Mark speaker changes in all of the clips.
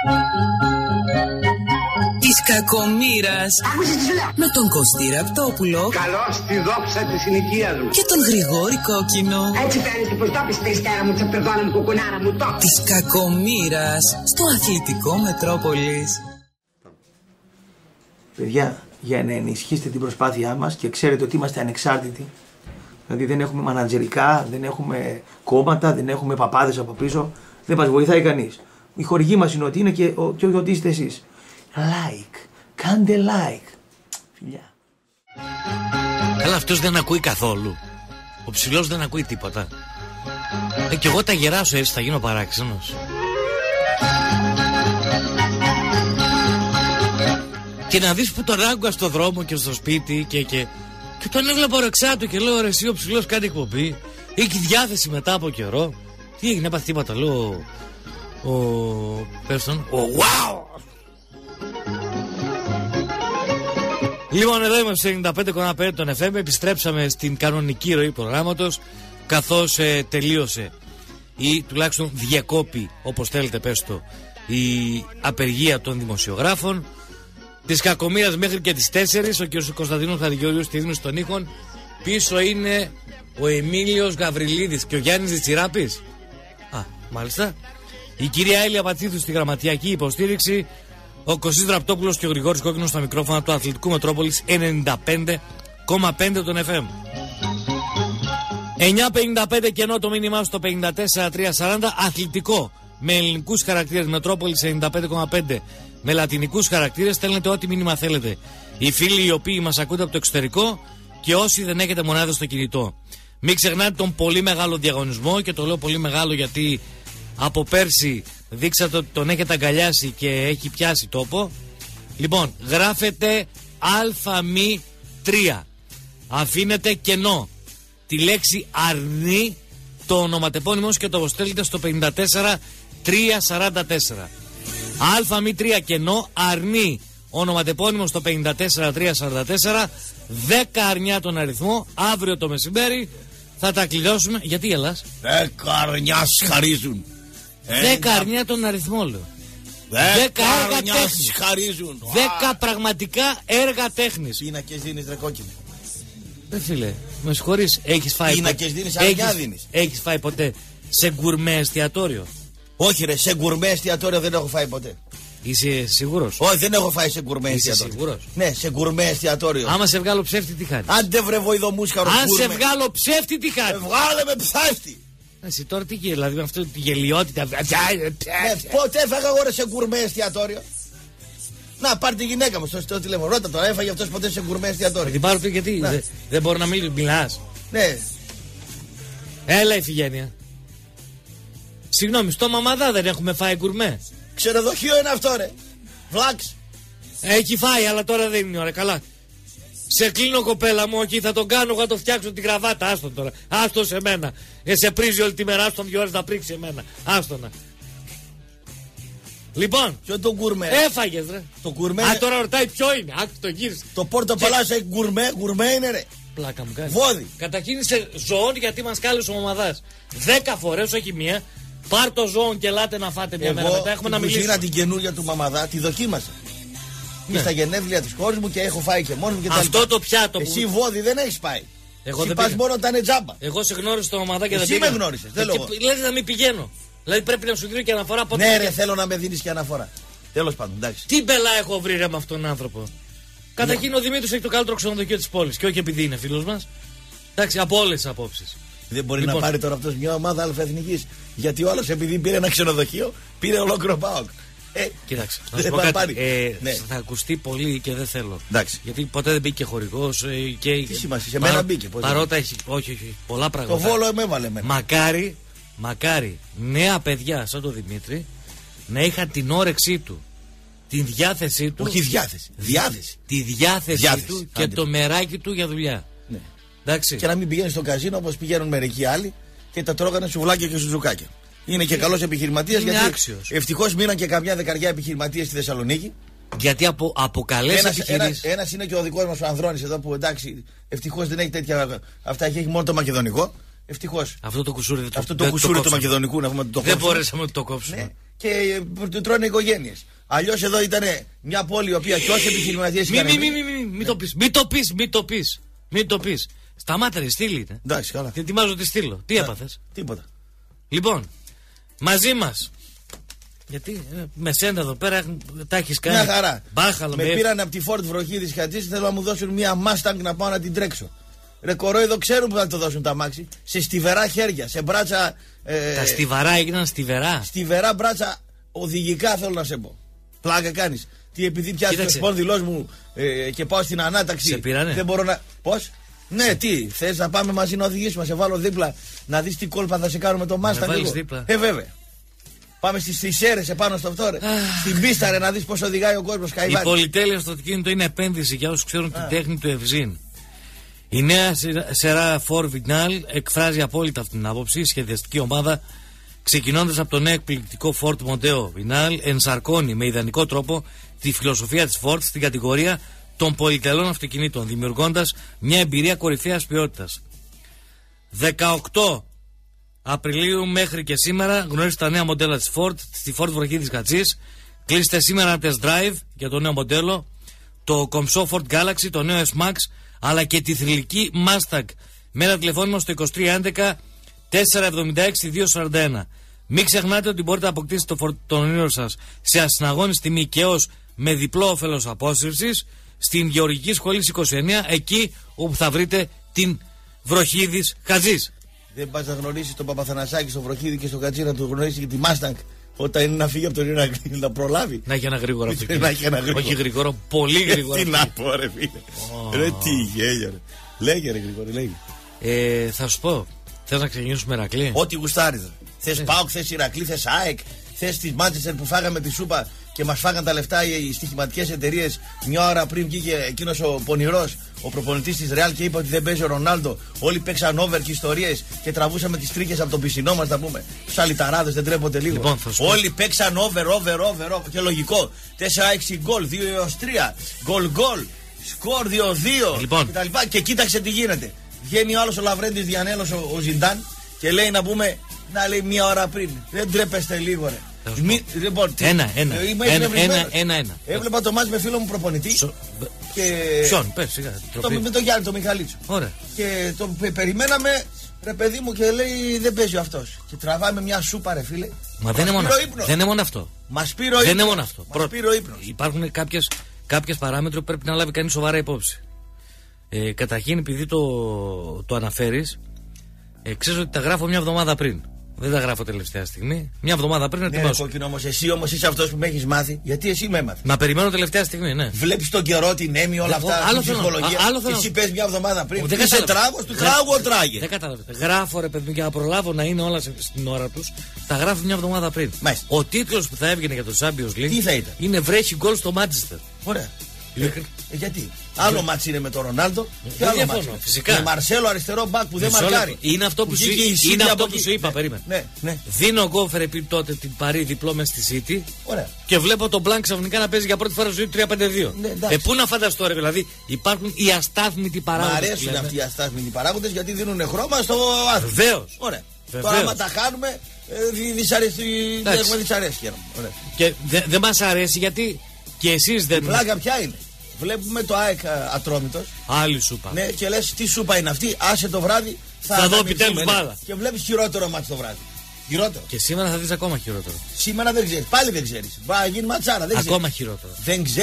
Speaker 1: Της κακομοίρας.
Speaker 2: Άκουσες τι σου λέω.
Speaker 1: Με τον Κωστή Ραπτόπουλο.
Speaker 2: Καλώς τη δόξα της συνοικίας μου.
Speaker 1: Και τον Γρηγόρη Κόκκινο.
Speaker 2: Έτσι φαίνεται πως το πεις Περιστέρα μου, τσαπερδόνα μου, κουκουνάρα μου, το.
Speaker 1: Της κακομοίρας στο αθλητικό Μετρόπολης.
Speaker 3: Παιδιά, για να ενισχύσετε την προσπάθειά μας και ξέρετε ότι είμαστε ανεξάρτητοι, δηλαδή δεν έχουμε μανατζερικά, δεν έχουμε κόμματα, δεν έχουμε παπάδες από πίσω, δεν μας βοηθάει κανείς. Η χορηγή μας είναι ότι είναι και ότι είστε εσείς. Like, κάντε like. Φιλιά.
Speaker 4: Καλά, αυτός δεν ακούει καθόλου. Ο ψηλός δεν ακούει τίποτα. Κι εγώ τα γεράσω έτσι, θα γίνω παράξενος. Και να δεις που τον άκουγα στο δρόμο και στο σπίτι και τον έβλεπα ορεξά του και λέω ρε εσύ ο ψηλός κάνει εκπομπή. Έχει διάθεση μετά από καιρό. Τι έγινε, έπαθε τίποτα, λέω wow! Λοιπόν, εδώ είμαστε στο 95,5 των FM. Επιστρέψαμε στην κανονική ροή προγράμματος, καθώς τελείωσε ή τουλάχιστον διεκόπη, όπως θέλετε πες το, η απεργία των δημοσιογράφων. Της κακομοίρας μέχρι και τις 4. Ο κ. Κωνσταντίνος Χατζηγεωργίου στη δίνωση των ήχων. Πίσω είναι ο Εμίλιος Γαβριλίδης και ο Γιάννης Διτσιράπης. Μάλιστα. Η κυρία Έλια Πατσίθου στη γραμματιακή υποστήριξη. Ο Κωστής Ραπτόπουλος και ο Γρηγόρης Κόκκινος στα μικρόφωνα του Αθλητικού Μετρόπολης 95,5 των FM. 9.55 και ενώ το μήνυμά στο 54.340. Αθλητικό με ελληνικούς χαρακτήρες, Μετρόπολης 95,5 με λατινικούς χαρακτήρες. Στέλνετε ό,τι μήνυμα θέλετε. Οι φίλοι οι οποίοι μας ακούτε από το εξωτερικό και όσοι δεν έχετε μονάδες στο κινητό. Μην ξεχνάτε τον πολύ μεγάλο διαγωνισμό, και το λέω πολύ μεγάλο γιατί από πέρσι δείξατε ότι τον έχετε αγκαλιάσει και έχει πιάσει τόπο. Λοιπόν, γράφετε ΑΜΗ3. Αφήνετε κενό τη λέξη αρνή, το ονοματεπώνυμο και το αποστέλνετε στο 54.344. ΑΜΗ3 κενό αρνή, ονοματεπώνυμο στο 54.344. 10 αρνιά τον αριθμό. Αύριο το μεσημέρι θα τα κλειδώσουμε. Γιατί γελάς?
Speaker 5: 10 αρνιά χαρίζουν.
Speaker 4: 10 αρνιά τον αριθμό, λέω. 10 έργα τέχνης.
Speaker 5: Χαρίζουν.
Speaker 4: 10 πραγματικά έργα τέχνης.
Speaker 5: Πίνακες δίνεις ρε κόκκινε.
Speaker 4: Φίλε, με συγχωρείς, έχεις φάει
Speaker 5: πίνακες δίνεις, αρνιά δίνεις.
Speaker 4: Έχεις φάει ποτέ σε γκουρμέ εστιατόριο?
Speaker 5: Όχι ρε, σε γκουρμέ εστιατόριο δεν έχω φάει ποτέ.
Speaker 4: Είσαι σίγουρος?
Speaker 5: Όχι, δεν έχω φάει σε γκουρμέ εστιατόριο.
Speaker 4: Σίγουρος?
Speaker 5: Ναι, σε γκουρμέ εστιατόριο.
Speaker 4: Άμα σε βγάλω ψεύτη, τι χάνεις?
Speaker 5: Άντε βρε βοηδομούσχαρο.
Speaker 4: Αν σε βγάλω ψεύτη, τι χάνεις?
Speaker 5: Βγάλε με ψεύτη.
Speaker 4: Εσύ τώρα τι γίνεται, δηλαδή με αυτή τη γελιότητα?
Speaker 5: Ποτέ έφαγα εγώ ρε σε γκουρμέ εστιατόριο. Να πάρει τη γυναίκα μου στο τηλέφωνο. Ρώτα τώρα, έφαγε αυτός ποτέ σε γκουρμέ εστιατόριο?
Speaker 4: Την πάρω γιατί δεν μπορώ να μιλάς.
Speaker 5: Ναι.
Speaker 4: Έλα Ιφηγένεια. Συγγνώμη, στο Μαμαδά δεν έχουμε φάει γκουρμέ?
Speaker 5: Ξενοδοχείο είναι αυτό ρε. Βλάξ.
Speaker 4: Έχει φάει, αλλά τώρα δεν είναι ώρα. Καλά. Σε κλείνω κοπέλα μου, όχι, θα τον κάνω, θα το φτιάξω την κραβάτα. Άστον τώρα. Άστον σε μένα. Σε πρίζει όλη τη μέρα, άστον 2 ώρες να πρίξει εμένα. Άστονα. Λοιπόν.
Speaker 5: Ποιο το γκουρμέ?
Speaker 4: Έφαγες ρε.
Speaker 5: Το γκουρμέ.
Speaker 4: Α, τώρα ρωτάει ποιο είναι. Άκου το γύρισε.
Speaker 5: Το Πόρτο Παλάσιο έχει γκουρμέ, γκουρμέ είναι ρε.
Speaker 4: Πλάκα μου κάνει.
Speaker 5: Βόδι.
Speaker 4: Καταρχήν είσαι ζώων γιατί μας κάλεσε ο Μαμαδάς 10 φορές, όχι μία. Πάρ το ζώο και ελάτε να φάτε μια μέρα μετά. Έχουμε να μιλήσουμε.
Speaker 5: Εγώ την καινούρια του Μαμαδά τη δοκίμασα. Ναι. Στα γενέθλια της κόρης μου και έχω φάει και μόνο μου και τα
Speaker 4: αυτό το πιάτο.
Speaker 5: Εσύ Βόδι δεν έχεις πάει.
Speaker 4: Εγώ δεν
Speaker 5: πας μόνο όταν είναι τζάμπα.
Speaker 4: Εγώ σε γνώρισα στο Μαμαδά και
Speaker 5: δεν πήγα. Εσύ με γνώρισες.
Speaker 4: Λες να μην πηγαίνω. Δηλαδή πρέπει να σου δίνω και αναφορά.
Speaker 5: Ναι ρε, θέλω να με δίνεις και αναφορά. Τέλος πάντων, εντάξει.
Speaker 4: Τι μπελά έχω βρει ρε με αυτόν τον άνθρωπο. Καταρχήν ο Δημήτρης έχει το καλύτερο ξενοδοχείο της πόλης. Και όχι επειδή είναι φίλος μας. Εντάξει, από όλες τις απόψεις.
Speaker 5: Δεν μπορεί να πάρει τώρα αυτός μια ομάδα αλφαεθνικής. Γιατί ο άλλος επειδή πήρε ένα ξενοδοχείο, πήρε ολόκληρο ΠΑΟΚ.
Speaker 4: Κοίταξε, να σου πω κάτι. Ναι. Θα ακουστεί πολύ και δεν θέλω.
Speaker 5: Εντάξει.
Speaker 4: Γιατί ποτέ δεν μπήκε χορηγός.
Speaker 5: Τι σημασία, σε μένα μπήκε.
Speaker 4: Παρότι έχει. Όχι, πολλά πράγματα.
Speaker 5: Το Βόλο με έβαλε εμένα.
Speaker 4: Μακάρι νέα παιδιά σαν τον Δημήτρη να είχαν την όρεξή του, την διάθεσή του.
Speaker 5: Όχι διάθεση.
Speaker 4: Τη διάθεσή του και το μεράκι του για δουλειά.
Speaker 5: Ναι.
Speaker 4: Εντάξει.
Speaker 5: Και να μην πηγαίνει στο καζίνο όπως πηγαίνουν μερικοί άλλοι και τα τρώγανε σουβλάκια και σουζουκάκια. Είναι και καλός επιχειρηματίας γιατί ευτυχώς μείναν και καμιά δεκαριά επιχειρηματίες στη Θεσσαλονίκη.
Speaker 4: Γιατί από καλές επιχειρήσεις.
Speaker 5: Ένας είναι και ο δικός μας ο Ανδρώνης εδώ που εντάξει ευτυχώς δεν έχει τέτοια. Αυτά έχει μόνο το μακεδονικό. Ευτυχώς.
Speaker 4: Αυτό το κουσούρι
Speaker 5: το μακεδονικού να πούμε το
Speaker 4: δεν μπορέσαμε να το κόψουμε. Ναι.
Speaker 5: και τρώνε οικογένειες. Αλλιώς εδώ ήταν μια πόλη η οποία και όσοι επιχειρηματίες είχαν.
Speaker 4: Μην το πεις. Σταμάτα ρε, στείλει ήταν.
Speaker 5: Εντάξει, καλά.
Speaker 4: Τι ετοιμάζω τη στείλω. Τι έπαθες?
Speaker 5: Τίποτα.
Speaker 4: Λοιπόν, μαζί μας. Γιατί με σένα εδώ πέρα τα έχεις κάνει.
Speaker 5: Μια χαρά.
Speaker 4: Μπάχαλο,
Speaker 5: με πήραν από τη Ford Βροχίδης Χατζής, θέλω να μου δώσουν μια Mustang να πάω να την τρέξω. Ρε κορόιδο, ξέρουν που θα το δώσουν τα μάξι. Σε στιβερά χέρια, σε μπράτσα.
Speaker 4: Τα στιβαρά έγιναν στιβερά.
Speaker 5: Στιβερά μπράτσα οδηγικά θέλω να σε πω. Πλάκα κάνεις. Τι επειδή πιάσει το σπόνδυλός μου και πάω στην ανάταξη.
Speaker 4: Σε πήρανε?
Speaker 5: Δεν μπορώ να. Πώς? Ναι, τι, θες να πάμε μαζί να οδηγήσουμε, σε βάλω δίπλα να δεις τι κόλπα θα σε κάνουμε το Mustang. Βέβαια. Πάμε στις Σέρρες επάνω στο αυτό, ρε. Στην πίστα, ρε, να δεις πώς οδηγάει ο κόσμος.
Speaker 4: Η πολυτέλεια στο αυτοκίνητο είναι επένδυση για όσους ξέρουν την τέχνη του Ευζήν. Η νέα σειρά Ford Vignale εκφράζει απόλυτα αυτή την άποψη. Η σχεδιαστική ομάδα, ξεκινώντας από το νέο εκπληκτικό Ford Mondeo Vignale, ενσαρκώνει με ιδανικό τρόπο τη φιλοσοφία της Ford στην κατηγορία των πολυτελών αυτοκινήτων, δημιουργώντας μια εμπειρία κορυφαίας ποιότητας. 18 Απριλίου μέχρι και σήμερα γνωρίστε τα νέα μοντέλα της Ford στη Ford Βροχίδης Χατζής. Κλείστε σήμερα ένα test drive για το νέο μοντέλο, το κομψό Ford Galaxy, το νέο S-Max, αλλά και τη θρυλική Mustang. Με ένα τηλεφώνημα στο 2311 476 241. Μην ξεχνάτε ότι μπορείτε να αποκτήσετε τον όνειρο σας σε ασυναγώνιστη τιμή και ως με διπλό όφελος απόσυρσης στην Γεωργική Σχολή 29, εκεί όπου θα βρείτε την Βροχίδης Χατζής.
Speaker 5: Δεν πας να γνωρίσεις τον Παπαθανασάκη, στον Βροχίδη και στον Κατζή, να του γνωρίσεις και τη Mustang όταν είναι να φύγει από τον Ηράκλειο, να προλάβει.
Speaker 4: Να έχει ένα γρήγορο αυτοκίνητο. Όχι γρήγορο, πολύ γρήγορο.
Speaker 5: Τι να πω, ρε φίλε. Ρε τι γέλιο, ρε. Λέγε, ρε Γρηγόρη, λέγε.
Speaker 4: Θα σου πω, θες να ξεκινήσουμε Ηρακλή?
Speaker 5: Ό,τι γουστάρεις. Θες ΠΑΟΚ, θες Ηρακλή, θες ΑΕΚ, θες τη Μάντσεστερ που φάγαμε τη σούπα και μας φάγαν τα λεφτά οι στοιχηματικές εταιρείες. Μια ώρα πριν βγήκε εκείνος ο πονηρός, ο προπονητής της Ρεάλ, και είπε ότι δεν παίζει ο Ρονάλντο. Όλοι παίξαν over και ιστορίες και τραβούσαμε τις τρίχες από τον πισινό μας, να πούμε. Τους αλυταράδες, δεν τρέπονται λίγο.
Speaker 4: Λοιπόν,
Speaker 5: όλοι παίξαν over και λογικό. 4-6 γκολ, 2-3 γκολ, σκορ 2-2
Speaker 4: λοιπόν.
Speaker 5: και κοίταξε τι γίνεται. Βγαίνει ο άλλος ο Λαβρέντης Διανέλος, ο Ζιντάν, και λέει να πούμε, να λέει μια ώρα πριν. Δεν τρέπεστε λίγο, ρε. Λοιπόν,
Speaker 4: ένα.
Speaker 5: Έβλεπα το μάτς με φίλο μου προπονητή.
Speaker 4: Ποιον, πες σιγά.
Speaker 5: Με τον Γιάννη, τον Μιχαλίτσο.
Speaker 4: Ωραία.
Speaker 5: Και το περιμέναμε, ρε παιδί μου, και λέει δεν παίζει αυτός. Και τραβάμε μια σούπα, ρε φίλε.
Speaker 4: Μα δεν είναι μόνο αυτό.
Speaker 5: Μας πήρε ο ύπνος.
Speaker 4: Δεν είναι μόνο αυτό.
Speaker 5: Υπάρχουν
Speaker 4: κάποιες παράμετροι που πρέπει να λάβει κανείς σοβαρά υπόψη. Καταρχήν, επειδή το αναφέρεις, ξέρεις ότι τα γράφω μια εβδομάδα πριν. Δεν τα γράφω τελευταία στιγμή. Μια εβδομάδα πριν ετοιμάσω.
Speaker 5: Ναι, όμως εσύ όμως είσαι αυτός που με έχεις μάθει. Γιατί εσύ με έμαθες.
Speaker 4: Να περιμένω τελευταία στιγμή, ναι.
Speaker 5: Βλέπεις τον καιρό, την έμει, όλα αυτά. Την ψυχολογία. Και εσύ πες μια εβδομάδα πριν. Είσαι τράγος, του τράγου τράγε.
Speaker 4: Δεν καταλαβαίνετε. Γράφω, ρε παιδί μου, για να προλάβω να είναι όλα στην ώρα τους. Τα γράφω μια εβδομάδα πριν.
Speaker 5: Μάλιστα.
Speaker 4: Ο τίτλος που θα έβγαινε για το Champions League,
Speaker 5: τι θα ήταν?
Speaker 4: Είναι βρέχει γκολ στο Manchester.
Speaker 5: Ωραία. Γιατί? Άλλο μάτσι είναι με τον Ρονάλντο και άλλο μάτσι.
Speaker 4: Φυσικά.
Speaker 5: Με Μαρσέλο αριστερό μπακ που δεν μαρκάρει.
Speaker 4: Είναι αυτό που σου είπα, περίμενε.
Speaker 5: Ναι.
Speaker 4: Δίνω γκόφερ επί τότε την Παρί διπλό μες στη City.
Speaker 5: Ωραία.
Speaker 4: Και βλέπω τον Μπλάνκ ξαφνικά να παίζει για πρώτη φορά ζωή 3-5-2. Πού να φανταστώ, ρε, δηλαδή υπάρχουν οι αστάθμητοι παράγοντες.
Speaker 5: Μ' αρέσουν αυτοί οι αστάθμητοι παράγοντες γιατί δίνουν χρώμα στο άθλημα.
Speaker 4: Βεβαίως.
Speaker 5: Ωραία. Τώρα, άμα τα χάνουμε, έχουμε δυσαρέσκεια.
Speaker 4: Και δεν μας αρέσει γιατί και εσείς δεν.
Speaker 5: Η πλάκα ποια είναι? Βλέπουμε το ΑΕΚ Ατρόμητος.
Speaker 4: Άλλη σούπα.
Speaker 5: Ναι, και λες τι σούπα είναι αυτή, άσε το βράδυ.
Speaker 4: Θα δω επιτέλους μπάλα.
Speaker 5: Και βλέπεις χειρότερο μάτς το βράδυ. Χειρότερο.
Speaker 4: Και σήμερα θα δεις ακόμα χειρότερο.
Speaker 5: Σήμερα δεν ξέρεις, πάλι δεν ξέρεις. Va γίνει ματσάρα, δεν
Speaker 4: ακόμα χειρότερο.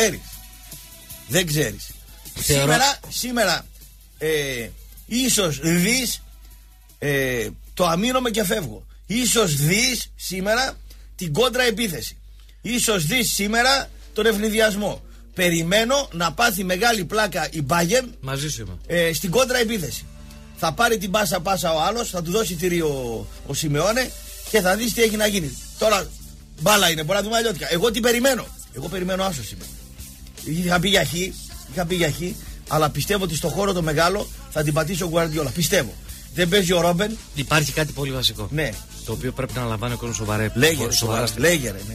Speaker 5: Δεν ξέρεις. Σήμερα ίσως δεις, το αμήνομαι και φεύγω. Ίσως δεις σήμερα την κόντρα επίθεση. Ίσως δεις σήμερα τον ευνηδιασμό. Περιμένω να πάθει μεγάλη πλάκα η Bayern.
Speaker 4: Μαζί σου είμαι.
Speaker 5: Στην κόντρα επίθεση. Θα πάρει την πάσα ο άλλος, θα του δώσει θηρίο ο Σιμεώνε και θα δεις τι έχει να γίνει. Τώρα μπάλα είναι, μπορεί να δούμε αλλιώτικα. Εγώ τι περιμένω? Εγώ περιμένω άσο σήμερα. Είχα πει για χ, αλλά πιστεύω ότι στο χώρο το μεγάλο θα την πατήσει ο Γκουαρντιόλα. Πιστεύω. Δεν παίζει ο Ρόμπεν.
Speaker 4: Υπάρχει κάτι πολύ βασικό.
Speaker 5: Ναι.
Speaker 4: Το οποίο πρέπει να λαμβάνει ο κόσμος σοβαρά.
Speaker 5: Λέγε, ναι.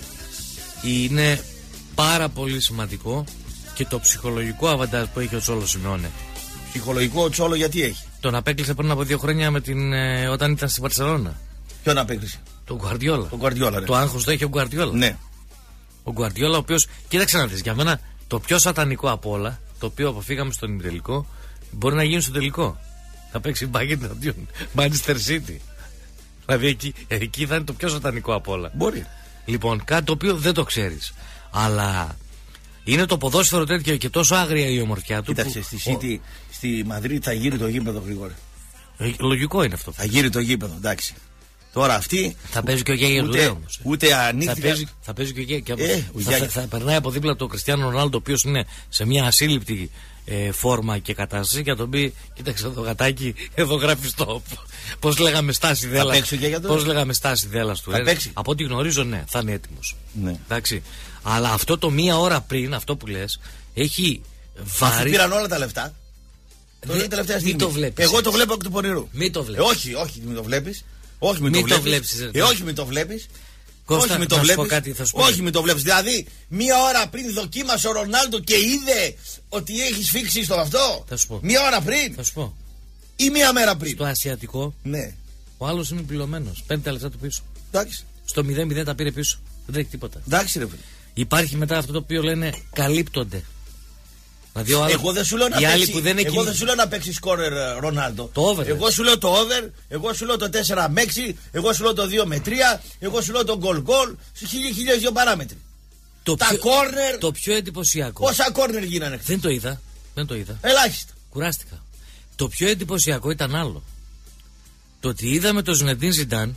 Speaker 4: Είναι πάρα πολύ σημαντικό και το ψυχολογικό αβαντάζ που έχει ο Τσόλο Σιμεώνε.
Speaker 5: Ψυχολογικό ο Τσόλο γιατί έχει?
Speaker 4: Τον απέκλεισε πριν από 2 χρόνια όταν ήταν στη Βαρσελόνα.
Speaker 5: Ποιον απέκλεισε?
Speaker 4: Τον Γκουαρδιόλα.
Speaker 5: Τον Γκουαρδιόλα, ναι.
Speaker 4: Το άγχος το έχει ο Γκουαρδιόλα.
Speaker 5: Ναι.
Speaker 4: Ο Γκουαρδιόλα, ο οποίος, κοίταξε να δεις, για μένα το πιο σατανικό από όλα, το οποίο αποφύγαμε στον ημιτελικό, μπορεί να γίνει στο τελικό. Θα παίξει Bayern εναντίον Manchester City. Δηλαδή εκεί θα είναι το πιο σατανικό από όλα.
Speaker 5: Μπορεί.
Speaker 4: Λοιπόν, κάτι το οποίο δεν το ξέρεις. Αλλά είναι το ποδόσφαιρο τέτοιο και τόσο άγρια η ομορφιά του.
Speaker 5: Κοίταξε, στη City, στη Μαδρίτη θα γύρει το γήπεδο, Γρηγόρη.
Speaker 4: Λογικό είναι αυτό.
Speaker 5: Θα γύρει το γήπεδο, εντάξει. Τώρα αυτή.
Speaker 4: Θα παίζει και ο Γιάγια Τουρέ όμως.
Speaker 5: Ούτε ανοίχτηκα.
Speaker 4: Θα παίζει και ο Γιάγια. Θα περνάει από δίπλα το Κριστιάνο Ρονάλντο, ο οποίος είναι σε μια ασύλληπτη φόρμα και κατάσταση, και να τον πει: κοίταξε το γατάκι, εδώ γράφει stop. Πώς λέγαμε στάση δέλα. Πώς λέγαμε στάση δέλα του. Από ό,τι γνωρίζω, ναι, θα είναι έτοιμος.
Speaker 5: Ναι.
Speaker 4: Εντάξει. Αλλά αυτό το μία ώρα πριν, αυτό που λες, έχει βάρη.
Speaker 5: Πήραν όλα τα λεφτά. Τελευταία στιγμή.
Speaker 4: Μην το βλέπεις.
Speaker 5: Εγώ το βλέπω εκ του πονηρού.
Speaker 4: Μην το βλέπεις.
Speaker 5: Όχι, μην το βλέπεις. Όχι, μην το βλέπεις. Όχι, μην το βλέπεις.
Speaker 4: Κώστα,
Speaker 5: όχι, μην το βλέπεις. Όχι, μην το βλέπεις. Δηλαδή, μία ώρα πριν δοκίμασε ο Ρονάλντο και είδε ότι έχει σφίξει στο αυτό.
Speaker 4: Θα σου πω.
Speaker 5: Μία ώρα πριν.
Speaker 4: Θα σου πω.
Speaker 5: Ή μία μέρα πριν.
Speaker 4: Στο ασιατικό,
Speaker 5: ναι.
Speaker 4: Ο άλλος είναι πληρωμένος. Παίρνει τα λεφτά του πίσω.
Speaker 5: Εντάξει.
Speaker 4: Στο 0-0 τα πήρε πίσω. Δεν τρέχει τίποτα.
Speaker 5: Εντάξει, ρε φίλε.
Speaker 4: Υπάρχει μετά αυτό το οποίο λένε καλύπτονται. Δηλαδή
Speaker 5: εγώ δεν σου λέω να παίξει σκόρερ Ρονάλντο. Εγώ σου λέω το over, εγώ σου λέω το 4 με 6, εγώ σου λέω το 2 με 3, εγώ σου λέω το γκολ. Σε χίλιες δύο παράμετροι. Κόρνερ.
Speaker 4: Το πιο εντυπωσιακό.
Speaker 5: Πόσα κόρνερ γίνανε?
Speaker 4: Δεν το είδα.
Speaker 5: Ελάχιστα.
Speaker 4: Κουράστηκα. Το πιο εντυπωσιακό ήταν άλλο. Το ότι είδαμε τον Ζινεντίν Ζιντάν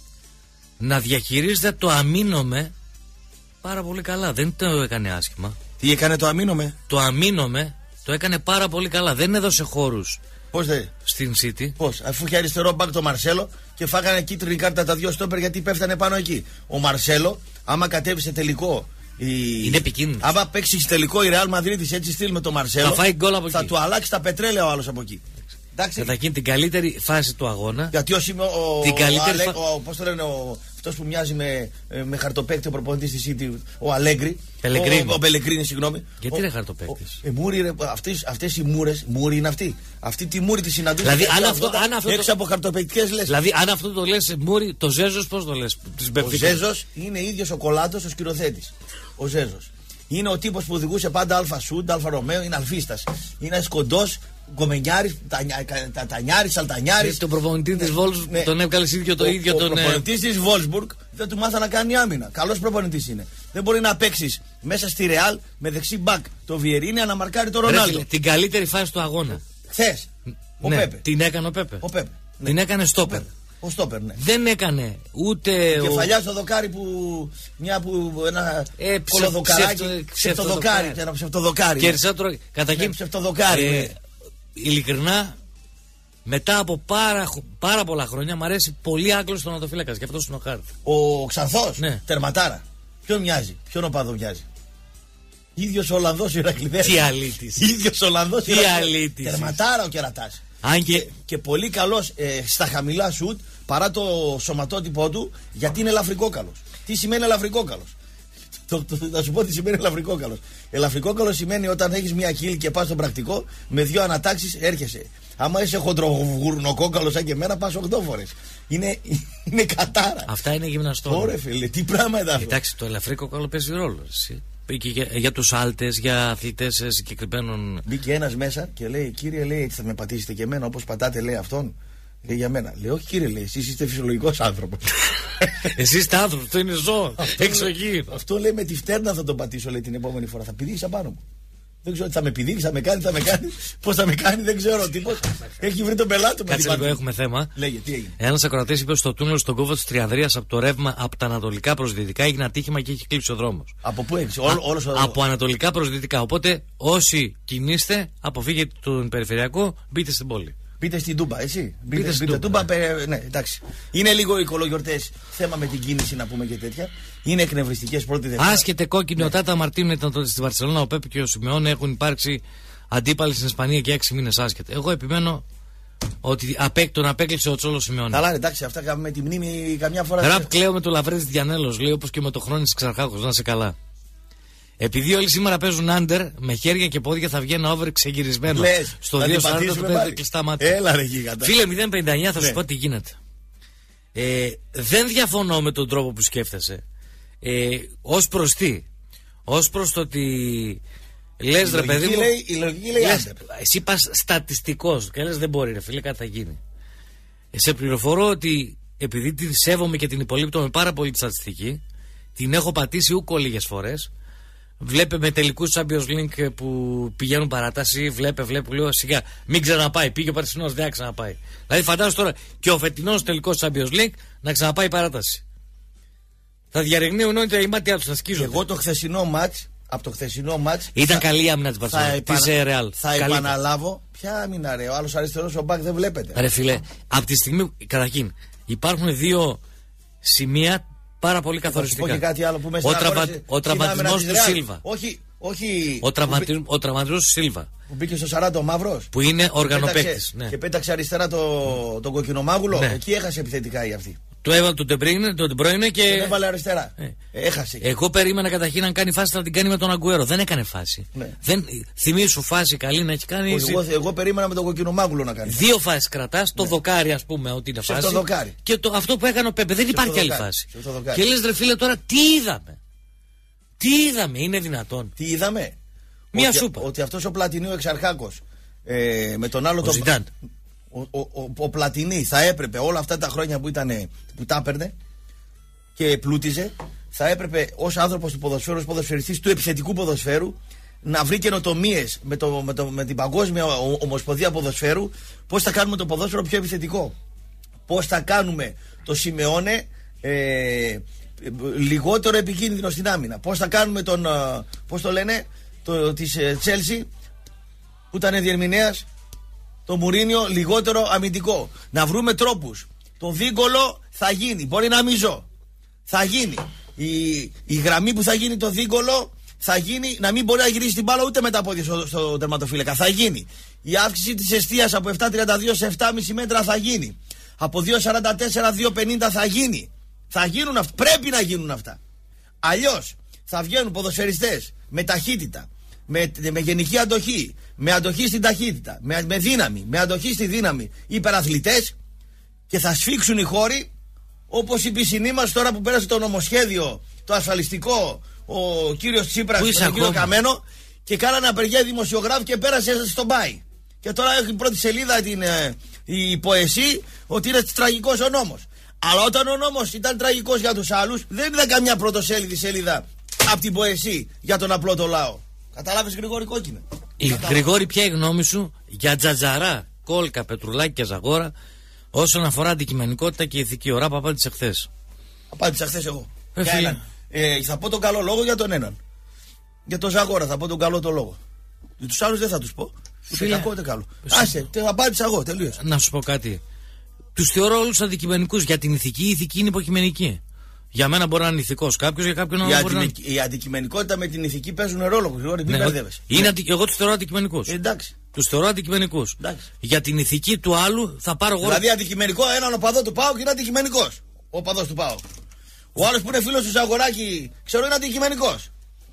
Speaker 4: να διαχειρίζεται το αμήνομαι πάρα πολύ καλά. Δεν το έκανε άσχημα.
Speaker 5: Τι έκανε το αμήνομαι?
Speaker 4: Το αμήνομαι το έκανε πάρα πολύ καλά. Δεν έδωσε χώρους.
Speaker 5: Πώς δεν?
Speaker 4: Στην City.
Speaker 5: Πώς? Αφού είχε αριστερό μπακ το Μαρσέλο και φάγανε κίτρινη κάρτα τα δύο στόπερ γιατί πέφτανε πάνω εκεί. Ο Μαρσέλο, άμα κατέβει σε τελικό.
Speaker 4: Είναι επικίνδυνο.
Speaker 5: Άμα παίξει τελικό η Real Madrid έτσι στυλ με το Μαρσέλο,
Speaker 4: θα φάει γκολ από
Speaker 5: θα
Speaker 4: εκεί.
Speaker 5: του αλλάξει τα πετρέλαια ο άλλος από εκεί.
Speaker 4: Θα γίνει την καλύτερη φάση του αγώνα.
Speaker 5: Γιατί πώς το λένε, αυτός που μοιάζει με χαρτοπαίκτη ο προπονητής της City, ο Αλέγκρι. Ο Πελεγκρίνη, συγγνώμη.
Speaker 4: Γιατί είναι χαρτοπαίκτης?
Speaker 5: Αυτές οι μούρες, μούροι είναι αυτοί. Αυτή τη μούρη τη συναντούσα.
Speaker 4: Δηλαδή,
Speaker 5: έξω από χαρτοπαίκτικές λες.
Speaker 4: Δηλαδή, αν αυτό το λες μούρι, το Ζέζος πώς το λες?
Speaker 5: Ο Ζέζος είναι ίδιος ο Κολάτος, ο σκηνοθέτης. Ο Ζέζος. Είναι ο τύπος που οδηγούσε πάντα Αλφα Σούντ, Αλφα Ρωμαίο, είναι αλφίστας. Είναι ένας κοντός, γκομενιάρης, τανιάρης, σαλτανιάρης.
Speaker 4: Τον προπονητή της Βόλσμπουργκ τον έβγαλε ίδιο το ίδιο.
Speaker 5: Ο προπονητής της Βόλσμπουργκ δεν του μάθα να κάνει άμυνα. Καλός προπονητής είναι. Δεν μπορεί να παίξεις μέσα στη Ρεάλ με δεξί μπακ το Βιερίνια να μαρκάρει το Ρονάλντο.
Speaker 4: Την καλύτερη φάση του αγώνα.
Speaker 5: Χθες. Ο Πέπε.
Speaker 4: Την έκανε ο Πέπε. Την έκανε στόπερ.
Speaker 5: Ο στόπερ, ναι.
Speaker 4: Δεν έκανε ούτε.
Speaker 5: Κεφαλιά στο δοκάρι που. Ένα κολοδοκαράκι. Ψευτοδοκάρι. Ένα ψευτοδοκάρι.
Speaker 4: Και καταρχήν.
Speaker 5: Ψευτοδοκάρι.
Speaker 4: Ειλικρινά, μετά από πάρα πολλά χρόνια, μου αρέσει πολύ άγκλος τερματοφύλακας. Γι' αυτό είναι ο χάρτη.
Speaker 5: Ο Ξανθός.
Speaker 4: Ναι.
Speaker 5: Τερματάρα. Ποιον μοιάζει? Ποιον οπαδό μοιάζει? Ίδιος Ολλανδός Ηρακλειδέρης.
Speaker 4: Τι αλήτης.
Speaker 5: Ίδιος Ολλανδός
Speaker 4: Ηρακλειδέρης.
Speaker 5: Τερματάρα ο Κερατάς.
Speaker 4: Και
Speaker 5: πολύ καλός στα χαμηλά σουτ παρά το σωματότυπό του, γιατί είναι ελαφρικόκαλος. Τι σημαίνει ελαφρικόκαλος? Θα σου πω τι σημαίνει ελαφρικόκαλος. Ελαφρικόκαλος σημαίνει όταν έχεις μια χείλη και πας στον πρακτικό, με δύο ανατάξεις έρχεσαι. Άμα είσαι χοντρογουρνοκόκαλος σαν και εμένα, πας 8 φορές. Είναι κατάρα.
Speaker 4: Αυτά είναι γυμναστό.
Speaker 5: Ωραία, φίλε, τι πράγμα είναι αυτό?
Speaker 4: Εντάξει, το ελαφρικόκαλο παίζει ρόλο. Και για τους άλτες, για αθλητές συγκεκριμένων.
Speaker 5: Μπήκε ένας μέσα και λέει: κύριε, λέει, έτσι θα με πατήσετε και εμένα όπως πατάτε, λέει αυτόν? Λέει για μένα. Λέει: όχι, κύριε, λέει, εσείς είστε φυσιολογικός άνθρωπος.
Speaker 4: Εσείς είστε άνθρωπος, αυτό είναι ζώο. Εξωγήινο.
Speaker 5: Αυτό λέει: με τη φτέρνα θα τον πατήσω, λέει, την επόμενη φορά. Θα πηδήξει απάνω μου. Δεν ξέρω τι θα με πηδήξει, θα με κάνει. Πώς θα με κάνει, δεν ξέρω ο τύπος. Έχει βρει τον πελάτη του.
Speaker 4: Κάτσε λίγο, έχουμε θέμα.
Speaker 5: Λέγε, τι έγινε?
Speaker 4: Ένας ακροατής είπε στο τούνελ στον κόβο της Τριανδρίας από το ρεύμα από τα ανατολικά προς δυτικά έγινε ατύχημα και έχει κλείσει ο δρόμος.
Speaker 5: Από πού έχει?
Speaker 4: Από ανατολικά προς δυτικά. Οπότε όσοι κινείστε, αποφύγετε τον περιφερειακό, μπείτε στην πόλη.
Speaker 5: Μπείτε στην Τούμπα, έτσι. Μπείτε στην Τούμπα. Ναι, εντάξει. Είναι λίγο οι κολογιορτές θέμα με την κίνηση, να πούμε, και τέτοια. Είναι εκνευριστικές πρώτη Δευτέρα.
Speaker 4: Άσχετε κόκκινη, ο Τάτα Μαρτίνο ήταν τότε στη Βαρσελόνα, ο Πέπε και ο Σιμεώνε έχουν υπάρξει αντίπαλοι στην Ισπανία και 6 μήνες άσχετε. Εγώ επιμένω ότι τον απέκλεισε ο Τσόλο Σιμεώνε.
Speaker 5: Καλά, εντάξει, αυτά με τη μνήμη καμιά φορά.
Speaker 4: Ραπ κλαίω με το Λαβρέδη Διανέλος, λέει, όπως και με το Χρόνης Ξαρχάκος, να είσαι καλά. Επειδή όλοι σήμερα παίζουν under, με χέρια και πόδια θα βγει ένα over ξεγυρισμένο. Στο 2.40 του παίζει κλειστά μάτια.
Speaker 5: Έλα, ρε γίγαντα.
Speaker 4: Φίλε 059, θα σου πω τι γίνεται. Δεν διαφωνώ με τον τρόπο που σκέφτεσαι. Ως προς τι? Ως προς το ότι λες ρε παιδί μου,
Speaker 5: η λογική λέει
Speaker 4: λες, εσύ πας στατιστικός και λες δεν μπορεί ρε φίλε, κάτι θα γίνει. Σε πληροφορώ ότι επειδή την σέβομαι και την υπολείπτω με πάρα πολύ τη στατιστική, την έχω πατήσει ούκο λίγες φορές. Βλέπε με τελικούς Champions League που πηγαίνουν παράταση, βλέπε, λέω σιγά, μην ξαναπάει. Πήγε ο περσινός, δεν ξαναπάει. Δηλαδή φαντάζομαι τώρα και ο φετινός τελικός Champions League να ξαναπάει παράταση. Θα διαρριγνύουν όλοι οι μάτια τους, θα σκίζονται.
Speaker 5: Εγώ το χθεσινό μάτς, από το χθεσινό μάτς.
Speaker 4: Ήταν καλή η άμυνα της Μπαρσελόνα. Της Ρεάλ.
Speaker 5: Θα επαναλάβω. Ποια άμυνα ρε, ο άλλος αριστερός ο μπακ δεν βλέπετε.
Speaker 4: Ρε φίλε, από τη στιγμή, καταρχήν, υπάρχουν δύο σημεία πάρα πολύ καθοριστικά.
Speaker 5: Όχι κάτι άλλο που με
Speaker 4: ο τραυματισμός του Σίλβα.
Speaker 5: Όχι.
Speaker 4: Ο τραυματισμός του Σίλβα.
Speaker 5: Που μπήκε στο 40 ο μαύρος.
Speaker 4: Που είναι οργανοπαίκτης. Ναι.
Speaker 5: Και πέταξε αριστερά τον κοκκινομάγουλο.
Speaker 4: Ναι.
Speaker 5: Εκεί έχασε επιθετικά η αυτή.
Speaker 4: Το έβαλε τον Ντεμπρόινε και.
Speaker 5: Τον έβαλε αριστερά. Έχασε.
Speaker 4: Εγώ περίμενα καταρχήν να κάνει φάση, να την κάνει με τον Αγκουέρο. Δεν έκανε φάση. Ναι. Θυμήσου φάση καλή να έχει κάνει.
Speaker 5: Εγώ περίμενα με τον κοκκινομάγουλο να κάνει.
Speaker 4: Δύο φάσεις κρατάς, το δοκάρι ας πούμε ότι είναι φάση. Και αυτό που έκανε ο Πέπε. Δεν υπάρχει άλλη φάση. Και λες ρε φίλε τώρα τι είδαμε. Τι είδαμε, είναι δυνατόν.
Speaker 5: Τι είδαμε.
Speaker 4: Μία σούπα.
Speaker 5: Ότι αυτός ο Πλατινίου εξαρχάκος με τον άλλο ο Πλατινί θα έπρεπε όλα αυτά τα χρόνια που τα έπαιρνε και πλούτιζε, θα έπρεπε ως άνθρωπος του ποδοσφαίρου, ως ποδοσφαιριστής του επιθετικού ποδοσφαίρου να βρει καινοτομίες με την Παγκόσμια Ομοσπονδία Ποδοσφαίρου, πώς θα κάνουμε το ποδόσφαιρο πιο επιθετικό, πώς θα κάνουμε το Σιμεώνε λιγότερο επικίνδυνο στην άμυνα, πώς θα κάνουμε της Chelsea που ήταν διερμηνέας, το Μουρίνιο λιγότερο αμυντικό. Να βρούμε τρόπους. Το δίγκολο θα γίνει. Μπορεί να μην ζω. Θα γίνει. Η γραμμή που θα γίνει το δίγκολο θα γίνει να μην μπορεί να γυρίσει την μπάλα ούτε με τα πόδια στο τερματοφύλακα. Θα γίνει. Η αύξηση της εστίας από 7,32 σε 7,5 μέτρα θα γίνει. Από 2,44, 2,50 θα γίνει. Θα γίνουν αυτά. Πρέπει να γίνουν αυτά. Αλλιώς θα βγαίνουν ποδοσφαιριστές με ταχύτητα, με γενική αντοχή, με αντοχή στην ταχύτητα, με δύναμη, με αντοχή στη δύναμη, υπεραθλητές, και θα σφίξουν οι χώροι όπως η πισινή μας τώρα που πέρασε το νομοσχέδιο, το ασφαλιστικό, ο κύριος Τσίπρας με τον κύριο Καμένο, και κάνανε απεργία δημοσιογράφοι και πέρασε στον Πάι. Και τώρα έχει πρώτη σελίδα η ποεσή ότι είναι τραγικός ο νόμος. Αλλά όταν ο νόμος ήταν τραγικός για τους άλλους, δεν είδα καμιά πρωτοσέλιδη σελίδα από την ποεσή για τον απλό το λαό. Καταλάβεις, Γρηγόρη Κόκκινε.
Speaker 4: Γρηγόρη, ποια είναι η γνώμη σου για Τζατζαρά, Κόλκα, Πετρουλάκη και Ζαγόρα όσον αφορά αντικειμενικότητα και ηθική? Ώρα που απάντησε χθες.
Speaker 5: Απάντησα χθες εγώ. Θα πω τον καλό λόγο για τον έναν. Για τον Ζαγόρα θα πω τον καλό το λόγο. Για τους άλλους δεν θα τους πω. Ούτε κακό ούτε καλό. Άσε, απάντησα εγώ, τελείωσα.
Speaker 4: Να σου πω κάτι. Τους θεωρώ όλους αντικειμενικούς. Για την ηθική, η ηθική είναι υποκειμενική. Για μένα μπορεί να είναι ηθικός κάποιος, για κάποιον να μπορεί να είναι.
Speaker 5: Η αντικειμενικότητα με την ηθική παίζουν ρόλο. Μην μπερδεύεσαι.
Speaker 4: Εγώ τους θεωρώ αντικειμενικούς.
Speaker 5: Εντάξει.
Speaker 4: Τους θεωρώ αντικειμενικούς. Για την ηθική του άλλου θα πάρω εγώ.
Speaker 5: Δηλαδή αντικειμενικό, έναν οπαδό του ΠΑΟΚ είναι αντικειμενικός. Ο οπαδός του ΠΑΟΚ. Ο άλλος που είναι φίλος του Ζαγοράκη, ξέρω, είναι αντικειμενικός.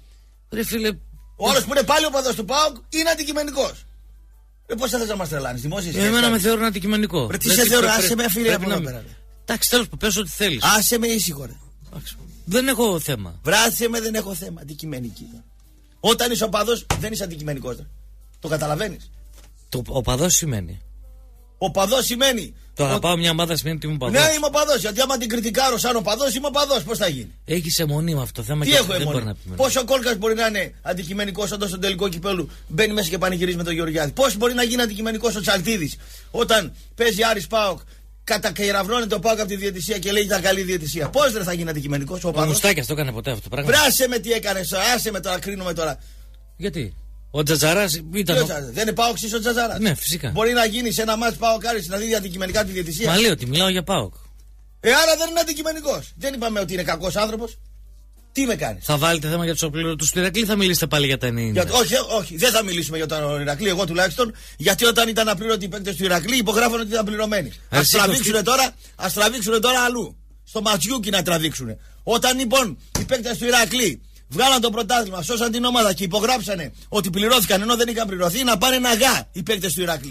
Speaker 5: Ο άλλος που είναι πάλι οπαδός του ΠΑΟΚ είναι αντικειμενικός. Πώς θα θες να μας τρελάνεις, δημόσιες?
Speaker 4: Εμένα με θεωρούν αντικειμενικό.
Speaker 5: Τι σε θεωρώ, άσε με φίλε από εδώ πέρα.
Speaker 4: Εντάξει, τέλος που πες ό,τι θέλεις.
Speaker 5: Άσε με ήσυχο, ρε.
Speaker 4: Δεν έχω θέμα.
Speaker 5: Βράσε με, δεν έχω θέμα. Αντικειμενική. Όταν είσαι οπαδός, δεν είσαι αντικειμενικός. Το καταλαβαίνεις?
Speaker 4: Το οπαδός σημαίνει.
Speaker 5: Οπαδός σημαίνει.
Speaker 4: Το αγαπάω μια ομάδα σημαίνει ότι είμαι οπαδός.
Speaker 5: Ναι, είμαι οπαδός. Γιατί άμα την κριτικάρω σαν οπαδός, είμαι οπαδός. Πώς θα γίνει?
Speaker 4: Έχεις αιμονή με αυτό το θέμα.
Speaker 5: Τι έχω αιμονή? Πόσο Κόλκας μπορεί να είναι αντικειμενικός όταν στον τελικό κυπέλου μπαίνει μέσα και πανηγυρίζει με τον Γεωργιάδη? Πώς μπορεί να γίνει αντικειμενικός ο Τσαλτίδης όταν παίζει Άρης ΠΑΟΚ? Κατακεραυνώνεται ο ΠΑΟΚ από τη διαιτησία και λέει ήταν καλή διαιτησία. Πώς δεν θα γίνει αντικειμενικός ο οπαδός?
Speaker 4: Ο Μουστάκιας το έκανε ποτέ αυτό το πράγμα?
Speaker 5: Βράσε με τι έκανες, άσε με τώρα, κρίνουμε τώρα.
Speaker 4: Γιατί? Ο Τζατζαράς ήταν.
Speaker 5: Δεν είναι ΠΑΟΚ ο Τζατζαράς?
Speaker 4: Ναι, φυσικά.
Speaker 5: Μπορεί να γίνει σε ένα μάτς ΠΑΟΚ Άρης να δει αντικειμενικά τη διαιτησία?
Speaker 4: Μα λέω ότι μιλάω για ΠΑΟΚ.
Speaker 5: Άρα δεν είναι αντικειμενικός. Δεν είπαμε ότι είναι κακός άνθρωπος. Τι με κάνεις?
Speaker 4: Θα βάλετε θέμα για τους οπλήρωτους του Ηρακλή ή θα μιλήσετε πάλι για τα 90?
Speaker 5: Όχι, δεν θα μιλήσουμε για τον Ηρακλή, εγώ τουλάχιστον. Γιατί όταν ήταν απλήρωτοι οι παίκτες του Ηρακλή υπογράφουν ότι ήταν πληρωμένοι. Ας τραβήξουν τώρα αλλού. Στο Ματσιούκι να τραβήξουν. Όταν λοιπόν οι παίκτες του Ηρακλή βγάλαν το πρωτάθλημα, σώσαν την ομάδα και υπογράψανε ότι πληρώθηκαν ενώ δεν είχαν πληρωθεί, να πάνε ένα γά οι παίκτες του Ηρακλή.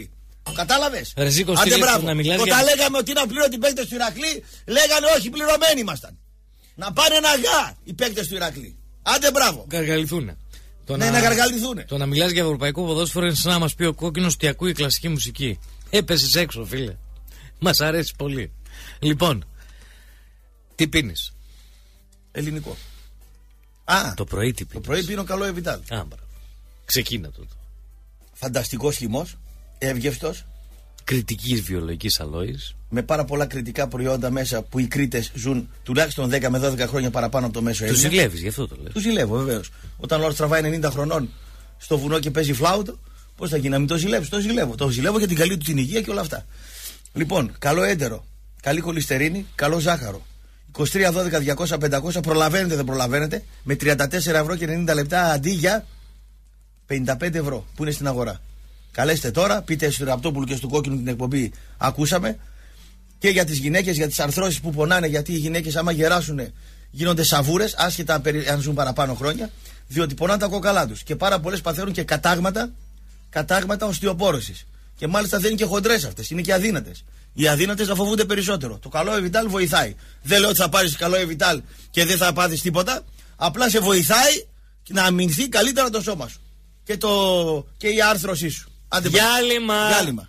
Speaker 5: Κατάλαβες?
Speaker 4: Ρεζίκο,
Speaker 5: Άντε μπράβο.
Speaker 4: να μιλάς
Speaker 5: Όταν λέγαμε ότι είναι απλήρωτοι παίκτες του Ηρακλή, λέγανε όχι, πληρωμένοι ήμασταν. Να πάνε ένα γά οι παίκτες του Ηρακλή. Άντε μπράβο.
Speaker 4: Γαργαληθούνε.
Speaker 5: Να γαργαληθούνε.
Speaker 4: Το να μιλάς για ευρωπαϊκό ποδόσφαιρο είναι σαν να μας πει ο Κόκκινος ότι ακούει κλασική μουσική. Έπεσες έξω, φίλε. Μας αρέσει πολύ. Λοιπόν, τι πίνεις?
Speaker 5: Ελληνικό.
Speaker 4: Το πρωί τι πίνεις?
Speaker 5: Το πρωί πίνω καλό Εβιτάλ.
Speaker 4: Ξεκίνα το.
Speaker 5: Φανταστικός χυμός, εύγευστος.
Speaker 4: Κριτικής βιολογικής αλόης.
Speaker 5: Με πάρα πολλά κριτικά προϊόντα μέσα που οι Κρήτες ζουν τουλάχιστον 10 με 12 χρόνια παραπάνω από το μέσο Έλληνα.
Speaker 4: Τους ζηλεύεις, γι' αυτό το λες.
Speaker 5: Τους ζηλεύω, βεβαίως. Όταν ο Λόρτς τραβάει 90 χρονών στο βουνό και παίζει φλάουτο, πώς θα γίνει να μην το ζηλεύεις? Το ζηλεύω. Το ζηλεύω για την καλή του την υγεία και όλα αυτά. Λοιπόν, καλό έντερο, καλή χολυστερίνη, καλό ζάχαρο. 23, 12, 200, 500, προλαβαίνετε, δεν προλαβαίνετε, με 34 ευρώ και 90 λεπτά αντί για 55 ευρώ που είναι στην αγορά. Καλέστε τώρα, πείτε στον Ραπτόπουλο και στο Κόκκινο την εκπομπή ακούσαμε. Και για τις γυναίκες, για τις αρθρώσεις που πονάνε, γιατί οι γυναίκες άμα γεράσουν γίνονται σαβούρες, άσχετα αν ζουν παραπάνω χρόνια, διότι πονάνε τα κόκαλά τους. Και πάρα πολλές παθαίνουν και κατάγματα οστεοπόρωσης. Και μάλιστα δεν είναι και χοντρές αυτές, είναι και αδύνατες. Οι αδύνατες να φοβούνται περισσότερο. Το καλό Εβιτάλ βοηθάει. Δεν λέω ότι θα πάρεις καλό Εβιτάλ και δεν θα πάθεις τίποτα. Απλά σε βοηθάει να αμυνθεί καλύτερα το σώμα σου. Και η άρθρωσή σου.
Speaker 4: Διάλειμμα.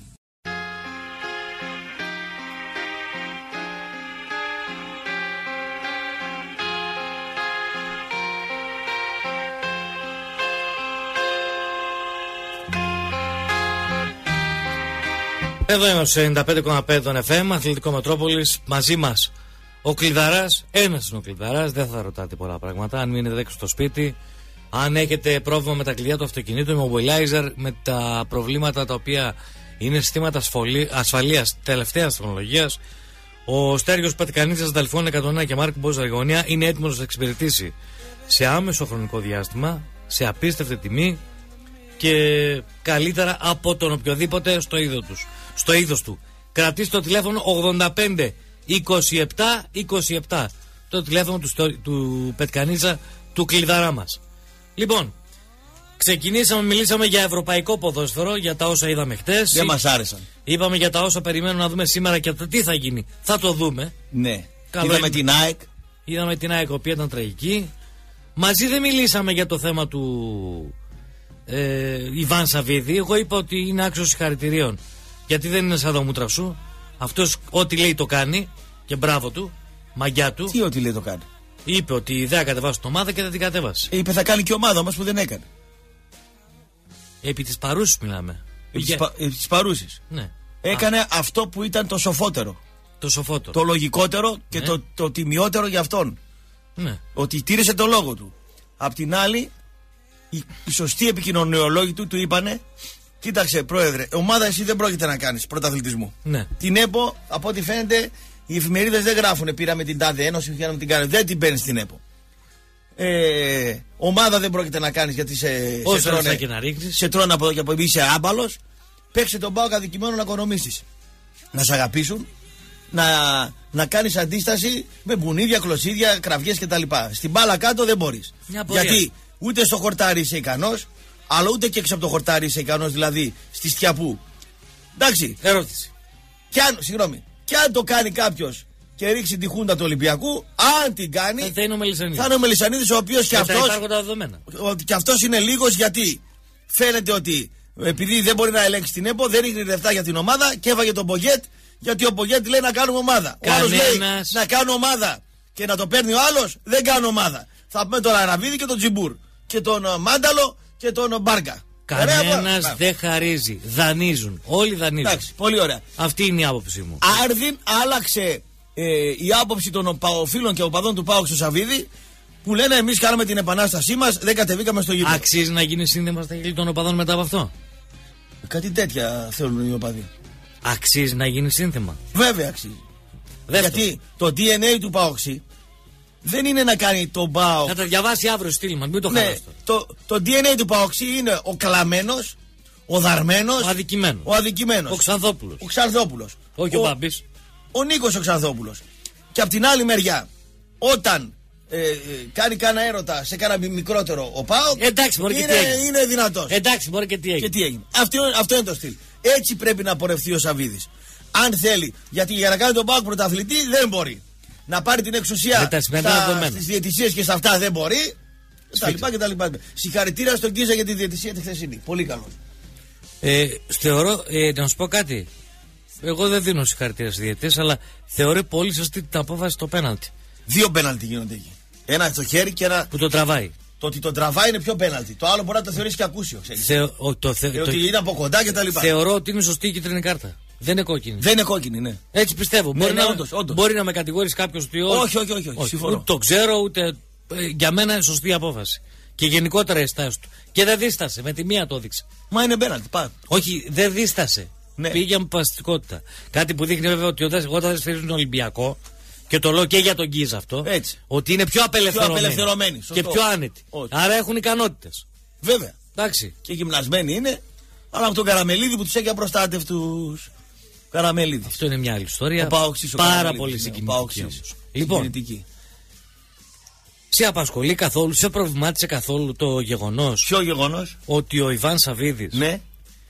Speaker 4: Εδώ είμαστε 95,5 των FM, Αθλητικό Μετρόπολης. Μαζί μας ο Κλειδαράς. Ένας είναι ο Κλειδαράς, δεν θα ρωτάτε πολλά πράγματα. Αν μείνετε έξω στο σπίτι, αν έχετε πρόβλημα με τα κλειδιά του αυτοκινήτου, immobilizer, με τα προβλήματα τα οποία είναι συστήματα ασφαλείας τελευταίας τεχνολογίας, ο Στέργιος Πατικανίτσας, Δαλφών 101 και Μάρκο Αργωνία είναι έτοιμος να σας εξυπηρετήσει σε άμεσο χρονικό διάστημα, σε απίστευτη τιμή και καλύτερα από τον οποιοδήποτε στο είδος του. Κρατήστε το τηλέφωνο 85 27 27, το τηλέφωνο του Πετκανίτσα, του Κλειδαρά μας. Λοιπόν, μιλήσαμε για ευρωπαϊκό ποδόσφαιρο, για τα όσα είδαμε χτες.
Speaker 5: Δεν μας άρεσαν.
Speaker 4: Είπαμε για τα όσα περιμένουμε να δούμε σήμερα και το τι θα γίνει. Θα το δούμε.
Speaker 5: Ναι. Είδαμε την ΑΕΚ.
Speaker 4: Είδαμε την ΑΕΚ, η οποία ήταν τραγική. Μαζί δεν μιλήσαμε για το θέμα του Ιβάν Σαββίδη. Εγώ είπα ότι είναι άξιος συγχαρητηρίων. Γιατί δεν είναι σαν το Μούτραψου. Αυτός ό,τι λέει το κάνει. Και μπράβο του. Μαγιά του.
Speaker 5: Τι ό,τι λέει το κάνει?
Speaker 4: Είπε ότι δεν θα κατεβάσει την ομάδα και δεν την κατέβασε.
Speaker 5: Είπε θα κάνει και ομάδα όμως που δεν έκανε.
Speaker 4: Επί της παρούσης μιλάμε.
Speaker 5: Επί της παρούσης.
Speaker 4: Ναι.
Speaker 5: Έκανε αυτό που ήταν το σοφότερο.
Speaker 4: Το σοφότερο.
Speaker 5: Το λογικότερο και το τιμιότερο για αυτόν.
Speaker 4: Ναι.
Speaker 5: Ότι τήρησε το λόγο του. Απ' την άλλη, οι σωστοί επικοινωνιολόγοι του είπανε: κοίταξε, πρόεδρε, ομάδα εσύ δεν πρόκειται να κάνεις πρωταθλητισμού.
Speaker 4: Ναι.
Speaker 5: Την ΕΠΟ, από ό,τι φαίνεται, οι εφημερίδες δεν γράφουν. Πήραμε την τάδε ένωση, πήραμε την κάνουμε. Δεν την παίρνει στην ΕΠΟ. Ομάδα δεν πρόκειται να κάνεις γιατί σε τρώνε από εδώ και από εκεί, είσαι άμπαλος. Παίξε τον ΠΑΟΚ αδικημένο να οικονομήσεις. Να σε αγαπήσουν, να κάνεις αντίσταση με μπουνίδια, κλωσίδια, κραυγές κτλ. Στην μπάλα κάτω δεν μπορείς. Γιατί ούτε στο χορτάρι είσαι ικανός, αλλά ούτε και έξω από το χορτάρι είσαι ικανός, δηλαδή στη Στιαπού. Εντάξει.
Speaker 4: Ερώτηση.
Speaker 5: Και αν το κάνει κάποιος και ρίξει τη χούντα του Ολυμπιακού, αν την κάνει,
Speaker 4: θα είναι
Speaker 5: ο Μελισσανίδης, ο οποίος
Speaker 4: και
Speaker 5: αυτός είναι λίγος, γιατί φαίνεται ότι επειδή δεν μπορεί να ελέγξει την ΕΠΟ, δεν ρίχνει λεφτά για την ομάδα και έβαγε τον Πογέτ, γιατί ο Πογέτ λέει να κάνουμε ομάδα. Ο άλλος λέει να κάνω ομάδα και να το παίρνει ο άλλος, δεν κάνω ομάδα. Θα πούμε τον Αραβίδη και τον Τζιμπούρ και τον Μάνταλο και τον Μπάρκα.
Speaker 4: Κανένας δεν χαρίζει. Δανείζουν. Όλοι δανείζουν.
Speaker 5: Εντάξει, πολύ ωραία.
Speaker 4: Αυτή είναι η άποψή μου.
Speaker 5: Άρδιν άλλαξε η άποψη των φίλων και οπαδών του ΠΑΟΚ στο Σαββίδη, που λένε εμείς κάναμε την επανάστασή μας, δεν κατεβήκαμε στο γήπεδο.
Speaker 4: Αξίζει να γίνει σύνδεμα στα χείλη των οπαδών μετά από αυτό?
Speaker 5: Κάτι τέτοια θέλουν οι οπαδοί.
Speaker 4: Αξίζει να γίνει σύνθεμα?
Speaker 5: Βέβαια αξίζει. Γιατί το DNA του ΠΑΟΚΣι δεν είναι να κάνει τον ΠΑΟΚ.
Speaker 4: Θα τα διαβάσει αύριο Στήλμαν, μην το χαλάσει.
Speaker 5: Το DNA του ΠΑΟΚΣι είναι ο κλαμμένος, ο δαρμένος, ο αδικημένος.
Speaker 4: Ο
Speaker 5: Ξανθόπουλος.
Speaker 4: Όχι ο Μπάμπης.
Speaker 5: Ο Νίκος ο Ξανθόπουλος. Και από την άλλη μεριά, όταν κάνει κάνα έρωτα σε κάνα μικρότερο ο ΠΑΟΚ,
Speaker 4: Εντάξει, μωρέ,
Speaker 5: είναι δυνατός.
Speaker 4: Εντάξει, μπορεί και τι έγινε.
Speaker 5: Και τι έγινε. Αυτό είναι το στυλ. Έτσι πρέπει να πορευτεί ο Σαββίδης. Αν θέλει, γιατί για να κάνει τον ΠΑΟΚ πρωταθλητή δεν μπορεί. Να πάρει την εξουσία στις διαιτησίες και στα αυτά δεν μπορεί. Τα λοιπά. Συγχαρητήρια στον Κίζα για τη διαιτησία τη χθεσινή. Πολύ καλό.
Speaker 4: Θεωρώ, να σου πω κάτι. Εγώ δεν δίνω συγχαρητήρια στους διαιτητές, αλλά θεωρώ πολύ σωστή την απόφαση στο πέναλτι. 2
Speaker 5: πέναλτι γίνονται εκεί. Ένα στο χέρι και ένα.
Speaker 4: Που το τραβάει.
Speaker 5: Το ότι το τραβάει είναι πιο πέναλτι. Το άλλο μπορεί να το θεωρήσει και ακούσιο. Ότι είναι από κοντά και τα λοιπά.
Speaker 4: Θεωρώ ότι είναι σωστή η κίτρινη κάρτα. Δεν είναι κόκκινη.
Speaker 5: Δεν είναι κόκκινη, ναι.
Speaker 4: Έτσι πιστεύω. Μπορεί να με κατηγορήσει κάποιο ότι
Speaker 5: όχι. Συμφωνώ.
Speaker 4: Ούτε το ξέρω, ούτε. Για μένα είναι σωστή η απόφαση. Και γενικότερα η στάση του. Και δεν δίστασε. Με τη μία το έδειξε.
Speaker 5: Μα είναι πέναλτι.
Speaker 4: Όχι, δεν δίστασε. Ναι. Πήγε με παστικότητα. Κάτι που δείχνει βέβαια ότι όταν δεν σφυρίζουν τον Ολυμπιακό, και το λέω και για τον Γκίζα αυτό,
Speaker 5: έτσι,
Speaker 4: ότι είναι πιο απελευθερωμένοι και πιο άνετοι. Άρα έχουν ικανότητες.
Speaker 5: Βέβαια.
Speaker 4: Εντάξει.
Speaker 5: Και γυμνασμένοι είναι, αλλά με τον Καραμελίδη που τους έχει απροστάτευτους. Καραμελίδη.
Speaker 4: Αυτό είναι μια άλλη ιστορία. Πάρα πολύ συγκινητική. Λοιπόν, σε απασχολεί καθόλου, σε προβλημάτισε καθόλου το γεγονός?
Speaker 5: Ποιο γεγονός?
Speaker 4: Ότι ο Ιβάν Σαββίδης,
Speaker 5: ναι,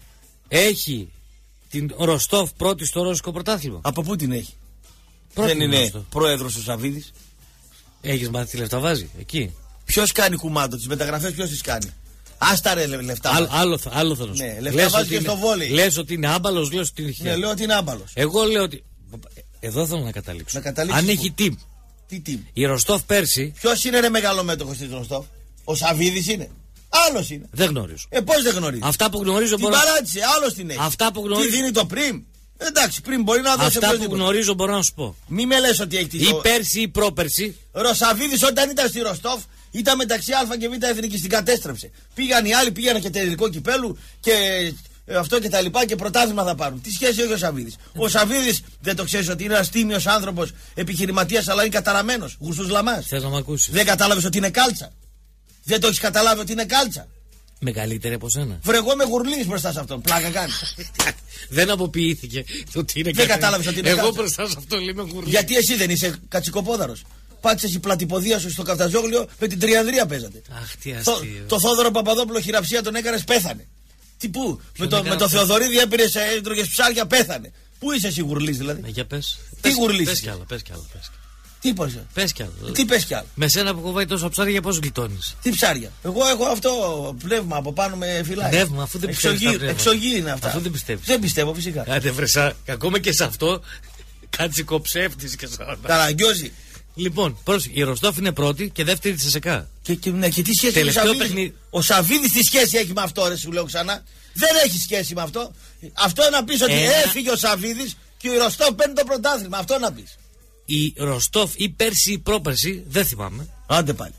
Speaker 4: έχει την Ροστόφ πρώτη στο ρώσικο πρωτάθλημα.
Speaker 5: Από πού την έχει? Δεν είναι πρόεδρος ο Σαββίδης?
Speaker 4: Έχεις μάθει τι λεφτά βάζει εκεί?
Speaker 5: Ποιος κάνει κουμάντο, τις μεταγραφές ποιος τις κάνει? Άστα ρε λεφτά.
Speaker 4: Άλλο θέλω να σου
Speaker 5: πω. Λεφτά βάζει και στο βόλεϊ.
Speaker 4: Λες ότι είναι άμπαλος, λες ότι είναι χέρι.
Speaker 5: Ναι, λέω ότι είναι άμπαλος.
Speaker 4: Εγώ λέω ότι. Εδώ θέλω να καταλήξω. Αν έχει team.
Speaker 5: Τι team?
Speaker 4: Η Ροστόφ πέρσι.
Speaker 5: Ποιος είναι ρε μεγαλομέτωχος της Ροστόφ? Ο Σαββίδης είναι? Άλλος είναι.
Speaker 4: Δεν γνωρίζω.
Speaker 5: Πώς δεν γνωρίζω?
Speaker 4: Αυτά που γνωρίζω
Speaker 5: την παράτησε, άλλος την έχει.
Speaker 4: Αυτά που γνωρίζω.
Speaker 5: Τι δίνει το πριμ? Εντάξει, πριν μπορεί να δώσει.
Speaker 4: Αυτά που γνωρίζω μπορώ να σου πω.
Speaker 5: Μη με λες ότι έχει τη
Speaker 4: ή πέρσι ή πρόπερσι.
Speaker 5: Ροσαβίδης όταν ήταν στη Ροστόφ ήταν μεταξύ Α και Β εθνικής, την κατέστρεψε. Πήγαν οι άλλοι, πήγαν και τελικό κυπέλου και αυτό και τα λοιπά και πρωτάθλημα θα πάρουν. Τι σχέση έχει ο Σαββίδης? Ο Σαββίδης δεν το ξέρεις ότι είναι ένας τίμιος άνθρωπος, επιχειρηματίας, αλλά είναι καταραμένος, γουρσούς λαμάς?
Speaker 4: Θες να μ' ακούσεις?
Speaker 5: Δεν κατάλαβες ότι είναι κάλτσα? Δεν το έχεις καταλάβει ότι είναι κάλτσα?
Speaker 4: Μεγαλύτερη από σένα.
Speaker 5: Βρε, εγώ είμαι γουρλής μπροστά σε αυτόν. Πλάκα κάνει.
Speaker 4: Δεν αποποιήθηκε ότι είναι.
Speaker 5: Δεν κατάλαβες ότι είναι.
Speaker 4: Εγώ μπροστά σε αυτόν είμαι γουρλής.
Speaker 5: Γιατί εσύ δεν είσαι κατσικοπόδαρος? Πάτησες η πλατυποδία σου στο Καφταζόγλιο, με την Τριανδρία παίζατε.
Speaker 4: Αχ, τι αστείο.
Speaker 5: Το Θόδωρο Παπαδόπουλο χειραψία τον έκανες, πέθανε. Τι πού? Με το Θεοδωρίδη έτρωγες ψάρια, πέθανε. Πού είσαι εσύ γουρλής δηλαδή?
Speaker 4: Για πες.
Speaker 5: Τι γουρλής?
Speaker 4: Πες κι άλλα.
Speaker 5: Τι είπες?
Speaker 4: Πες κι άλλα.
Speaker 5: Τι πες κι άλλα?
Speaker 4: Με σένα που κοβάει τόσο ψάρια, πώς γλιτώνεις?
Speaker 5: Τι ψάρια? Εγώ έχω αυτό πνεύμα από πάνω με φυλάκι.
Speaker 4: Πνεύμα, αφού δεν πιστεύεις.
Speaker 5: Εξωγή είναι αυτά.
Speaker 4: Αφού δεν πιστεύεις.
Speaker 5: Δεν πιστεύω φυσικά.
Speaker 4: Άντε βρεσά, ακόμα και σε αυτό κατσικοψεύτης και σαν.
Speaker 5: Καραγκιόζη.
Speaker 4: Λοιπόν, η Ροστόφ είναι πρώτη και δεύτερη της ΕΣΕΚΑ.
Speaker 5: Και τι σχέση έχει ο Σαββίδης? Ο Σαββίδης τι σχέση έχει με αυτό, ρε, σου λέω ξανά? Δεν έχει σχέση με αυτό. Αυτό να πεις ότι έφυγε ο Σαββίδης και η Ροστόφ παίρνει το πρωτάθλημα. Αυτό να πεις.
Speaker 4: Η Ροστόφ ή πέρσι ή πρόπερσι, δεν θυμάμαι.
Speaker 5: Άντε πάλι.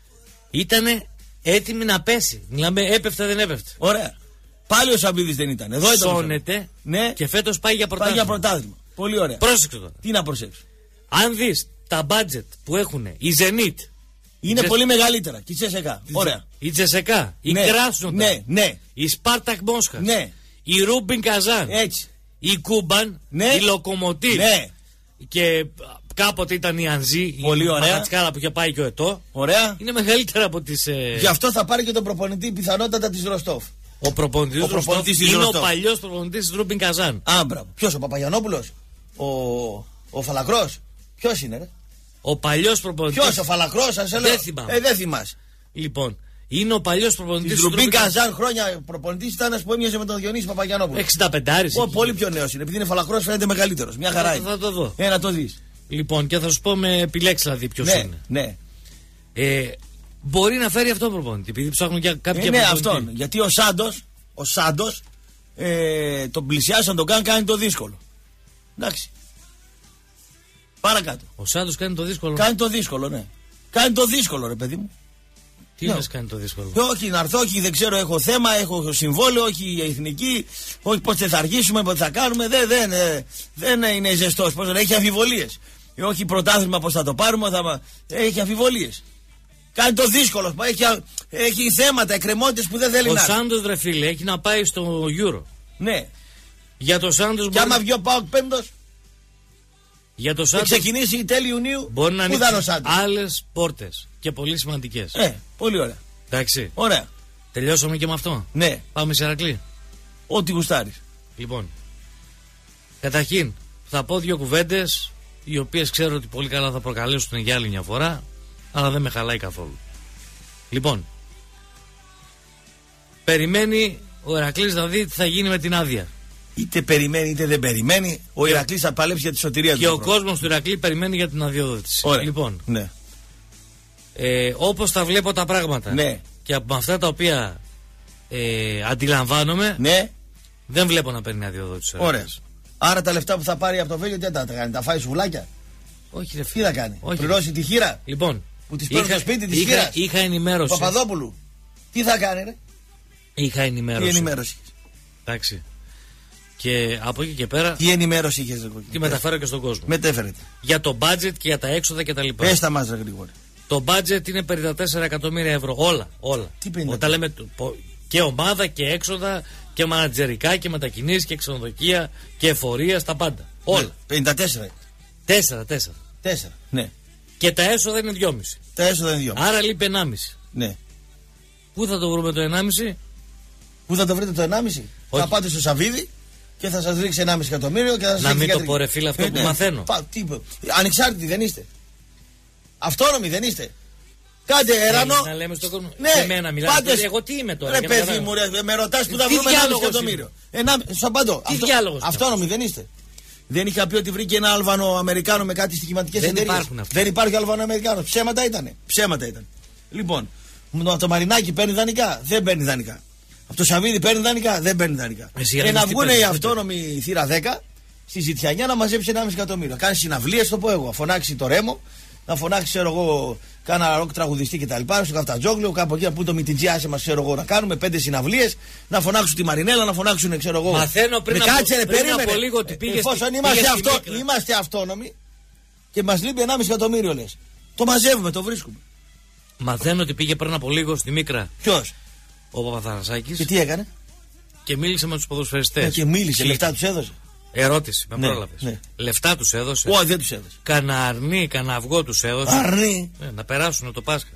Speaker 4: Ήτανε έτοιμη να πέσει. Μιλάμε, έπεφτε δεν έπεφτε.
Speaker 5: Ωραία. Πάλι ο Σαββίδης δεν ήταν. Εδώ ήταν.
Speaker 4: Σώνεται, ναι, και φέτος πάει για πρωτάθλημα.
Speaker 5: Πολύ ωραία.
Speaker 4: Πρόσεξε τώρα.
Speaker 5: Τι να προσέξω?
Speaker 4: Αν δεις τα budget που έχουν η Zenit.
Speaker 5: Είναι πολύ μεγαλύτερα. Και η Τσεσεκά. Ωραία.
Speaker 4: Η Τσεσεκά. Η Κράσνοντα.
Speaker 5: Ναι.
Speaker 4: Η Σπάρτακ Μόσχα.
Speaker 5: Ναι.
Speaker 4: Η Ρούμπιν Καζάν.
Speaker 5: Έτσι.
Speaker 4: Η Κούμπαν.
Speaker 5: Ναι.
Speaker 4: Η Λοκομοτίβ.
Speaker 5: Ναι.
Speaker 4: Και κάποτε ήταν η Ανζή.
Speaker 5: Πολύ ωραία.
Speaker 4: Η Μαχατσκάρα που είχε πάει και ο Ετώ.
Speaker 5: Ωραία.
Speaker 4: Είναι μεγαλύτερα από τις.
Speaker 5: Γι' αυτό θα πάρει και τον προπονητή πιθανότατα της Ροστόφ.
Speaker 4: Ο προπονητής είναι ο παλιός προπονητής της Ρούμπιν Καζάν.
Speaker 5: Άμπρα. Ποιος? Ο Παπαγιανόπουλος? Ο Φαλακρός? Ποιος είναι, ρε?
Speaker 4: Ο παλιός προπονητής.
Speaker 5: Ποιος? Ο Φαλακρός?
Speaker 4: Δεν θυμάμαι.
Speaker 5: Δεν θυμάσαι.
Speaker 4: Λοιπόν, είναι ο παλιός προπονητής
Speaker 5: της Ρούμπιν Καζάν. Χρόνια προπονητής ήταν, ένας που έμοιαζε με τον Διονύση Παπαγιανόπουλο.
Speaker 4: 65.
Speaker 5: Πολύ πιο νέος είναι. Επειδή είναι Φαλακρός φαίνεται μεγαλύτερος. Μια χαρά είναι.
Speaker 4: Θα το δω.
Speaker 5: Να το δεις.
Speaker 4: Λοιπόν, και θα σου πω με επιλέξει δηλαδή ποιος είναι.
Speaker 5: Ναι.
Speaker 4: Μπορεί να φέρει αυτόν τον προπονητή, επειδή ψάχνουν για κάποια
Speaker 5: ναι, αυτόν. Γιατί ο Σάντος τον πλησιάσει να τον κάνει το δύσκολο. Εντάξει. Παρακάτω.
Speaker 4: Ο Σάντος κάνει το δύσκολο.
Speaker 5: Κάνει το δύσκολο, ναι. Κάνει το δύσκολο, ρε παιδί μου.
Speaker 4: Τι λες κάνει το δύσκολο?
Speaker 5: Όχι, να έρθω, όχι, δεν ξέρω, έχω θέμα, έχω συμβόλαιο, όχι η εθνική, όχι πότε θα αργήσουμε, πότε θα κάνουμε. Δεν είναι ζεστός. Έχει αμφιβολίες. Όχι πρωτάθλημα, πώς θα το πάρουμε, έχει αμφιβολίες. Κάνει το δύσκολο. Έχει θέματα, εκκρεμότητες που δεν θέλει να.
Speaker 4: Ο Σάντος, ρε φίλε, έχει να πάει στο Euro.
Speaker 5: Ναι.
Speaker 4: Για το Σάντος.
Speaker 5: Και άμα βγει ο ΠΑΟΚ πέμπτος.
Speaker 4: Για το
Speaker 5: Και
Speaker 4: Σάντος
Speaker 5: ξεκινήσει τέλη Ιουνίου.
Speaker 4: μπορεί να
Speaker 5: Πού θα είναι ο
Speaker 4: ανοίξει
Speaker 5: Σάντος?
Speaker 4: άλλες πόρτες και πολύ σημαντικές.
Speaker 5: Πολύ ωραία.
Speaker 4: Εντάξει.
Speaker 5: Ωραία.
Speaker 4: Τελειώσαμε και με αυτό.
Speaker 5: Ναι.
Speaker 4: Πάμε σε Ηρακλή.
Speaker 5: Ό,τι γουστάρεις.
Speaker 4: Λοιπόν, καταρχήν θα πω 2 κουβέντες οι οποίες ξέρω ότι πολύ καλά θα προκαλέσουν για άλλη μια φορά, αλλά δεν με χαλάει καθόλου. Λοιπόν, περιμένει ο Ηρακλής να δει τι θα γίνει με την άδεια.
Speaker 5: Είτε περιμένει είτε δεν περιμένει, ο Ηρακλής θα παλέψει για τη σωτηρία του.
Speaker 4: Και ο κόσμος του Ηρακλή περιμένει για την αδειοδότηση.
Speaker 5: Ωραία.
Speaker 4: Λοιπόν,
Speaker 5: Ναι.
Speaker 4: όπως τα βλέπω τα πράγματα,
Speaker 5: Ναι.
Speaker 4: και από αυτά τα οποία αντιλαμβάνομαι,
Speaker 5: Ναι.
Speaker 4: δεν βλέπω να παίρνει αδειοδότηση. ο
Speaker 5: Ωραία.
Speaker 4: Ηρακλής.
Speaker 5: Άρα τα λεφτά που θα πάρει από το Βέλγιο τι θα τα κάνει? Τα φάει σουβλάκια?
Speaker 4: Όχι, ρε
Speaker 5: Τι
Speaker 4: φίλε.
Speaker 5: θα κάνει?
Speaker 4: Όχι.
Speaker 5: Πληρώσει τη χείρα
Speaker 4: Λοιπόν,
Speaker 5: που τη παίρνει στο σπίτι τη χείρα?
Speaker 4: είχα ενημέρωση.
Speaker 5: Παπαδόπουλου. Τι θα κάνει, ρε?
Speaker 4: Είχα
Speaker 5: Τι
Speaker 4: ενημέρωση.
Speaker 5: ενημέρωση?
Speaker 4: Εντάξει. Και από εκεί και πέρα
Speaker 5: Τι ενημέρωση είχε?
Speaker 4: τη μεταφέρω και στον κόσμο.
Speaker 5: Μετέφερε.
Speaker 4: Για το budget και για τα έξοδα κτλ.
Speaker 5: Πες τα μας, ρε Γρηγόρη.
Speaker 4: Το budget είναι 54 εκατομμύρια ευρώ. Όλα.
Speaker 5: Τι 54?
Speaker 4: Όταν λέμε και ομάδα και έξοδα και μανατζερικά και μετακινήσεις και ξενοδοχεία και εφορία, τα πάντα. Όλα.
Speaker 5: 54.
Speaker 4: 4.
Speaker 5: 4. Ναι.
Speaker 4: Και τα έσοδα είναι 2,5.
Speaker 5: Τα έσοδα είναι 2.
Speaker 4: Άρα λείπει 1,5.
Speaker 5: Ναι.
Speaker 4: Πού θα το βρούμε το 1,5?
Speaker 5: Πού θα το βρείτε το 1,5?
Speaker 4: Όχι.
Speaker 5: Θα πάτε στο Σαββίδι και θα σας ρίξει 1,5 εκατομμύριο και θα σας
Speaker 4: Να
Speaker 5: ρίξει
Speaker 4: μην το
Speaker 5: γιατρική.
Speaker 4: πω, ρε φίλε, αυτό που μαθαίνω.
Speaker 5: Ανεξάρτητοι δεν είστε? Αυτόνομοι δεν είστε? Κάντε έρανο.
Speaker 4: Να λέμε στον κόσμο.
Speaker 5: Ναι,
Speaker 4: Σε μένα μιλάμε.
Speaker 5: πάτε.
Speaker 4: Εγώ τι είμαι τώρα?
Speaker 5: Ρε
Speaker 4: για να
Speaker 5: παιδί
Speaker 4: καταλάβω.
Speaker 5: μου, ρε, με ρωτάς που θα
Speaker 4: Τι
Speaker 5: βρούμε 1,5
Speaker 4: διάλογος
Speaker 5: εκατομμύριο. Σου απαντώ.
Speaker 4: Τι διάλογος είναι
Speaker 5: Αυτόνομοι δεν είστε? Δεν είχα πει ότι βρήκε ένα Αλβανο-Αμερικάνο με κάτι στοιχηματικές
Speaker 4: Δεν
Speaker 5: εταιρείες?
Speaker 4: υπάρχουν αυτά.
Speaker 5: Δεν υπάρχει Αλβανο-Αμερικάνο. Ψέματα ήταν. Ψέματα ήταν. Λοιπόν, το Μαρινάκι παίρνει δανεικά? Δεν παίρνει δανεικά. Από το Σαββίδι παίρνει δανεικά? Δεν παίρνει δανεικά. Και να βγουν οι αυτόνομοι θύρα 10 στη Ζητιανιά να μαζέψει 1,5 εκατομμύριο. Κάνει συναυλίες, το πω εγώ. Να φωνάξει το Ρέμο, να φωνάξει, ξέρω εγώ, κάνα ροκ τραγουδιστή κτλ. Στο Καφτατζόγλιο, κάπου εκεί που το Μιτιτζί άσε μας, ξέρω εγώ, να κάνουμε 5 συναυλίες, να φωνάξουν τη Μαρινέλα, να φωνάξουν, ξέρω εγώ.
Speaker 4: Μαθαίνω πριν από λίγο ότι πήγε.
Speaker 5: Εφόσον είμαστε αυτόνομοι και μας λείπει 1,5 εκατομμύριο, λες. Το μαζεύουμε, το βρίσκουμε.
Speaker 4: Μαθαίνω ότι πήγε πριν από λίγο στη Μίκρα
Speaker 5: Ποιος?
Speaker 4: ο Παπαθανασάκης
Speaker 5: Και τι έκανε?
Speaker 4: και μίλησε με τους ποδοσφαιριστές.
Speaker 5: Και μίλησε, λεφτά τους έδωσε?
Speaker 4: Ερώτηση, με
Speaker 5: Ναι,
Speaker 4: πρόλαβες.
Speaker 5: ναι.
Speaker 4: Λεφτά τους έδωσε?
Speaker 5: Όχι, δεν τους έδωσε.
Speaker 4: Κανα αρνί, κανα αυγό τους έδωσε?
Speaker 5: Αρνί.
Speaker 4: Να περάσουν το Πάσχα.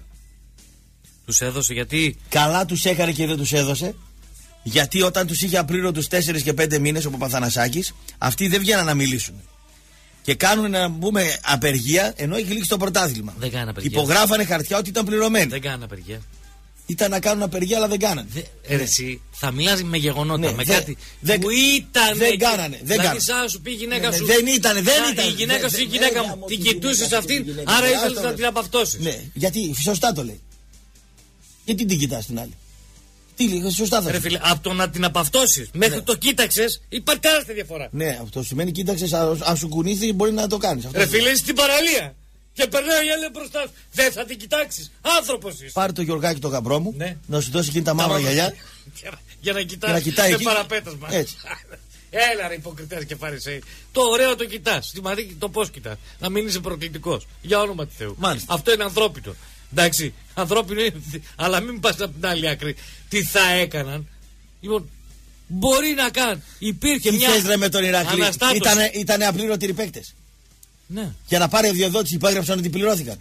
Speaker 4: Τους έδωσε γιατί.
Speaker 5: Καλά τους έκανε και δεν τους έδωσε. Γιατί όταν τους είχε απλήρωτους 4 και 5 μήνες ο Παπαθανασάκης, αυτοί δεν βγαίναν να μιλήσουν. Και κάνουν να πούμε απεργία ενώ έχει λήξει το πρωτάθλημα.
Speaker 4: Δεν κάνανε απεργία.
Speaker 5: Υπογράφανε χαρτιά ότι ήταν πληρωμένοι.
Speaker 4: Δεν κάνανε απεργία.
Speaker 5: Ήταν να κάνουν απεργία, αλλά δεν κάνανε.
Speaker 4: Εσύ θα μιλάς με γεγονότα,
Speaker 5: Ναι,
Speaker 4: με
Speaker 5: δεν-
Speaker 4: κάτι
Speaker 5: δεν-
Speaker 4: που ήταν.
Speaker 5: δεν κάνανε, δεν
Speaker 4: δηλαδή,
Speaker 5: κάνανε.
Speaker 4: σαν να σου πει η γυναίκα
Speaker 5: Ναι,
Speaker 4: σου.
Speaker 5: δεν ήτανε, δεν
Speaker 4: «Α,
Speaker 5: ήτανε.
Speaker 4: Η γυναίκα σου, η
Speaker 5: Δεν-
Speaker 4: γυναίκα
Speaker 5: δεν-
Speaker 4: μου.
Speaker 5: δεν-
Speaker 4: Την
Speaker 5: δεν-
Speaker 4: κοιτούσες
Speaker 5: δεν-
Speaker 4: αυτήν,
Speaker 5: γυναίκα.
Speaker 4: άρα
Speaker 5: Άστο,
Speaker 4: ήθελες να
Speaker 5: ρε.
Speaker 4: την απαυτώσεις.
Speaker 5: Ναι, γιατί σωστά το λέει. Γιατί την κοιτάς την άλλη? Τι λέει, σωστά θα
Speaker 4: Ρε
Speaker 5: λέει.
Speaker 4: φίλε, από το να την απαυτώσεις μέχρι το κοίταξες, υπάρχει τεράστια διαφορά.
Speaker 5: Ναι, αυτό σημαίνει κοίταξες, αν σου κουνήθει μπορεί να το κάνεις. Αυτό
Speaker 4: Ρε
Speaker 5: σημαίνει.
Speaker 4: φίλε, είσαι στην παραλία και περνάει η άλλη μπροστά σου. Δεν θα την κοιτάξεις. Άνθρωπος είσαι.
Speaker 5: Πάρε το Γιωργάκι το γαμπρό μου,
Speaker 4: Ναι.
Speaker 5: να σου δώσει εκείνη τα μαύρα γυαλιά.
Speaker 4: Για να
Speaker 5: Για να
Speaker 4: κοιτάς
Speaker 5: κοιτάει
Speaker 4: με
Speaker 5: εκεί.
Speaker 4: παραπέτασμα.
Speaker 5: Έτσι.
Speaker 4: Έλα ρε υποκριτές και φαρισαίοι. Το ωραίο το κοιτάς. Στη Μαρίκη το πώς κοιτάς. Να μην είσαι προκλητικός. Για όνομα του Θεού.
Speaker 5: Μάλιστα.
Speaker 4: Αυτό είναι ανθρώπινο. Εντάξει. Ανθρώπινο είναι. Αλλά μην πας από την άλλη άκρη. Τι θα έκαναν. Λοιπόν, μπορεί να κάνουν. Υπήρχε
Speaker 5: Τι
Speaker 4: μια.
Speaker 5: θες ρε με τον Ηρακλή?
Speaker 4: αναστάτωση.
Speaker 5: Ήτανε απλήρωτοι οι παίκτες.
Speaker 4: Ναι.
Speaker 5: Για να πάρει αδειοδότηση υπέγραψαν ότι πληρώθηκαν.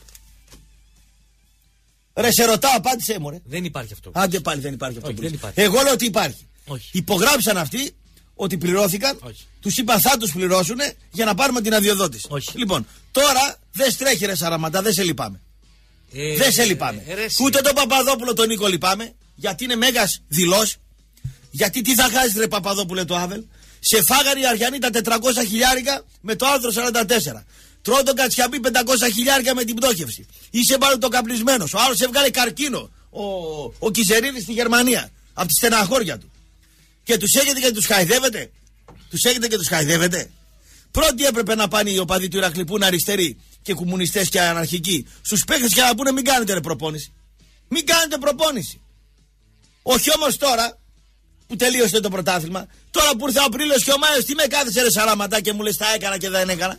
Speaker 5: Ρε σε ρωτάω, απάντησέ μου ρε.
Speaker 4: Δεν υπάρχει αυτό.
Speaker 5: Άντε πάλι δεν υπάρχει αυτό.
Speaker 4: Όχι,
Speaker 5: που
Speaker 4: δεν
Speaker 5: λες.
Speaker 4: υπάρχει.
Speaker 5: Εγώ λέω ότι υπάρχει.
Speaker 4: Όχι.
Speaker 5: Υπογράψαν αυτοί ότι πληρώθηκαν.
Speaker 4: Όχι.
Speaker 5: Τους είπα θα τους πληρώσουν για να πάρουμε την αδειοδότηση.
Speaker 4: Όχι.
Speaker 5: Λοιπόν, τώρα δεν στρέχει ρε Σαραματά, δεν σε λυπάμαι. Δεν σε λυπάμαι. Ούτε τον Παπαδόπουλο τον Νίκο λυπάμαι. Γιατί είναι μέγας δηλός. Γιατί τι θα χάσει ρε Παπαδόπουλε το Άβελ? Σε φάγανε οι Αριανοί τα 400 χιλιάρικα με το άρθρο 44. Τρώω τον Κατσιαμπή 500 χιλιάρικα με την πτώχευση. Είσαι πάλι το καπνισμένος. Ο άλλος έβγαλε καρκίνο. Ο Κιζερίδης στη Γερμανία. Από τη στεναχώρια του. Και τους έχετε και τους χαϊδεύετε. Τους έχετε και τους χαϊδεύετε. Πρώτοι έπρεπε να πάνε οι οπαδοί του Ηρακλή που είναι αριστεροί και κομμουνιστές και αναρχικοί. Στους παίκτες και να πούνε μην κάνετε ρε προπόνηση. Μην κάνετε προπόνηση. Όχι όμως τώρα που τελείωσε το πρωτάθλημα. Τώρα που ήρθε ο Απρίλιος και ο Μάιος, τι με κάθεσε ρε Σαραματά και μου λες τα έκανα και δεν έκανα?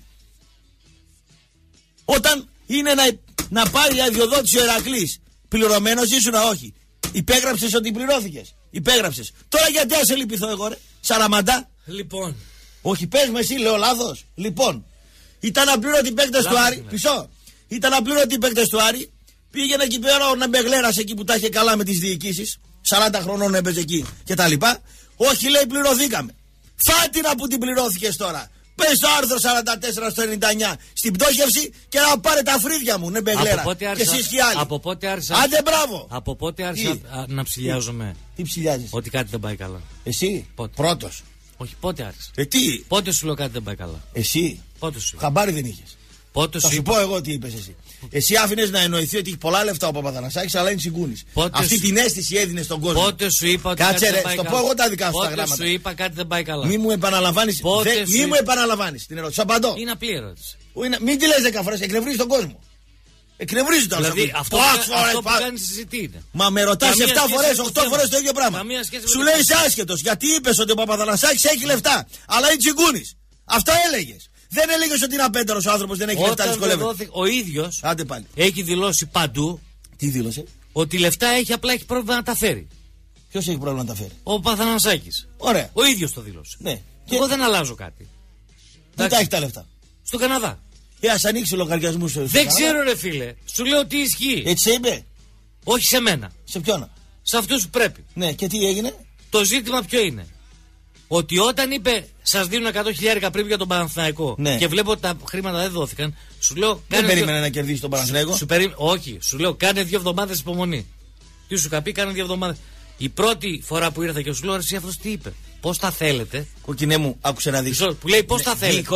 Speaker 5: Όταν είναι να πάρει αδειοδότηση ο Ηρακλής, πληρωμένος ήσουν όχι? Υπέγραψες ότι πληρώθηκες? Υπέγραψες. Τώρα γιατί να σε λυπηθώ εγώ ρε Σαραματά?
Speaker 4: Λοιπόν.
Speaker 5: Όχι, πες με εσύ, λέω λάθος. Λοιπόν, Ήταν απλήρωτοι παίκτες του Άρη. Πισώ. Ήταν απλήρωτοι παίκτες του Άρη. Πήγαινε εκεί πέρα ο Νεμπεγλέρας εκεί που τα είχε καλά με τις διοικήσεις. 40 χρονών έπαιζε εκεί κτλ. Όχι, λέει, πληρωθήκαμε. Φάτινα που την πληρώθηκες τώρα. Πες το άρθρο 44 στο 99 στην πτώχευση και να πάρε τα φρύδια μου, Νεμπεγλέρα. Και εσείς και άλλοι.
Speaker 4: Από πότε άρχισα.
Speaker 5: Άντε, μπράβο.
Speaker 4: Από πότε άρχισα να ψηλιάζομαι.
Speaker 5: Τι ψηλιάζεις?
Speaker 4: Ότι κάτι δεν πάει καλά.
Speaker 5: Εσύ,
Speaker 4: πότε?
Speaker 5: Πρώτος.
Speaker 4: Όχι, πότε άρχισα.
Speaker 5: Τι?
Speaker 4: Πότε σου λέω κάτι δεν πάει καλά.
Speaker 5: Εσύ.
Speaker 4: Πότε σου.
Speaker 5: Χαμπάρι δεν είχες.
Speaker 4: Πότε
Speaker 5: θα σου πω εγώ τι είπες εσύ. Εσύ άφηνες να εννοηθεί ότι έχει πολλά λεφτά ο Παπαθανασάκης, αλλά είναι συγκούνης. Αυτή την αίσθηση έδινε στον κόσμο.
Speaker 4: Πότε σου είπα ότι
Speaker 5: κάτσε,
Speaker 4: κάτι δεν πάει
Speaker 5: καλά.
Speaker 4: καλά.
Speaker 5: Πω εγώ τα δικά σου τα γράμματα.
Speaker 4: Πότε σου είπα κάτι δεν πάει καλά.
Speaker 5: Μη μου επαναλαμβάνεις. Μη μου επαναλαμβάνεις την ερώτηση. Απαντώ.
Speaker 4: Είναι απλή ερώτηση.
Speaker 5: Μην τη λες 10 φορές, εκνευρίζεις τον κόσμο. Εκνευρίζει τον
Speaker 4: δηλαδή, αυτό που κάνεις εσύ τι είναι.
Speaker 5: Μα με ρωτάς 7 φορές, 8 φορές το ίδιο πράγμα. Σου λέει είσαι άσχετος γιατί είπες ότι ο Παπαθανασάκης έχει λεφτά. Αλλά είναι τσιγκούνης. Αυτό έλεγες. Δεν έλεγες ότι είναι απέντερος ο άνθρωπος, δεν έχει λεφτά, δυσκολεύεται.
Speaker 4: Ο ίδιος έχει δηλώσει παντού.
Speaker 5: Τι δήλωσε?
Speaker 4: Ότι λεφτά έχει, απλά έχει πρόβλημα να τα φέρει.
Speaker 5: Ποιος έχει πρόβλημα να τα φέρει?
Speaker 4: Ο Παπαθανασάκης.
Speaker 5: Ωραία.
Speaker 4: Ο ίδιος το δήλωσε.
Speaker 5: Ναι.
Speaker 4: Εγώ δεν αλλάζω κάτι.
Speaker 5: Πού τα έχει τα λεφτά?
Speaker 4: Στο Καναδά.
Speaker 5: Ας ανοίξει λογαριασμούς.
Speaker 4: Δεν ξέρω, ρε φίλε. Σου λέω τι ισχύει.
Speaker 5: Έτσι είπε?
Speaker 4: Όχι σε μένα.
Speaker 5: Σε ποιον?
Speaker 4: Σε αυτούς που πρέπει.
Speaker 5: Ναι, και τι έγινε?
Speaker 4: Το ζήτημα ποιο είναι? Ότι όταν είπε σας δίνουν 100.000 πριν για τον Παναθηναϊκό, ναι, και βλέπω ότι τα χρήματα δεν δόθηκαν, σου λέω.
Speaker 5: Δεν περίμενε να κερδίσει τον Παναθηναϊκό.
Speaker 4: Όχι, σου λέω κάνε 2 εβδομάδες υπομονή. Τι σου είχα πει, κάνε 2 εβδομάδες. Η πρώτη φορά που ήρθα και σου λέω, εσύ αυτός τι είπε? Πώς τα θέλετε?
Speaker 5: Κοκκινέ μου, άκουσε να δεις.
Speaker 4: Που λέει πώς τα θέλετε.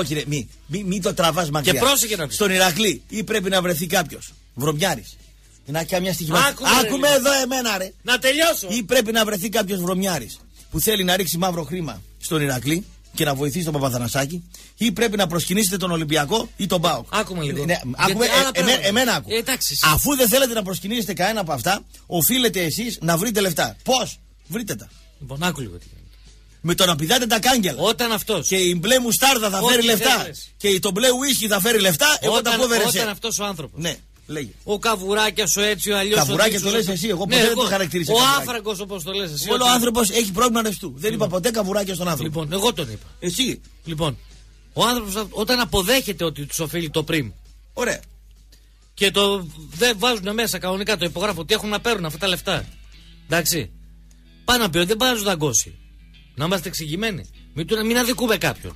Speaker 5: Μη το τραβάς μακριά.
Speaker 4: Και πρόσεχε να δεις.
Speaker 5: Στον Ηρακλή ή πρέπει να βρεθεί κάποιος βρωμιάρης. Να κάνει μια στοιχεία. Άκουμε εδώ εμένα, ρε.
Speaker 4: Να τελειώσω.
Speaker 5: Ή πρέπει να βρεθεί κάποιος βρωμιάρης που θέλει να ρίξει μαύρο χρήμα στον Ηρακλή και να βοηθήσει τον Παπαθανασάκη, ή πρέπει να προσκυνήσετε τον Ολυμπιακό ή τον ΠΑΟΚ.
Speaker 4: Άκουμε λίγο.
Speaker 5: Ναι, εμένα άκου. Αφού δεν θέλετε να προσκυνήσετε κανένα από αυτά, οφείλετε εσείς να βρείτε λεφτά. Πώς? Βρείτε τα.
Speaker 4: Λοιπόν, άκου λίγο τι.
Speaker 5: Με το να πηδάτε τα κάγκελα.
Speaker 4: Όταν αυτός.
Speaker 5: Και η μπλε μουστάρδα θα φέρει λεφτά. Και το μπλε ουίσκι θα φέρει λεφτά. Εγώ τα πω
Speaker 4: Όταν αυτός ο άνθρωπος.
Speaker 5: Ναι. Λέγε.
Speaker 4: Ο Καβουράκιας ο έτσι, ο αλλιώς.
Speaker 5: Καβουράκια το λες εσύ, εγώ ποτέ δεν το χαρακτήρισα.
Speaker 4: Ο Άφραγκος όπως το λες εσύ.
Speaker 5: Όλο ο άνθρωπος έχει πρόβλημα ρευστού. Δεν είπα ποτέ Καβουράκια στον άνθρωπο.
Speaker 4: Λοιπόν, εγώ τον είπα.
Speaker 5: Εσύ.
Speaker 4: Λοιπόν, ο άνθρωπος όταν αποδέχεται ότι τους οφείλει το πριμ.
Speaker 5: Ωραία.
Speaker 4: Και το δεν βάζουν μέσα κανονικά το υπογράφο ότι έχουν να παίρνουν αυτά τα λεφτά. Εντάξει. Πάνε να πει ότι δεν πάει να του δαγκώσει. Να είμαστε εξηγημένοι. Μην αδικούμε κάποιον.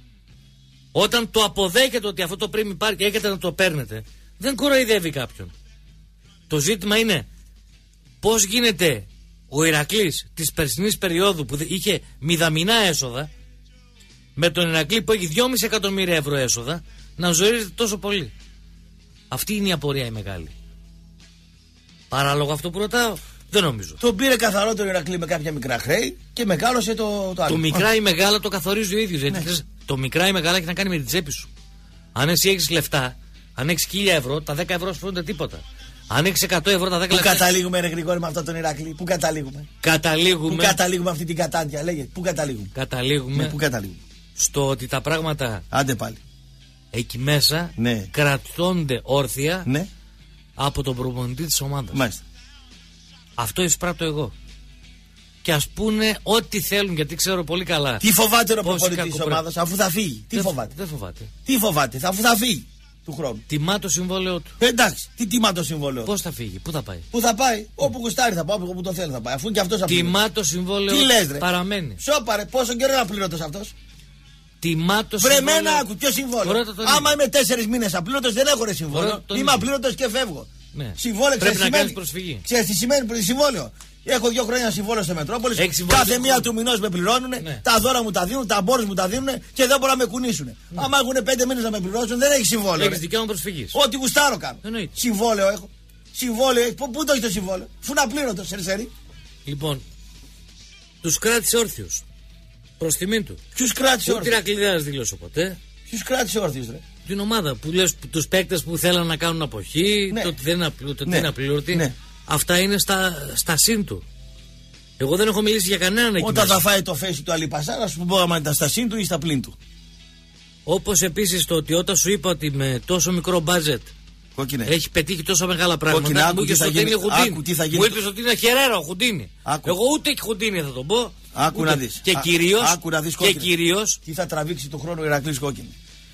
Speaker 4: Όταν το αποδέχεται ότι αυτό το πριμ υπάρχει και έχετε να το παίρνετε, δεν κοροϊδεύει κάποιον. Το ζήτημα είναι πώς γίνεται ο Ηρακλής της περσινής περίοδου που είχε μηδαμινά έσοδα με τον Ηρακλή που έχει 2,5 εκατομμύρια ευρώ έσοδα να ζορίζεται τόσο πολύ. Αυτή είναι η απορία η μεγάλη. Παράλογο αυτό που ρωτάω? Δεν νομίζω.
Speaker 5: Το πήρε καθαρό τον Ηρακλή με κάποια μικρά χρέη και μεγάλωσε το άλλο.
Speaker 4: Το μικρά ή μεγάλα το καθορίζει ο ίδιος. Ναι. Το μικρά ή μεγάλα έχει να κάνει με την τσέπη σου. Αν εσύ έχεις λεφτά, αν έχεις 1.000 ευρώ, τα 10 ευρώ σου φαίνονται τίποτα. Αν έχεις 100 ευρώ, τα 10 λεφτά.
Speaker 5: Πού καταλήγουμε, ρε Γρηγόρη, με αυτόν τον Ηρακλή? Πού καταλήγουμε? Πού καταλήγουμε αυτή την κατάντια, λέγε. Πού καταλήγουμε?
Speaker 4: Πού καταλήγουμε? Στο ότι τα πράγματα.
Speaker 5: Άντε πάλι.
Speaker 4: Εκεί μέσα, ναι, κρατώνται όρθια, ναι, από τον προπονητή της ομάδας.
Speaker 5: Μάλιστα.
Speaker 4: Αυτό εισπράττω εγώ. Και ας πούνε ό,τι θέλουν, γιατί ξέρω πολύ καλά.
Speaker 5: Τι φοβάται ο προπονητής της ομάδας αφού θα φύγει? Τι φοβάται?
Speaker 4: Δεν φοβάται.
Speaker 5: Τι φοβάται αφού θα φύγει του χρόνου?
Speaker 4: Τιμά το συμβόλαιο του.
Speaker 5: Εντάξει, τι τιμά το συμβόλαιο?
Speaker 4: Πώς θα φύγει, πού θα πάει?
Speaker 5: Πού θα πάει? Όπου γουστάρει θα πάει, όπου το θέλει θα πάει. Αφού και αυτός
Speaker 4: τιμά το συμβόλαιο του. Παραμένει.
Speaker 5: Σώπαρε, πόσο καιρό είναι απλήρωτος αυτός?
Speaker 4: Τιμά το συμβόλαιο.
Speaker 5: Βρεμένα, άκου, ποιο συμβόλαιο? Άμα είμαι 4 μήνες απλήρωτος, δεν έχω ρε συμβόλαιο. Είμαι απλήρωτος και φεύγω.
Speaker 4: Ναι.
Speaker 5: Συμβόλαιο,
Speaker 4: πρέπει να κάνεις προσφυγή.
Speaker 5: Ξέρεις τι σημαίνει συμβόλαιο? Έχω 2 χρόνια συμβόλαιο στο Μετρόπολης. Κάθε μία του μηνός με πληρώνουν. Ναι. Τα δώρα μου τα δίνουν, τα μπόρους μου τα δίνουν και δεν μπορούν να με κουνήσουν. Ναι. Άμα έχουν 5 μήνες να με πληρώσουν, δεν έχει συμβόλαιο.
Speaker 4: Έχεις δικαίωμα προσφυγής.
Speaker 5: Ό,τι γουστάρω κάνω.
Speaker 4: Εννοείται.
Speaker 5: Συμβόλαιο έχω. Συμβόλαιο. Πού το έχει το συμβόλαιο? Φου να πλήρωτο, σερσέρι.
Speaker 4: Λοιπόν, τους κράτησε όρθιους. Προς τιμήν του.
Speaker 5: Ποιους κράτησε όρθιους?
Speaker 4: Ούτε Ηρακλήδας δήλωσε ποτέ.
Speaker 5: Ποιους κράτησε όρθιους, ρε?
Speaker 4: Την ομάδα που λες, τους παίκτες που θέλαν να κάνουν αποχή, ναι, το ότι δεν είναι απλήρωτοι. Ναι. Αυτά είναι στα συν του. Εγώ δεν έχω μιλήσει για κανέναν εκεί.
Speaker 5: Όταν θα φάει το φέση του Αλιπασάρα, σου πω άμα ήταν στα συν του ή στα πλήν του.
Speaker 4: Όπως επίσης το ότι όταν σου είπα ότι με τόσο μικρό μπάτζετ έχει πετύχει τόσο μεγάλα πράγματα. Μου είπες ότι είναι Χουντίνι. Μου είπες ότι είναι Χερέρα ο Χουντίνι. Εγώ ούτε και Χουντίνι θα τον πω.
Speaker 5: Άκου να δεις.
Speaker 4: Και κυρίως.
Speaker 5: Τι θα τραβήξει του χρόνου ο Ηρακλής κόκκινη?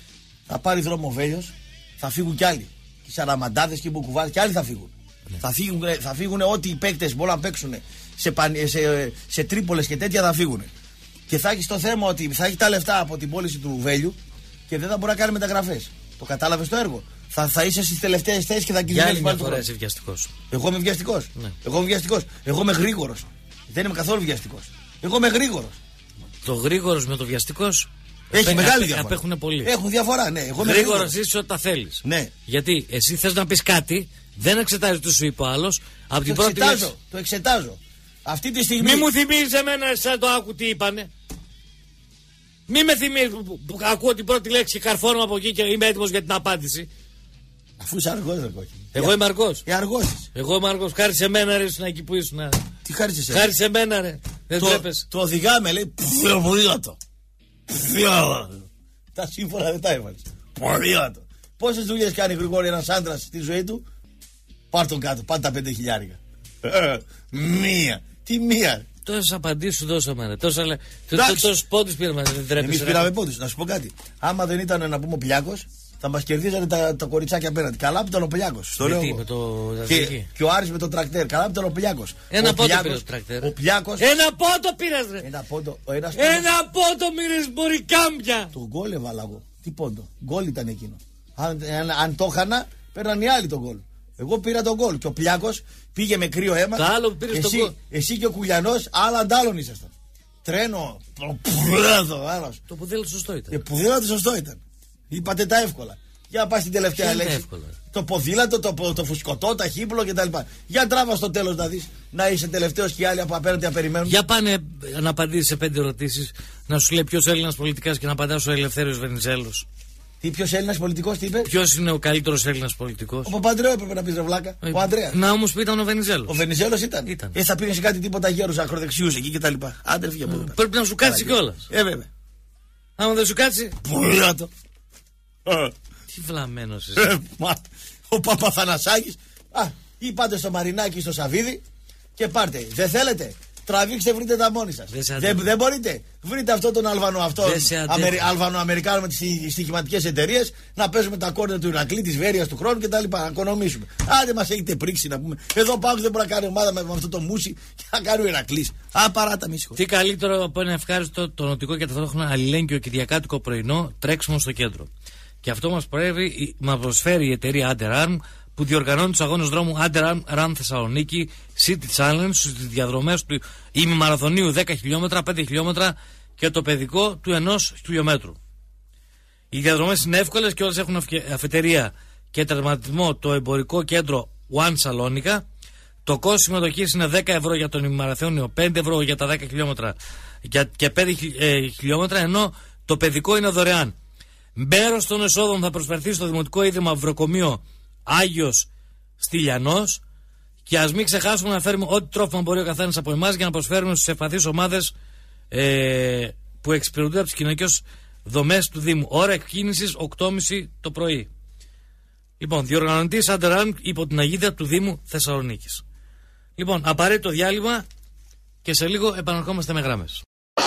Speaker 5: θα πάρει δρόμο ο Βέλιος, θα φύγουν κι άλλοι. Οι Σαραμαντάδες και οι Μπουκουβάδες κι άλλοι θα φύγουν. Θα φύγουν ό,τι οι παίκτες μπορούν να παίξουν σε Τρίπολες και τέτοια θα φύγουν. Και θα έχει το θέμα ότι θα έχει τα λεφτά από την πώληση του Βέλιου και δεν θα μπορεί να κάνει μεταγραφές. Το κατάλαβες το έργο. Θα είσαι στις τελευταίες θέσεις και θα κινδυνεύεις πάλι το χρόνο.
Speaker 4: Είσαι βιαστικός.
Speaker 5: Εγώ είμαι βιαστικός. Ναι. Εγώ είμαι γρήγορος. Δεν είμαι καθόλου βιαστικός. Εγώ είμαι γρήγορος.
Speaker 4: Το γρήγορος με το βιαστικός
Speaker 5: έχει μεγάλη διαφορά.
Speaker 4: Απέχουν πολύ.
Speaker 5: Έχουν διαφορά, ναι.
Speaker 4: Γρήγορος είσαι όταν θέλεις.
Speaker 5: Ναι.
Speaker 4: Γιατί εσύ θες να πεις κάτι, δεν εξετάζεις τι σου είπε ο άλλος.
Speaker 5: Το εξετάζω. Αυτή τη στιγμή.
Speaker 4: Μη μου θυμίζεις εμένα, εσένα το άκου τι είπανε. Μη με θυμίζεις που ακούω την πρώτη λέξη και καρφώνω από εκεί και είμαι έτοιμος για την απάντηση.
Speaker 5: Αφού είσαι αργός, ρε κόκκι.
Speaker 4: Εγώ είμαι αργός.
Speaker 5: Εγώ
Speaker 4: είμαι αργός. Χάρη σε μένα, ρε, ήσουν εκεί που ήσουν.
Speaker 5: Τι χάρη σε σένα?
Speaker 4: Χάρη σε μένα, ρε. Δεν τρέπεσαι.
Speaker 5: Το οδηγάμε, λέει. Ποδήλατο. Τα σύμφωνα δεν τα έβαλες. Ποδήλατο. Πόσες δουλειές κάνει Γρηγόρη ένας άντρας στη ζωή του? Πάρ' τον κάτω, πάντα 5 χιλιάρικα. Μία. Τι μία?
Speaker 4: Τόσες απαντήσεις σου δώσαμε, ρε. Τόσους πόντους πήραμε, δεν τρέπεσαι.
Speaker 5: Εμείς πήραμε πόντους. Να σου πω κάτι. Άμα δεν ήταν να πούμε ο Πλιάκος, θα μας κερδίζανε τα κοριτσάκια απέναντι. Καλά που ήταν ο Πλιάκος. Στο λέω. Και ο Άρης με τον τρακτέρ. Καλά που ήταν ο Πλιάκος.
Speaker 4: Ένα πόντο πήρε το τρακτέρ.
Speaker 5: Ο Πλιάκος.
Speaker 4: Ένα πόντο πήρες, ρε.
Speaker 5: Ένα πόντο
Speaker 4: μοίρες μπορεί κάμπια.
Speaker 5: Το γκολ έβαλα εγώ. Τι πόντο? Γκολ ήταν εκείνο. Αν το χανα, παίρναν οι άλλοι τον γκολ. Εγώ πήρα τον γκολ. Και ο Πλιάκος πήγε με κρύο αίμα.
Speaker 4: Τα άλλο που πήρε τον γκολ.
Speaker 5: Εσύ και ο Κουλιανός, άλλα αντάλλων ήσασταν. Τρένο.
Speaker 4: Το ποδήλατο σωστό ήταν.
Speaker 5: Ποδήλατο σωστό ήταν. Είπατε τα εύκολα. Για πας στην τελευταία λέξη.
Speaker 4: Εύκολα.
Speaker 5: Το ποδήλατο, το φουσκωτό, τα χύπλο κτλ. Για τράβα στο τέλος να δεις. Να είσαι τελευταίος και οι άλλοι από απέναντι να περιμένουν.
Speaker 4: Για πάνε να απαντήσεις σε 5 ερωτήσεις. Να σου λέει ποιος Έλληνας πολιτικάς και να απαντάς ο Ελευθέριος Βενιζέλος.
Speaker 5: Ποιος Έλληνας πολιτικός, τι είπε?
Speaker 4: Ποιος είναι ο καλύτερος Έλληνας πολιτικός?
Speaker 5: Ο Παπαντρέου έπρεπε να πεις, ρε βλάκα. Ο Ανδρέας.
Speaker 4: Να όμως που ήταν ο Βενιζέλος.
Speaker 5: Ο Βενιζέλος ήταν. Θα πήγε σε κάτι τίποτα γέρους ακροδεξιούς εκεί κτλ. Άντε φύγε από εδώ.
Speaker 4: Πρέπει να σου κάτσει κιόλας.
Speaker 5: Βέβαια.
Speaker 4: Άμα δεν σου κάτσει.
Speaker 5: Πουλάτο.
Speaker 4: Τι βλαμμένος είσαι.
Speaker 5: Ο Παπαθανασάκης. Ή πάτε στο Μαρινάκι στο Σαβίδι και πάρτε. Δεν θέλετε? Τραβήξτε, βρείτε τα μόνοι σας. Δεν μπορείτε? Βρείτε αυτό τον Αλβανοαμερικάνο με τις στοιχηματικές εταιρείες να παίζουμε τα κόρνερ του Ηρακλή, της Βέρειας, του χρόνου κτλ. Να οικονομήσουμε. Άντε μας έχετε πρίξει να πούμε. Εδώ πάω δεν μπορεί να κάνει ομάδα με αυτό το μουσι και να κάνει ο Ηρακλής. Παράτα μίσχο.
Speaker 4: Τι καλύτερο από ένα ευχάριστο, το νοτικό και ταυτόχρονα αλληλέγγυο κυριακάτικο πρωινό τρέξιμο στο κέντρο. Και αυτό μας προσφέρει η εταιρεία Under Armour που διοργανώνει τους αγώνες δρόμου Under Run Θεσσαλονίκη City Challenge στις διαδρομές του ημιμαραθωνίου 10 χιλιόμετρα, 5 χιλιόμετρα και το παιδικό του 1 χιλιόμετρου. Οι διαδρομές είναι εύκολες και όλες έχουν αφετηρία και τερματισμό το εμπορικό κέντρο One Σαλόνικα. Το κόστος συμμετοχής είναι 10 ευρώ για τον ημιμαραθώνιο, 5 ευρώ για τα 10 χιλιόμετρα και 5 χιλιόμετρα, ενώ το παιδικό είναι δωρεάν. Μέρος των εσόδων θα προσφερθεί στο Δημοτικό Ίδρυμα Βροκομείο Άγιος Στυλιανός και ας μην ξεχάσουμε να φέρουμε ό,τι τρόφιμα μπορεί ο καθένας από εμάς για να προσφέρουμε στους ευπαθείς ομάδες που εξυπηρετούνται από τις κοινωνικές δομές του Δήμου. Ώρα εκκίνησης 8.30 το πρωί. Λοιπόν, διοργανωτής Under Armour υπό την αγίδα του Δήμου Θεσσαλονίκης. Λοιπόν, απαραίτητο διάλειμμα και σε λίγο επαναρχόμαστε με γράμμες.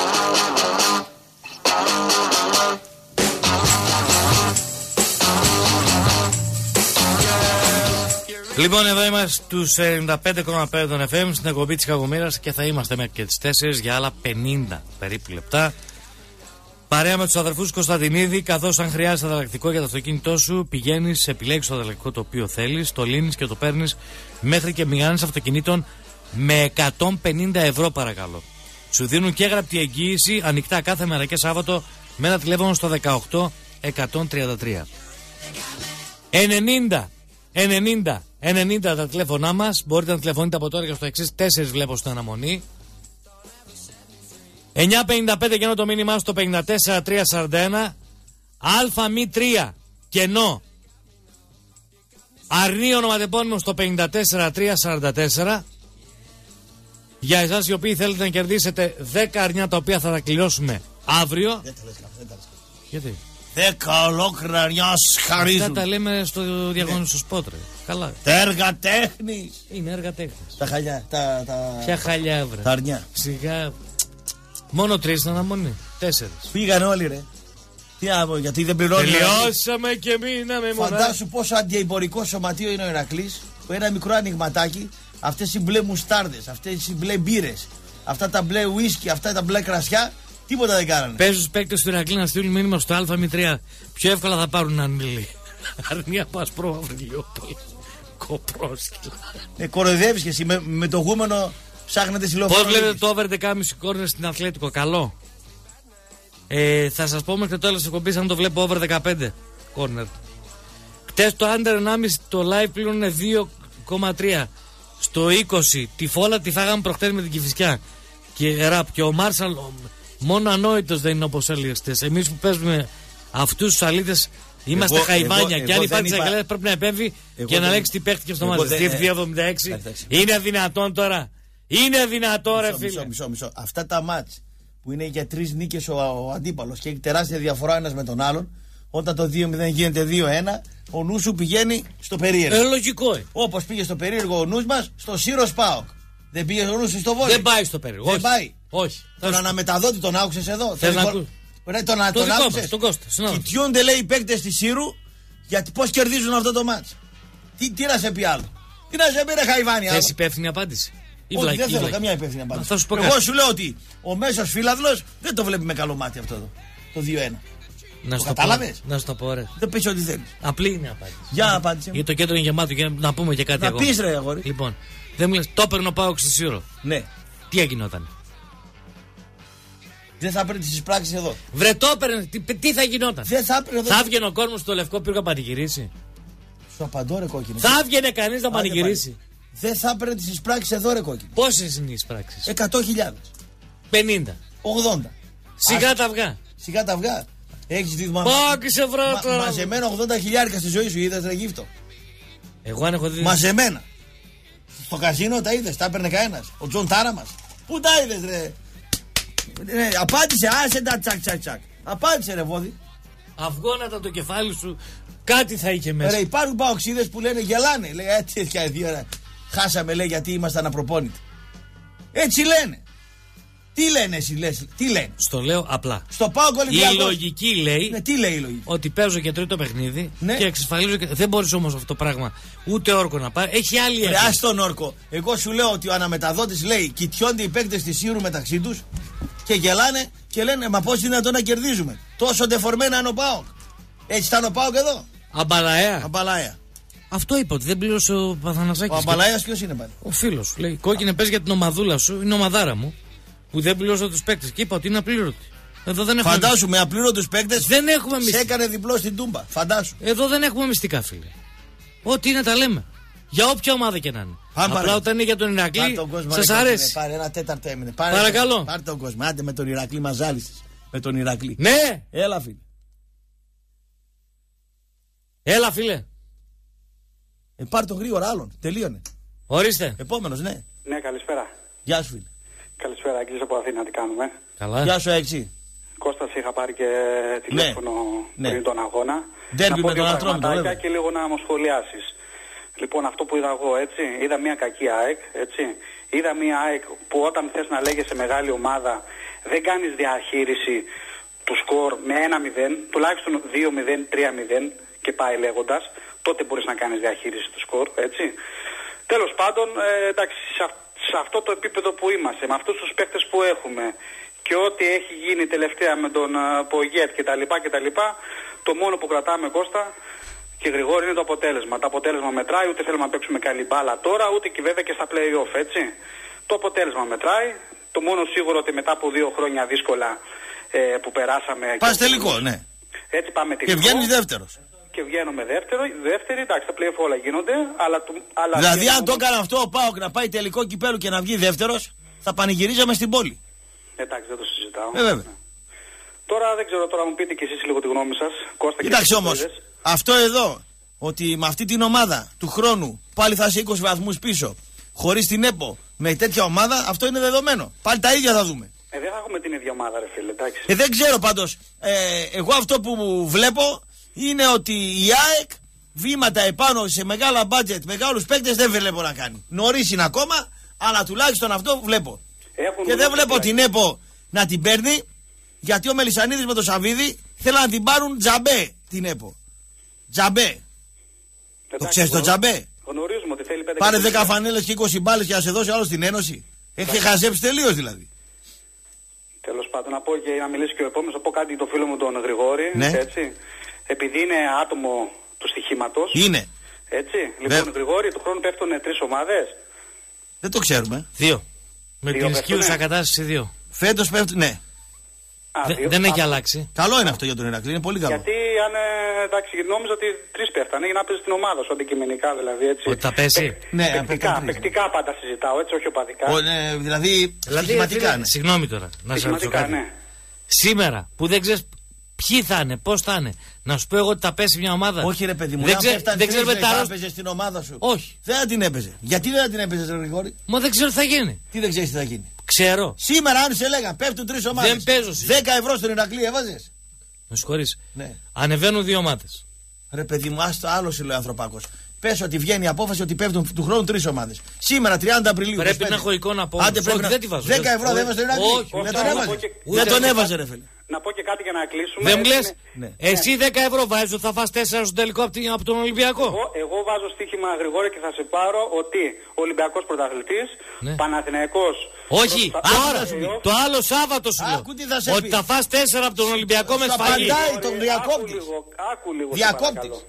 Speaker 4: Λοιπόν, εδώ είμαστε στους 95,5 των FM στην εκπομπή της Κακομοίρας και θα είμαστε μέχρι και τις 4 για άλλα 50 περίπου λεπτά. Παρέα με τους αδερφούς Κωνσταντινίδη, καθώς αν χρειάζεται ανταλλακτικό για το αυτοκίνητό σου, πηγαίνεις, επιλέγεις το ανταλλακτικό το οποίο θέλεις, το λύνεις και το παίρνεις μέχρι και μηχανές αυτοκινήτων με 150 ευρώ παρακαλώ. Σου δίνουν και γραπτή εγγύηση ανοιχτά κάθε μέρα και Σάββατο με ένα τηλέφωνο στο 18133. 90 τα τηλέφωνά μας. Μπορείτε να τηλεφωνείτε από τώρα και στο εξής 4 βλέπω στην αναμονή. 955 και το μήνυμά στο 54341. ΑΜΗ 3 κενό αρνή ονοματεπώνυμο στο 54344. Για εσάς οι οποίοι θέλετε να κερδίσετε 10 αρνιά τα οποία θα τα κληρώσουμε αύριο.
Speaker 5: Δεν τα λες καλά.
Speaker 4: Γιατί?
Speaker 5: 10 ολόκληρα αρνιά χαρίζουν.
Speaker 4: Αυτά τα λέμε στο διαγωνισμό στο σπότ, ρε. Καλά.
Speaker 5: Τα έργα τέχνης.
Speaker 4: Είναι έργα τέχνης.
Speaker 5: Τα χαλιά.
Speaker 4: Ποια χαλιά, βρε.
Speaker 5: Τα αρνιά.
Speaker 4: Σιγά. Μόνο 3 στην αναμονή. 4.
Speaker 5: Πήγαν όλοι, ρε. Γιατί δεν πληρώνει.
Speaker 4: Τελειώσαμε και μείναμε μονάχα.
Speaker 5: Φαντάσου πόσο αντιεμπορικό σωματείο είναι ο Ηρακλής. Ένα μικρό ανοιγματάκι, αυτές οι μπλε μουστάρδες, αυτές οι μπλε μπύρες, αυτά τα μπλε ουίσκι, αυτά τα μπλε κρασιά, τίποτα δεν κάνανε.
Speaker 4: Πες στους παίκτες του Ηρακλή να στείλουν μήνυμα στο ΑΜ3. Πιο εύκολα θα πάρουν ανήλοι. Αρνία Πασπρό Αυριλιόπολη. Κοπρόσκυλα.
Speaker 5: Κοροϊδεύεις και εσύ με το γούμενο ψάχνετε συλλοφόρο.
Speaker 4: Πώς βλέπετε το over 10,5 κόρνερ στην Αθλέτικο? Καλό. Θα σας πω μέχρι το τέλος της εκπομπής αν το βλέπω over 15 κόρνερ. Χτες το under 1,5 το live πλήρωνε 2,3. Στο 20 τη φόλα τη φάγαμε προχτές με την Κηφισιά. Και ραπ. Και ο Μάρσαλ μόνο ανόητος δεν είναι όπως έλεγες χτες. Εμείς που παίζουμε αυτούς τους αλήτες είμαστε χαϊβάνια. Και αν υπάρχει τσακαλές πρέπει να επέμβει και να λέξει τι παίχτηκε στο μάτι. Στη 2,76. Είναι δυνατόν τώρα? Είναι δυνατόν, ρε φίλε?
Speaker 5: Μισό. Αυτά τα μάτς που είναι για 3 νίκες ο αντίπαλος και έχει τεράστια διαφορά ένας με τον άλλον, όταν το 2-0 γίνεται 2-1, ο νους σου πηγαίνει στο περίεργο.
Speaker 4: Λογικό.
Speaker 5: Όπως πήγε στο περίεργο ο νους μας στο Σύρος ΠΑΟΚ. Δεν πήγε ο νους σου στο Βόλιο.
Speaker 4: Δεν πάει στο περίεργο.
Speaker 5: Δεν πάει.
Speaker 4: Όχι.
Speaker 5: Τον αναμεταδότη τον άκουσες εδώ?
Speaker 4: Θες να ακούς?
Speaker 5: Ρε, τον άκουσες?
Speaker 4: Τον Κώστα.
Speaker 5: Κοιτιούνται, λέει, οι παίκτες της Σύρου γιατί πώς κερδίζουν αυτό το μάτς. Τι να σε πει άλλο? Τι να σε πει, ρε χαϊβάνια?
Speaker 4: Θες υπεύθυνη απάντηση?
Speaker 5: Όχι, δεν θέλω καμιά υπεύθυνη απάντηση.
Speaker 4: Θα σου πω
Speaker 5: εγώ σου λέω ότι ο μέσος φίλαθλος δεν το βλέπει με καλό μάτι αυτό εδώ. Το 2-1.
Speaker 4: Να σου το
Speaker 5: κατάλαβες?
Speaker 4: Να σου το πω, ρε.
Speaker 5: Δεν πεις ό,τι θέλεις.
Speaker 4: Απλή είναι η απάντηση.
Speaker 5: Για απάντηση.
Speaker 4: Γιατί το κέντρο είναι γεμάτο και να πούμε και κάτι
Speaker 5: ακόμα. Να πεις, ρε αγόρι.
Speaker 4: Λοιπόν, δεν μου λες, το έπαιρνε ο ΠΑΟΚ στη Σύρο.
Speaker 5: Ναι.
Speaker 4: Τι έγινοταν?
Speaker 5: Δεν θα έπαιρνε τις εισπράξεις εδώ.
Speaker 4: Βρε, το έπαιρνε, τι θα γινόταν?
Speaker 5: Δεν θα έπαιρνε εδώ.
Speaker 4: Θα έβγαινε ο κόσμος στο Λευκό Πύργο να πανηγυρίσει?
Speaker 5: Σου απαντώ, ρε κόκκινο.
Speaker 4: Θα έβγαινε κανείς να πανηγυρίσει?
Speaker 5: Δεν θα έπαιρνε τις εισπράξεις εδώ, ρε κόκκινο.
Speaker 4: Πόσες είναι οι εισπράξεις?
Speaker 5: 100.000.
Speaker 4: 50.
Speaker 5: 80.
Speaker 4: Σιγά τα αυγά.
Speaker 5: Σιγά τα αυγά. Έχεις δει μαζεμένα 80.000 στη ζωή σου, είδες, ρε γύφτο?
Speaker 4: Εγώ αν έχω δει.
Speaker 5: Μαζεμένα. Στο καζίνο τα είδες, τα έπαιρνε κανένας? Ο Τζον Τάρα μας. Πού τα είδες, ρε? Απάντησε, άσε τα τσακ. Απάντησε, ρε Βόδι.
Speaker 4: Αυγόνατα το κεφάλι σου, κάτι θα είχε μέσα.
Speaker 5: Ρε, υπάρχουν παοξίδες που λένε γελάνε. Λέει έτσι και 2 ώρα. Χάσαμε, λέει, γιατί ήμασταν απροπόνητοι. Έτσι λένε. Τι λένε εσύ, λες, τι λένε?
Speaker 4: Στο λέω απλά.
Speaker 5: Στο ΠΑΟΚ Ολυμπιακός.
Speaker 4: Η λογική λέει.
Speaker 5: Ναι, τι λέει η λογική?
Speaker 4: Ότι παίζω και τρίτο παιχνίδι,
Speaker 5: ναι,
Speaker 4: και εξασφαλίζω. Δεν μπορεί όμως αυτό το πράγμα ούτε όρκο να πάρει. Έχει άλλη έννοια.
Speaker 5: Ρε, τον όρκο. Εγώ σου λέω ότι ο αναμεταδότης λέει: κοιτιόνται οι παίκτες της Σύρου μεταξύ τους και γελάνε και λένε: μα πώς είναι δυνατόν να κερδίζουμε? Τόσο ντεφορμένα είναι ο ΠΑΟΚ. Έτσι ήταν ο ΠΑΟΚ εδώ. Αμπαλαία.
Speaker 4: Αυτό είπα, ότι δεν πλήρωσε ο Παθανασάκης.
Speaker 5: Ο Αμπαλαίας ποιος είναι πάλι?
Speaker 4: Ο φίλος. Λέει: κόκκινε, πες για την ομαδούλα σου, είναι ομαδάρα μου. Που δεν πλήρωσε τους παίκτες. Και είπα ότι είναι απλήρωτη. Εδώ δεν έχουμε.
Speaker 5: Φαντάσου, με απλήρωτους παίκτες
Speaker 4: δεν έχουμε μυστικά.
Speaker 5: Σε έκανε διπλό στην Τούμπα. Φαντάσου.
Speaker 4: Εδώ δεν έχουμε μυστικά, φίλε. Ό,τι είναι τα λέμε. Για όποια ομάδα και να είναι. Απλά όταν είναι για τον Ηρακλή, σας αρέσει.
Speaker 5: Πάρε ένα τέταρτο έμεινε.
Speaker 4: Παρακαλώ.
Speaker 5: Πάρε τον κόσμο. Άντε με τον Ηρακλή, μας ζάλισες. Με τον Ηρακλή.
Speaker 4: Ναι.
Speaker 5: Έλα, φίλε.
Speaker 4: Έλα, φίλε.
Speaker 5: Πάρε τον γρήγορα άλλον. Τελείωνε.
Speaker 4: Ορίστε.
Speaker 5: Επόμενος, ναι.
Speaker 6: Ναι, καλησπέρα.
Speaker 5: Γεια σου, φίλε.
Speaker 6: Καλησπέρα, Αγγλής από Αθήνα, τι κάνουμε?
Speaker 4: Καλά.
Speaker 5: Γεια σου, έξι.
Speaker 6: Κώστας, είχα πάρει και τηλέφωνο πριν τον αγώνα.
Speaker 5: Ντέρμπι
Speaker 6: με
Speaker 5: τον Ατρόμητο, βέβαια.
Speaker 6: Και λίγο να μου σχολιάσεις. Λοιπόν, αυτό που είδα εγώ, έτσι, είδα μια κακή ΑΕΚ, έτσι. Είδα μια ΑΕΚ που όταν θες να λέγεσαι μεγάλη ομάδα δεν κάνεις διαχείριση του σκορ με 1-0, τουλάχιστον 2-0, 3-0 και πάει λέγοντας, τότε μπορείς να κάνεις διαχείριση του σκορ, έτσι. Τέλος πάντων, εντάξει, σε αυτό το επίπεδο που είμαστε, με αυτούς τους παίκτες που έχουμε και ό,τι έχει γίνει τελευταία με τον Πογέτ και τα λοιπά, το μόνο που κρατάμε, Κώστα και Γρηγόρη, είναι το αποτέλεσμα. Το αποτέλεσμα μετράει, ούτε θέλουμε να παίξουμε καλή μπάλα τώρα, ούτε και βέβαια και στα play-off, έτσι. Το αποτέλεσμα μετράει. Το μόνο σίγουρο ότι μετά από 2 χρόνια δύσκολα που περάσαμε.
Speaker 5: Πας τελικό, ναι.
Speaker 6: Έτσι πάμε τελικό.
Speaker 5: Και βγαίνεις δεύτερος.
Speaker 6: Και βγαίνουμε δεύτερη, εντάξει, τα play-off όλα γίνονται, αλλά
Speaker 5: δηλαδή, αν το έκανε αυτό ο ΠΑΟΚ να πάει τελικό κυπέλου και να βγει δεύτερος, θα πανηγυρίζαμε στην πόλη.
Speaker 6: Εντάξει, δεν το συζητάω.
Speaker 5: Βέβαια.
Speaker 6: Τώρα δεν ξέρω, τώρα μου πείτε κι εσείς λίγο τη γνώμη σας. Κώστα,
Speaker 5: κοίταξε όμως, αυτό εδώ, ότι με αυτή την ομάδα του χρόνου πάλι θα είσαι 20 βαθμούς πίσω, χωρίς την ΕΠΟ, με τέτοια ομάδα, αυτό είναι δεδομένο. Πάλι τα ίδια θα δούμε.
Speaker 6: Δεν θα έχουμε την ίδια ομάδα, ρε φίλε, εντάξει.
Speaker 5: Δεν ξέρω πάντως. Εγώ αυτό που βλέπω είναι ότι η ΑΕΚ βήματα επάνω σε μεγάλα μπάτζετ, μεγάλους παίκτες δεν βλέπω να κάνει. Νωρίς είναι ακόμα, αλλά τουλάχιστον αυτό βλέπω. Και δεν βλέπω την ΕΠΟ να την παίρνει, γιατί ο Μελισσανίδης με τον Σαββίδη θέλουν να την πάρουν τζαμπέ την ΕΠΟ. Τζαμπέ. Το ξέρεις το τζαμπέ?
Speaker 6: Γνωρίζουμε ότι θέλει 5.
Speaker 5: Πάρε 10 φανέλες και 20 μπάλες και να σε δώσει άλλο στην Ένωση. Έχει χαζέψει τελείως δηλαδή.
Speaker 6: Τέλος πάντων, να πω και να μιλήσει και ο επόμενος, να πω κάτι για το φίλο μου τον Γρηγόρη.
Speaker 5: Ναι.
Speaker 6: Έτσι. Επειδή είναι άτομο του στοιχήματος.
Speaker 5: Είναι.
Speaker 6: Έτσι. Λοιπόν, Γρηγόρη, του χρόνου πέφτουν 3 ομάδες.
Speaker 5: Δεν το ξέρουμε.
Speaker 4: 2. Με
Speaker 6: Δύο
Speaker 4: την
Speaker 6: πέφτουνε.
Speaker 4: ισχύουσα κατάσταση 2.
Speaker 5: Φέτος πέφτουν, ναι.
Speaker 4: Δεν έχει αλλάξει.
Speaker 5: Καλό είναι αυτό για τον Ηρακλή, είναι πολύ καλό.
Speaker 6: Γιατί αν εντάξει, νόμιζα ότι 3 πέφτανε για να παίζει την ομάδα σου αντικειμενικά δηλαδή. Έτσι.
Speaker 4: Ότι θα πέσει.
Speaker 5: Ναι,
Speaker 6: παικτικά πάντα συζητάω, έτσι, όχι οπαδικά.
Speaker 5: Δηλαδή, στοιχηματικά. Ναι.
Speaker 4: Συγγνώμη τώρα, να σε ρωτήσω κάτι.
Speaker 6: Ναι.
Speaker 4: Σήμερα που δεν ξέρεις ποιοι θα είναι, πώς θα είναι, να σου πω εγώ ότι θα πέσει μια ομάδα.
Speaker 5: Όχι ρε παιδί μου,
Speaker 4: δεν
Speaker 5: ξέρουμε θα έπαιζε στην ομάδα σου.
Speaker 4: Όχι.
Speaker 5: Δεν θα την έπαιζε. Γιατί δεν θα την έπαιζε, ρε Γρηγόρη?
Speaker 4: Μα δεν ξέρω τι θα γίνει.
Speaker 5: Τι δεν ξέρεις τι θα γίνει?
Speaker 4: Ξέρω.
Speaker 5: Σήμερα, αν σε λέγαν πέφτουν 3 ομάδες.
Speaker 4: Δεν παίζω σήμερα.
Speaker 5: 10 ευρώ στον Ηρακλή έβαζες?
Speaker 4: Με συγχωρείς.
Speaker 5: Ναι.
Speaker 4: Ανεβαίνουν 2 ομάδες.
Speaker 5: Ρε παιδί μου, άστο άλλο σου λέει ο Ανθρωπάκος. Πες ότι βγαίνει η απόφαση ότι πέφτουν του χρόνου 3 ομάδες. Σήμερα 30 Απριλίου.
Speaker 4: Πρέπει να έχω εικόνα από
Speaker 5: Άντε,
Speaker 4: όχι, δεν τη βάζω.
Speaker 5: 10 ευρώ δεν έβαζε τον Ηρακλή.
Speaker 4: Όχι,
Speaker 5: δεν τον έβαζε.
Speaker 6: Ούτε
Speaker 5: Δεν τον έβαζε, ρε φίλε.
Speaker 6: Να πω και κάτι για να κλείσουμε.
Speaker 4: Δεν μου λες,
Speaker 5: Ναι.
Speaker 4: εσύ 10 ευρώ βάζεις ότι θα φας 4 στο τελικό από τον Ολυμπιακό.
Speaker 6: Εγώ βάζω στοίχημα, Γρηγόρη, και θα σε πάρω ότι ο Ολυμπιακός πρωταθλητής,
Speaker 4: Ναι.
Speaker 6: Παναθηναϊκός.
Speaker 4: Όχι, τώρα, το άλλο Σάββατο σου λέω.
Speaker 5: Άκου τι θα σε
Speaker 4: Ότι
Speaker 5: πει.
Speaker 4: θα φας 4 από τον Ολυμπιακό με σφαγή.
Speaker 5: απαντάει τον διακόπτης.
Speaker 6: Άκου λίγο.
Speaker 5: Διακόπτης.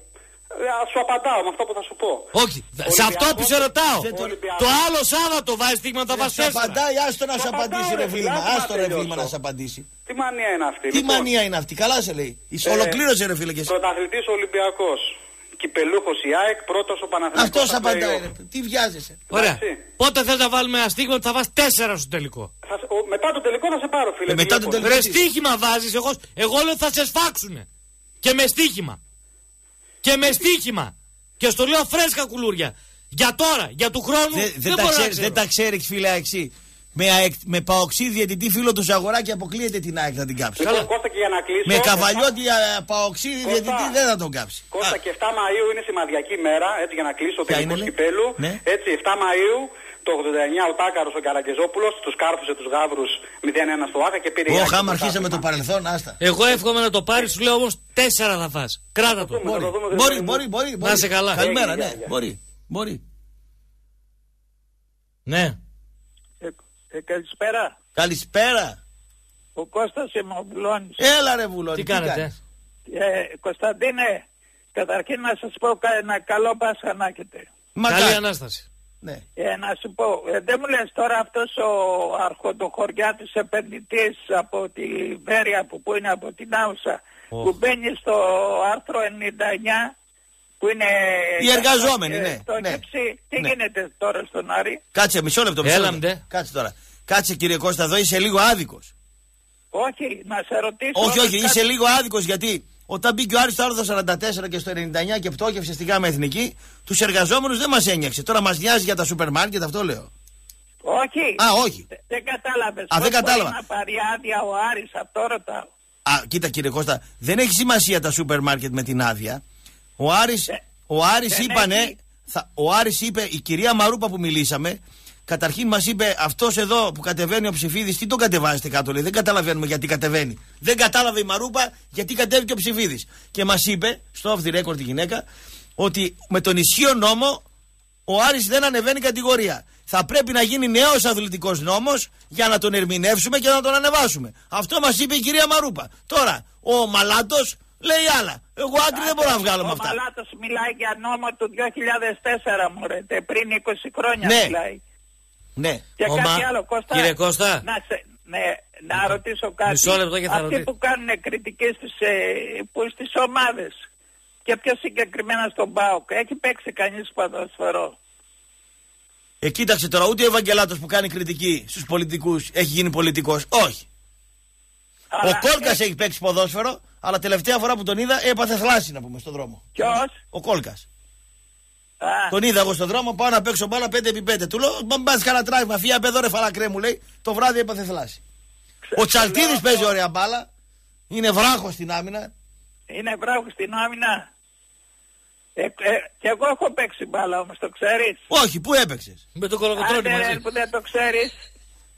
Speaker 6: Σου απαντάω με αυτό που θα σου πω.
Speaker 4: Όχι, σε αυτό που σε ρωτάω. Το άλλο Σάββατο βάζεις στίγμα θα φας 4.
Speaker 5: Σου απαντάει, άστο να σου απαντήσει ρε βλήμα.
Speaker 6: Άκου να
Speaker 5: Άστο ρε
Speaker 6: τελειώσω.
Speaker 5: βλήμα να σου απαντήσει.
Speaker 6: Τι μανία είναι αυτή?
Speaker 5: Τι μανία είναι αυτή, καλά σε λέει. Ολοκλήρωσε ρε φίλε και εσύ.
Speaker 6: Πρωταθλητής Ολυμπιακός. Κυπελούχος η ΑΕΚ, πρώτος ο Παναθηναϊκός.
Speaker 5: Αυτός απαντάει ρε. Τι βιάζεσαι?
Speaker 4: Ωραία.
Speaker 6: Εντάξει.
Speaker 4: Πότε θες να βάλουμε ένα στίγμα ότι θα φας 4 στο τελικό.
Speaker 6: Μετά το τελικό θα σε πάρω, φίλε.
Speaker 5: μετά το τελικό.
Speaker 4: Ρε στοίχημα βάζεις, εγώ λέω θα σε σφάξουνε. Και με στοίχημα. Και με στοίχημα. Και στο λέω φρέσκα κουλούρια. Για τώρα, για του χρόνου
Speaker 5: Δεν τα ξέρει φίλε Αεξή. Με παοξή διαιτητή φίλο του Ζαγοράκη αποκλείεται την ΑΕΚ να την κάψει.
Speaker 6: Λοιπόν, Κώστα, και για να κλείσω.
Speaker 5: Με καβαλιώτη παοξή διαιτητή δεν θα τον κάψει.
Speaker 6: Κώστα, και 7 Μαΐου είναι σημαδιακή μέρα, έτσι για να κλείσω,
Speaker 5: Ποια
Speaker 6: τελικός
Speaker 5: είναι,
Speaker 6: κυπέλου.
Speaker 5: ναι.
Speaker 6: Έτσι, 7 Μαΐου το 89 ο Τάκαρος ο Καραγκεζόπουλος τους κάρφωσε τους Γαύρους 0-1 στο Άκα και πήρε.
Speaker 5: Όχι, άμα αρχίσαμε το παρελθόν, άστα.
Speaker 4: Εγώ εύχομαι να το πάρεις, σου λέω όμως 4 θα φας. Κράτα το.
Speaker 5: Μπορεί.
Speaker 4: Να είσαι καλά.
Speaker 5: Καλημέρα, ναι. Μπορεί.
Speaker 4: Ναι.
Speaker 7: Καλησπέρα.
Speaker 5: Καλησπέρα.
Speaker 7: Ο Κώστας είμαι, ο Βουλώνης.
Speaker 5: Έλα ρε Βουλώνη.
Speaker 4: Τι κάνετε?
Speaker 7: Κωνσταντίνε, καταρχήν να σας πω ένα καλό Πάσχα να έχετε.
Speaker 4: Καλή Ανάσταση.
Speaker 5: Ναι.
Speaker 7: Να σου πω, δεν μου λες τώρα αυτός ο αρχοντοχωριάτης επενδυτής από τη Βέρεια που είναι από την Άουσα, που μπαίνει στο άρθρο 99 που είναι
Speaker 5: οι εργαζόμενοι, ναι.
Speaker 7: το Κεψί, τι γίνεται τώρα στον Άρη?
Speaker 5: Κάτσε μισό λεπτό. Κάτσε τώρα. Κάτσε κύριε Κώστα, εδώ είσαι λίγο άδικος.
Speaker 7: Όχι, να σε ρωτήσω.
Speaker 5: Όχι, είσαι λίγο άδικος γιατί όταν μπήκε ο Άρης στο άρθρο 44 και στο 99 και πτώχευσε στη ΓΑΜΑ Εθνική, τους εργαζόμενους δεν μας ένιωξε. Τώρα μας νοιάζει για τα σούπερ μάρκετ, αυτό λέω.
Speaker 7: Όχι.
Speaker 5: Όχι.
Speaker 7: Δεν κατάλαβες.
Speaker 5: Δεν κατάλαβα.
Speaker 7: Να πάρει άδεια ο Άρης, αυτό ρωτάω.
Speaker 5: Κοίτα κύριε Κώστα, δεν έχει σημασία τα σούπερ μάρκετ με την άδεια. Ο Άρης είπε, η κυρία Μαρούπα που μιλήσαμε, καταρχήν μας είπε αυτός εδώ που κατεβαίνει ο Ψηφίδης, τι τον κατεβάζετε κάτω, λέει. Δεν καταλαβαίνουμε γιατί κατεβαίνει. Δεν κατάλαβε η Μαρούπα γιατί κατέβηκε ο Ψηφίδης. Και μας είπε, στο off the record η γυναίκα, ότι με τον ισχύο νόμο ο Άρης δεν ανεβαίνει κατηγορία. Θα πρέπει να γίνει νέος αθλητικός νόμος για να τον ερμηνεύσουμε και να τον ανεβάσουμε. Αυτό μας είπε η κυρία Μαρούπα. Τώρα, ο Μαλάτος λέει άλλα. Εγώ άκρη δεν μπορώ να βγάλω με αυτά.
Speaker 7: Ο Μαλάτος μιλάει για νόμο του 2004, μωρέτε, πριν 20 χρόνια μιλάει.
Speaker 5: Ναι.
Speaker 7: Και κάτι άλλο, Κώστα.
Speaker 4: Κύριε Κώστα.
Speaker 7: Να ρωτήσω κάτι.
Speaker 4: Μισό λεπτό και θα
Speaker 7: αυτοί που κάνουν κριτικές στις ομάδες και πιο συγκεκριμένα στον ΠΑΟΚ, έχει παίξει κανείς ποδοσφαιρό?
Speaker 5: Κοίταξε τώρα, ούτε ο Ευαγγελάτος που κάνει κριτική στους πολιτικούς έχει γίνει πολιτικός. Όχι. Ο Κόλκας έχει παίξει ποδόσφαιρο, αλλά τελευταία φορά που τον είδα έπαθε θλάση, να πούμε, στον δρόμο.
Speaker 7: Ποιος?
Speaker 5: Ο Κόλκας. Τον είδα εγώ στον δρόμο, πάω να παίξω μπάλα 5x5. Του λέω, μπα μπας κανένα τράβημα, φύγε απ' εδώ ρε φαλακρέ, μου λέει, το βράδυ έπαθε θλάση. Ο Τσαλτίδης παίζει ωραία μπάλα, είναι βράχος στην άμυνα.
Speaker 7: Είναι βράχος στην άμυνα. Και εγώ έχω παίξει μπάλα όμως, το ξέρεις?
Speaker 5: Όχι, πού έπαιξες?
Speaker 4: Με το Κολοκοτρώνη μαζί.
Speaker 7: Που δεν το ξέρεις.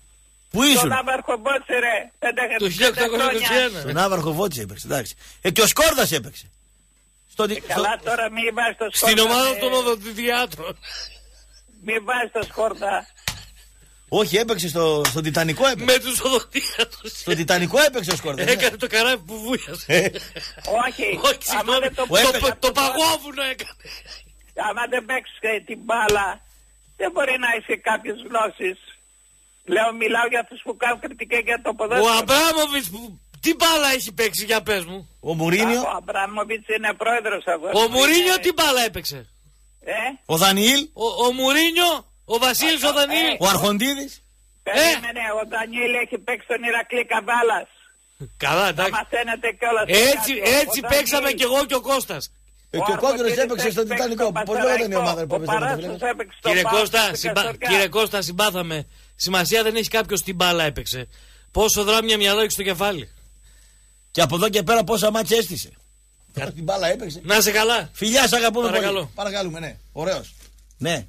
Speaker 5: Πού ήσουν?
Speaker 7: Στον Άβαρχο Βότση, ρε.
Speaker 4: Το 1821.
Speaker 5: Στον Άβαρχο Βότση έπαιξε, εντάξει. Και ο Σκόρδας έπαιξε.
Speaker 7: Καλά, τώρα μην βάζει το Σκόρδα.
Speaker 4: Στην ομάδα των οδοντιδιάτρων.
Speaker 7: Μην βάζει το Σκόρδα.
Speaker 5: Όχι, έπαιξε στον Τιτανικό έπαιξε.
Speaker 4: Με τους οδοντίατρους.
Speaker 5: Στον Τιτανικό έπαιξε ο Σκόρδας.
Speaker 4: Έκανε το καράβι που βούιασε.
Speaker 7: Όχι,
Speaker 4: συγγνώμη, το παγόβουνο έκανε.
Speaker 7: Άμα δεν παίξεις την μπάλα, δεν μπορεί να είσαι κάποιες γλώσσες. Λέω, μιλάω για αυτούς που κάνουν κριτική για το ποδόσφαιρο.
Speaker 4: Ο Αμπράμοβιτς, τι μπάλα έχει παίξει, για πες μου.
Speaker 5: Ο Μουρίνιο.
Speaker 7: Ο Αμπράμοβιτς είναι πρόεδρος αυτό.
Speaker 4: Ο Μουρίνιο τι μπάλα έπαιξε.
Speaker 5: Ο Δανιήλ.
Speaker 4: Ο Μουρίνιο, ο Βασίλης ο Δανιήλ.
Speaker 5: Ο Αρχοντίδης.
Speaker 7: Περίμενε, ο Δανιήλ έχει παίξει τον Ηρακλή Καβάλας.
Speaker 4: Καλά, εντάξει.
Speaker 7: Μαθαίνετε κιόλας.
Speaker 4: Έτσι παίξαμε κι εγώ και ο Κώστας.
Speaker 5: Και ο Κόκκινος έπαιξε στον Τιτανικό. Πώς λέγονταν η ομάδα που έπαιξε.
Speaker 4: Κύριε Κώστα, συμπάθαμε. Σημασία δεν έχει κάποιος τι μπάλα έπαιξε. Πόσο δράμια μυαλό έχει στο κεφάλι.
Speaker 5: Και από εδώ και πέρα πόσα μάτια έστησε. Την μπάλα έπαιξε.
Speaker 4: Να σε καλά.
Speaker 5: Φιλιά, σ' αγαπούμε.
Speaker 4: Παρακαλώ.
Speaker 5: Παρακαλούμε, ναι. Ωραίος. Ναι.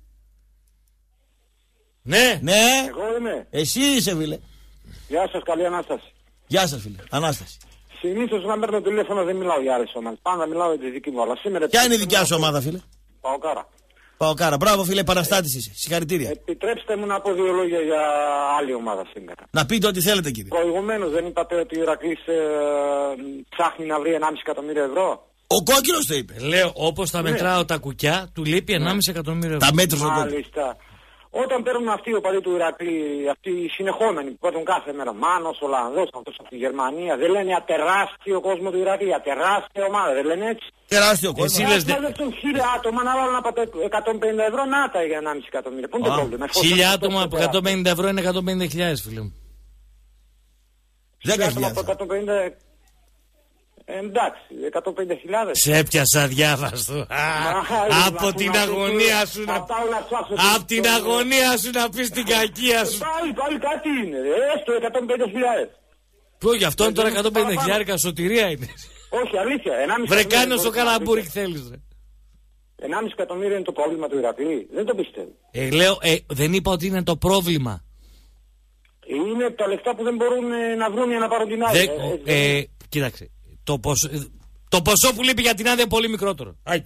Speaker 4: Ναι.
Speaker 5: Ναι.
Speaker 8: Εγώ είμαι.
Speaker 5: Εσύ είσαι, φίλε.
Speaker 8: Γεια σας, καλή Ανάσταση.
Speaker 5: Γεια σας, φίλε. Ανάσταση.
Speaker 8: Συνήθως να παίρνω τηλέφωνο δεν μιλάω για άλλες ομάδες. Πάντα μιλάω για τη δική μου. Αλλά σήμερα.
Speaker 5: Ποια είναι η δικιά σου ομάδα, φίλε?
Speaker 8: Παοκάρα.
Speaker 5: Παοκάρα. Μπράβο, φίλε, παραστάτης είσαι. Συγχαρητήρια.
Speaker 8: Επιτρέψτε μου να πω δύο λόγια για άλλη ομάδα σήμερα.
Speaker 5: Να πείτε ό,τι θέλετε, κύριε.
Speaker 8: Προηγουμένως δεν είπατε ότι ο Ηρακλής ψάχνει να βρει 1,5 εκατομμύριο ευρώ.
Speaker 5: Ο Κόκκινος το είπε.
Speaker 4: Λέω, όπως τα μετράω τα κουκιά, του λείπει 1,5 εκατομμύριο ευρώ.
Speaker 5: Τα μέτρησε ο Κόκκινος.
Speaker 8: Μάλιστα. Όταν παίρνουν αυτοί οι οπαδοί του Ηρακλή, αυτοί οι συνεχόμενοι που παίρνουν κάθε μέρα, Μάνος, Ολλανδός, αυτός από τη Γερμανία, δεν λένε ατεράστιο κόσμο του Ηρακλή, ατεράστια ομάδα, δεν λένε έτσι.
Speaker 5: Τεράστιο κόσμο.
Speaker 4: Εσύ λες,
Speaker 8: Να μαζέψουν 1.000 άτομα να βάλουν από 150 ευρώ, να τα για 1,5 εκατομμύριο. Πού είναι το πρόβλημα?
Speaker 4: 1.000 άτομα από 150 ευρώ είναι 150.000, φίλε μου.
Speaker 5: 10.000.
Speaker 8: Από 150. Εντάξει, 150.000.
Speaker 4: Σε έπιασα διάβαστο. Από την αγωνία σου να... Από την αγωνία σου να πεις την κακία σου.
Speaker 8: Πάλι κάτι είναι, έστω 150.000.
Speaker 4: Πού γι' αυτό είναι τώρα 150.000 σωτηρία είναι.
Speaker 8: Όχι, αλήθεια.
Speaker 4: Βρε κάνε όσο καλαμπούρι θέλεις.
Speaker 8: 1,5 εκατομμύριο είναι το πρόβλημα του Ηρακλή. Δεν το πιστεύω.
Speaker 4: Λέω, δεν είπα ότι είναι το πρόβλημα.
Speaker 8: Είναι τα λεφτά που δεν μπορούν να βρουν για να πάρουν την άλλη.
Speaker 4: Κοίταξε. Το ποσό που λείπει για την άδεια είναι πολύ μικρότερο. Άιτε.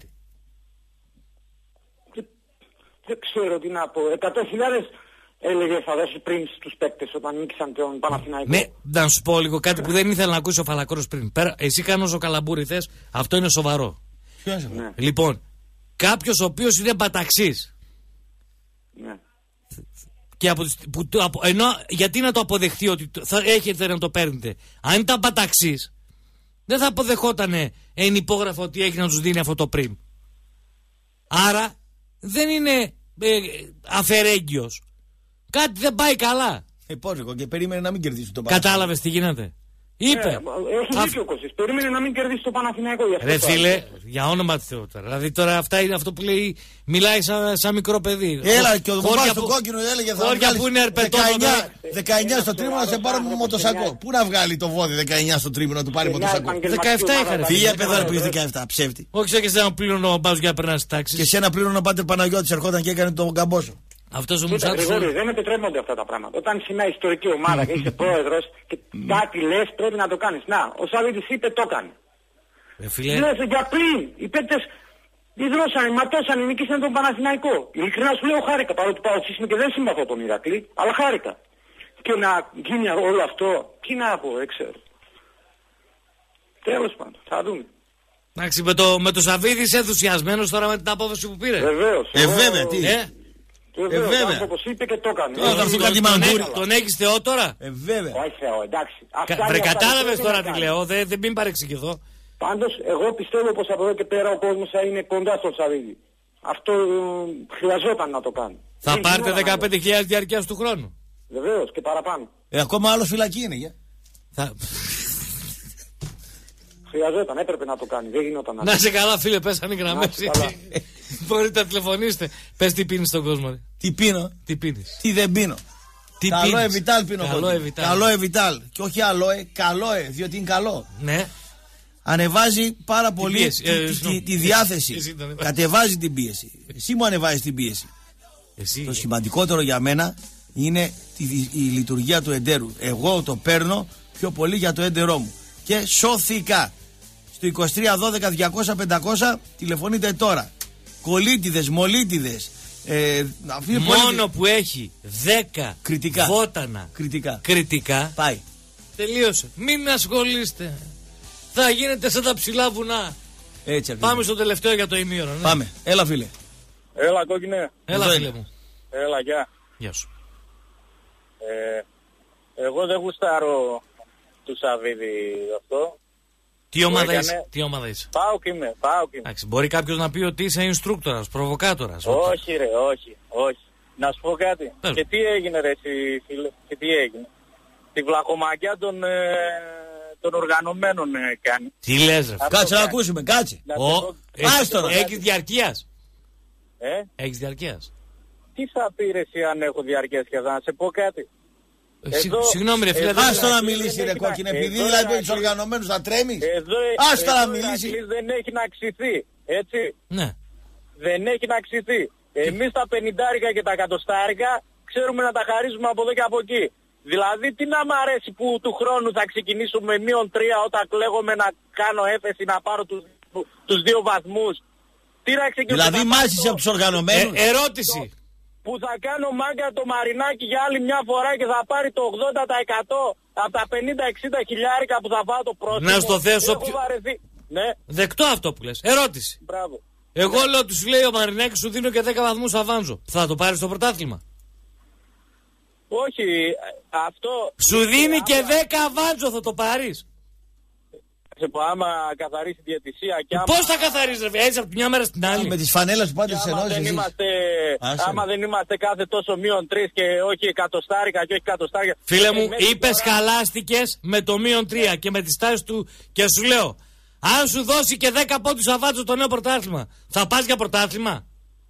Speaker 8: Δεν ξέρω τι να πω. 100.000 έλεγε θα δώσει πριν στους παίκτες όταν νίκησαν τον Παναθηναϊκό.
Speaker 4: Ναι, να σου πω λίγο κάτι που δεν ήθελα να ακούσει ο Φαλακρός πριν. Εσύ κάνω όσο καλαμπούρι θες, αυτό είναι σοβαρό.
Speaker 8: Ναι.
Speaker 4: Λοιπόν, κάποιος ο οποίος είναι παταξής.
Speaker 8: Ναι.
Speaker 4: Και ενώ γιατί να το αποδεχτεί ότι θα έχετε να το παίρνετε. Αν ήταν παταξής, δεν θα αποδεχότανε εν υπόγραφο ότι έχει να τους δίνει αυτό το πριν. Άρα δεν είναι αφαιρέγγιος. Κάτι δεν πάει καλά.
Speaker 5: Πόρικο και περίμενε να μην κερδίσει το Παναθηναϊκό.
Speaker 4: Κατάλαβες τι γίνεται. Είπε.
Speaker 8: Έχει δίκιο ο Κωστής. Περίμενε να μην κερδίσει το Παναθηναϊκό.
Speaker 4: Ρε φίλε, για όνομα του Θεού τώρα. Δηλαδή τώρα αυτά είναι αυτό που λέει, μιλάει σαν μικρό παιδί.
Speaker 5: Έλα και ο Δουμπάς του Κόκκινου έλεγε θα βγάλει
Speaker 4: που είναι αρπετώματα.
Speaker 5: 19 στο τρίμηνο να σε πάρω με μοτοσακό. Πού να βγάλει το βόδι 19 στο τρίμηνο να του πάρει μοτοσακό?
Speaker 4: 17 είχα ρε.
Speaker 5: Φύγε παιδά που είσαι 17, ψεύτη.
Speaker 4: Όχι σαν και σε ένα πλήρωνο ο Μπάζου για να περνάς τάξεις.
Speaker 5: Και σε ένα πλήρωνο ο Πάτερ Παναγιώτης ερχόταν και έκανε τον καμπόσο.
Speaker 4: Αυτός ο
Speaker 8: Κοίτα, Γρηγόρη, δεν επιτρέπονται αυτά τα πράγματα. Όταν είσαι μια ιστορική ομάδα και είσαι πρόεδρος και κάτι λες, πρέπει να το κάνεις. Να, ο Σαββίδης είπε το έκανε. Λες για πλήν. Οι παίκτες διδρώσανε, ματώσανε, νικήσανε τον Παναθηναϊκό. Ειλικρινά σου λέω χάρηκα, παρότι πάω σύσμη και δεν συμπαθώ τον Ηρακλή, αλλά χάρηκα. Και να γίνει όλο αυτό, τι να πω, δεν ξέρω. Τέλος πάντων, θα δούμε.
Speaker 4: Εντάξει, με το Σαββίδη είσαι ενθουσιασμένος τώρα με την απόφαση που πήρε.
Speaker 8: Βεβαίως.
Speaker 5: Βέβαια, τι.
Speaker 8: Βέβαια. Όπως είπε και το έκανε.
Speaker 4: Τον έχεις Θεό τώρα?
Speaker 5: Βέβαια.
Speaker 8: Όχι Θεό, εντάξει.
Speaker 4: Βρε κατάλαβες τώρα τι λέω, δεν μην παρεξηγηθώ.
Speaker 8: Πάντως εγώ πιστεύω πως από εδώ και πέρα ο κόσμος θα είναι κοντά στον Σαββίδη. Αυτό χρειαζόταν να το κάνει.
Speaker 4: Θα πάρετε 15.000 διαρκείας του χρόνου?
Speaker 8: Βεβαίως και παραπάνω.
Speaker 5: Ακόμα άλλος φυλακή είναι, για.
Speaker 8: Χρειαζόταν, έπρεπε να το κάνει, δεν γινόταν να.
Speaker 4: Να είσαι καλά φίλε, πέσανε οι γραμμές. Μπορείτε να τηλεφωνήσετε. Πες τι πίνεις στον κόσμο.
Speaker 5: Τι πίνω?
Speaker 4: Τι πίνεις?
Speaker 5: Τι δεν πίνω? Καλό Εβιτάλ πίνω. Καλό Εβιτάλ. Και όχι αλόε, καλόε, διότι είναι καλό.
Speaker 4: Ναι.
Speaker 5: Ανεβάζει πάρα πολύ τη διάθεση. Κατεβάζει την πίεση. Εσύ μου ανεβάζεις την πίεση. Το σημαντικότερο για μένα είναι η λειτουργία του εντέρου. Εγώ το παίρνω πιο πολύ για το έντερό μου. Και σώθηκα. Στο 2312-200-500 τηλεφωνείτε τώρα. Κολίτιδες, μολίτιδες.
Speaker 4: Μόνο που έχει 10
Speaker 5: κριτικά.
Speaker 4: Βότανα κριτικά
Speaker 5: πάει.
Speaker 4: Τελείωσε. Μην ασχολείστε. Θα γίνετε σαν τα ψηλά βουνά.
Speaker 5: Έτσι,
Speaker 4: πάμε στο τελευταίο για το ημίωρο. Ναι.
Speaker 5: Πάμε. Έλα, φίλε.
Speaker 9: Έλα, κόκκινε.
Speaker 4: Έλα, φίλε μου.
Speaker 9: Έλα, γεια.
Speaker 4: Γεια σου.
Speaker 9: Εγώ δεν γουστάρω του Σαββίδη αυτό.
Speaker 4: Τι ομάδα είσαι?
Speaker 9: Πάοκ είμαι.
Speaker 4: Μπορεί κάποιος να πει ότι είσαι instructorας, προβοκάτορας.
Speaker 9: Όχι ρε, όχι. Να σου πω κάτι. Και τι έγινε ρε εσύ φίλε, και τι έγινε. Τη βλαχομαγιά των οργανωμένων κάνει.
Speaker 4: Τι λες ρε?
Speaker 5: Κάτσε να ακούσουμε, κάτσε.
Speaker 4: Έχεις διαρκείας?
Speaker 9: Έχεις
Speaker 4: διαρκείας?
Speaker 9: Τι θα πει ρε εσύ αν έχω διαρκείας και θα σε πω κάτι.
Speaker 4: Συγγνώμη ρε φίλε.
Speaker 5: Άστο να μιλήσει ρε κόκκινε, επειδή δηλαδή τους οργανωμένους να τρέμεις. Άστο να μιλήσει.
Speaker 9: Δεν έχει να αξιθεί, έτσι.
Speaker 4: Ναι.
Speaker 9: Δεν έχει να αξιθεί. Εμείς τα 50 και τα 100 ξέρουμε να τα χαρίζουμε από εδώ και από εκεί. Δηλαδή τι να μ' αρέσει που του χρόνου θα ξεκινήσω με -3 όταν κλαίγομαι να κάνω έφεση να πάρω τους 2 βαθμούς. Τι να ξεκινήσω.
Speaker 5: Δηλαδή μάζεις από τους οργανωμένους.
Speaker 4: Ερώτηση.
Speaker 9: Που θα κάνω μάγκα το Μαρινάκι για άλλη μια φορά και θα πάρει το 80% από τα 50-60 χιλιάρικα που θα βάλω το πρόσωπο.
Speaker 4: Να στο θέσω
Speaker 9: Ναι.
Speaker 4: Δεκτό αυτό που λες. Ερώτηση.
Speaker 9: Μπράβο.
Speaker 4: Εγώ λέω ότι σου λέει ο Μαρινάκης σου δίνω και 10 βαθμούς αβάνζο. Θα το πάρεις στο πρωτάθλημα?
Speaker 9: Όχι. Αυτό...
Speaker 4: Σου δίνει και 10 αβάνζο, θα το πάρεις?
Speaker 9: Άμα καθαρίσει διαιτησία και άμα...
Speaker 4: Πώς θα καθαρίσει ρε, έτσι από τη μια μέρα στην άλλη?
Speaker 5: Με τις φανέλες που πάτε στις ενώσεις.
Speaker 9: Άμα δεν είμαστε κάθε τόσο -3 και όχι 100 και όχι 100.
Speaker 4: Φίλε μου, είπες χαλάστηκες με το -3 και με τις τάσεις του και σου λέω, αν σου δώσει και 10 πόντους αβάνζο το νέο πρωτάθλημα, θα πας για πρωτάθλημα?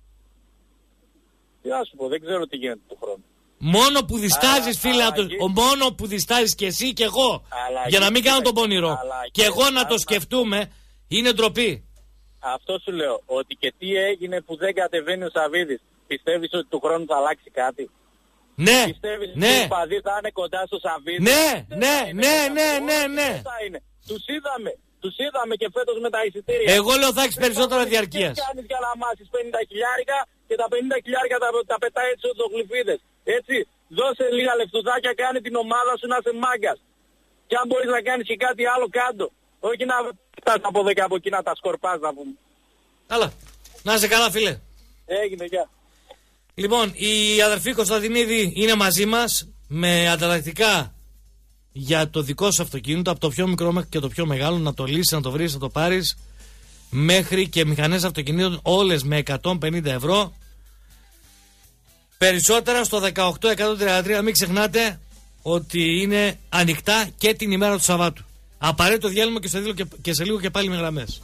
Speaker 9: Τι να σου πω, δεν ξέρω τι γίνεται του χρόνου.
Speaker 4: Μόνο που διστάζεις φίλε, μόνο που διστάζεις και εσύ και εγώ, για να μην κάνω τον πονηρό, και εγώ να το σκεφτούμε, είναι ντροπή.
Speaker 9: Αυτό σου λέω, ότι και τι έγινε που δεν κατεβαίνει ο Σαββίδης. Πιστεύεις ότι του χρόνου θα αλλάξει κάτι?
Speaker 4: Ναι,
Speaker 9: πιστεύεις
Speaker 4: ναι.
Speaker 9: ότι οι παδί θα είναι κοντά στο Σαββίδη?
Speaker 4: Ναι.
Speaker 9: Τους είδαμε και φέτος με τα εισιτήρια.
Speaker 4: Εγώ λέω θα έχεις περισσότερα διαρκείας.
Speaker 9: Τι κάνεις για να μάσεις 50 χιλιάρικα και τα 50 χιλιάρικα τα πετάει έτσι οδογλυφίδες. Έτσι, δώσε λίγα λεφτουδάκια, κάνε την ομάδα σου να είσαι μάγκας. Και αν μπορείς να κάνεις και κάτι άλλο κάτω. Όχι να φτάσεις από εδώ και από εκεί να τα σκορπάς να πούμε.
Speaker 4: Καλά, να είσαι καλά φίλε.
Speaker 9: Έγινε, γεια.
Speaker 4: Λοιπόν, η αδερφή Κωνσταντινίδη είναι μαζί μας με ανταλλακτικά για το δικό σου αυτοκίνητο, από το πιο μικρό μέχρι και το πιο μεγάλο, να το λύσεις, να το βρεις, να το πάρεις, μέχρι και μηχανές αυτοκινήτων, όλες με 150 ευρώ. Περισσότερα στο 18133. Μην ξεχνάτε ότι είναι ανοιχτά και την ημέρα του Σαββάτου. Απαραίτητο διάλειμμα και σε λίγο και πάλι με γραμμές.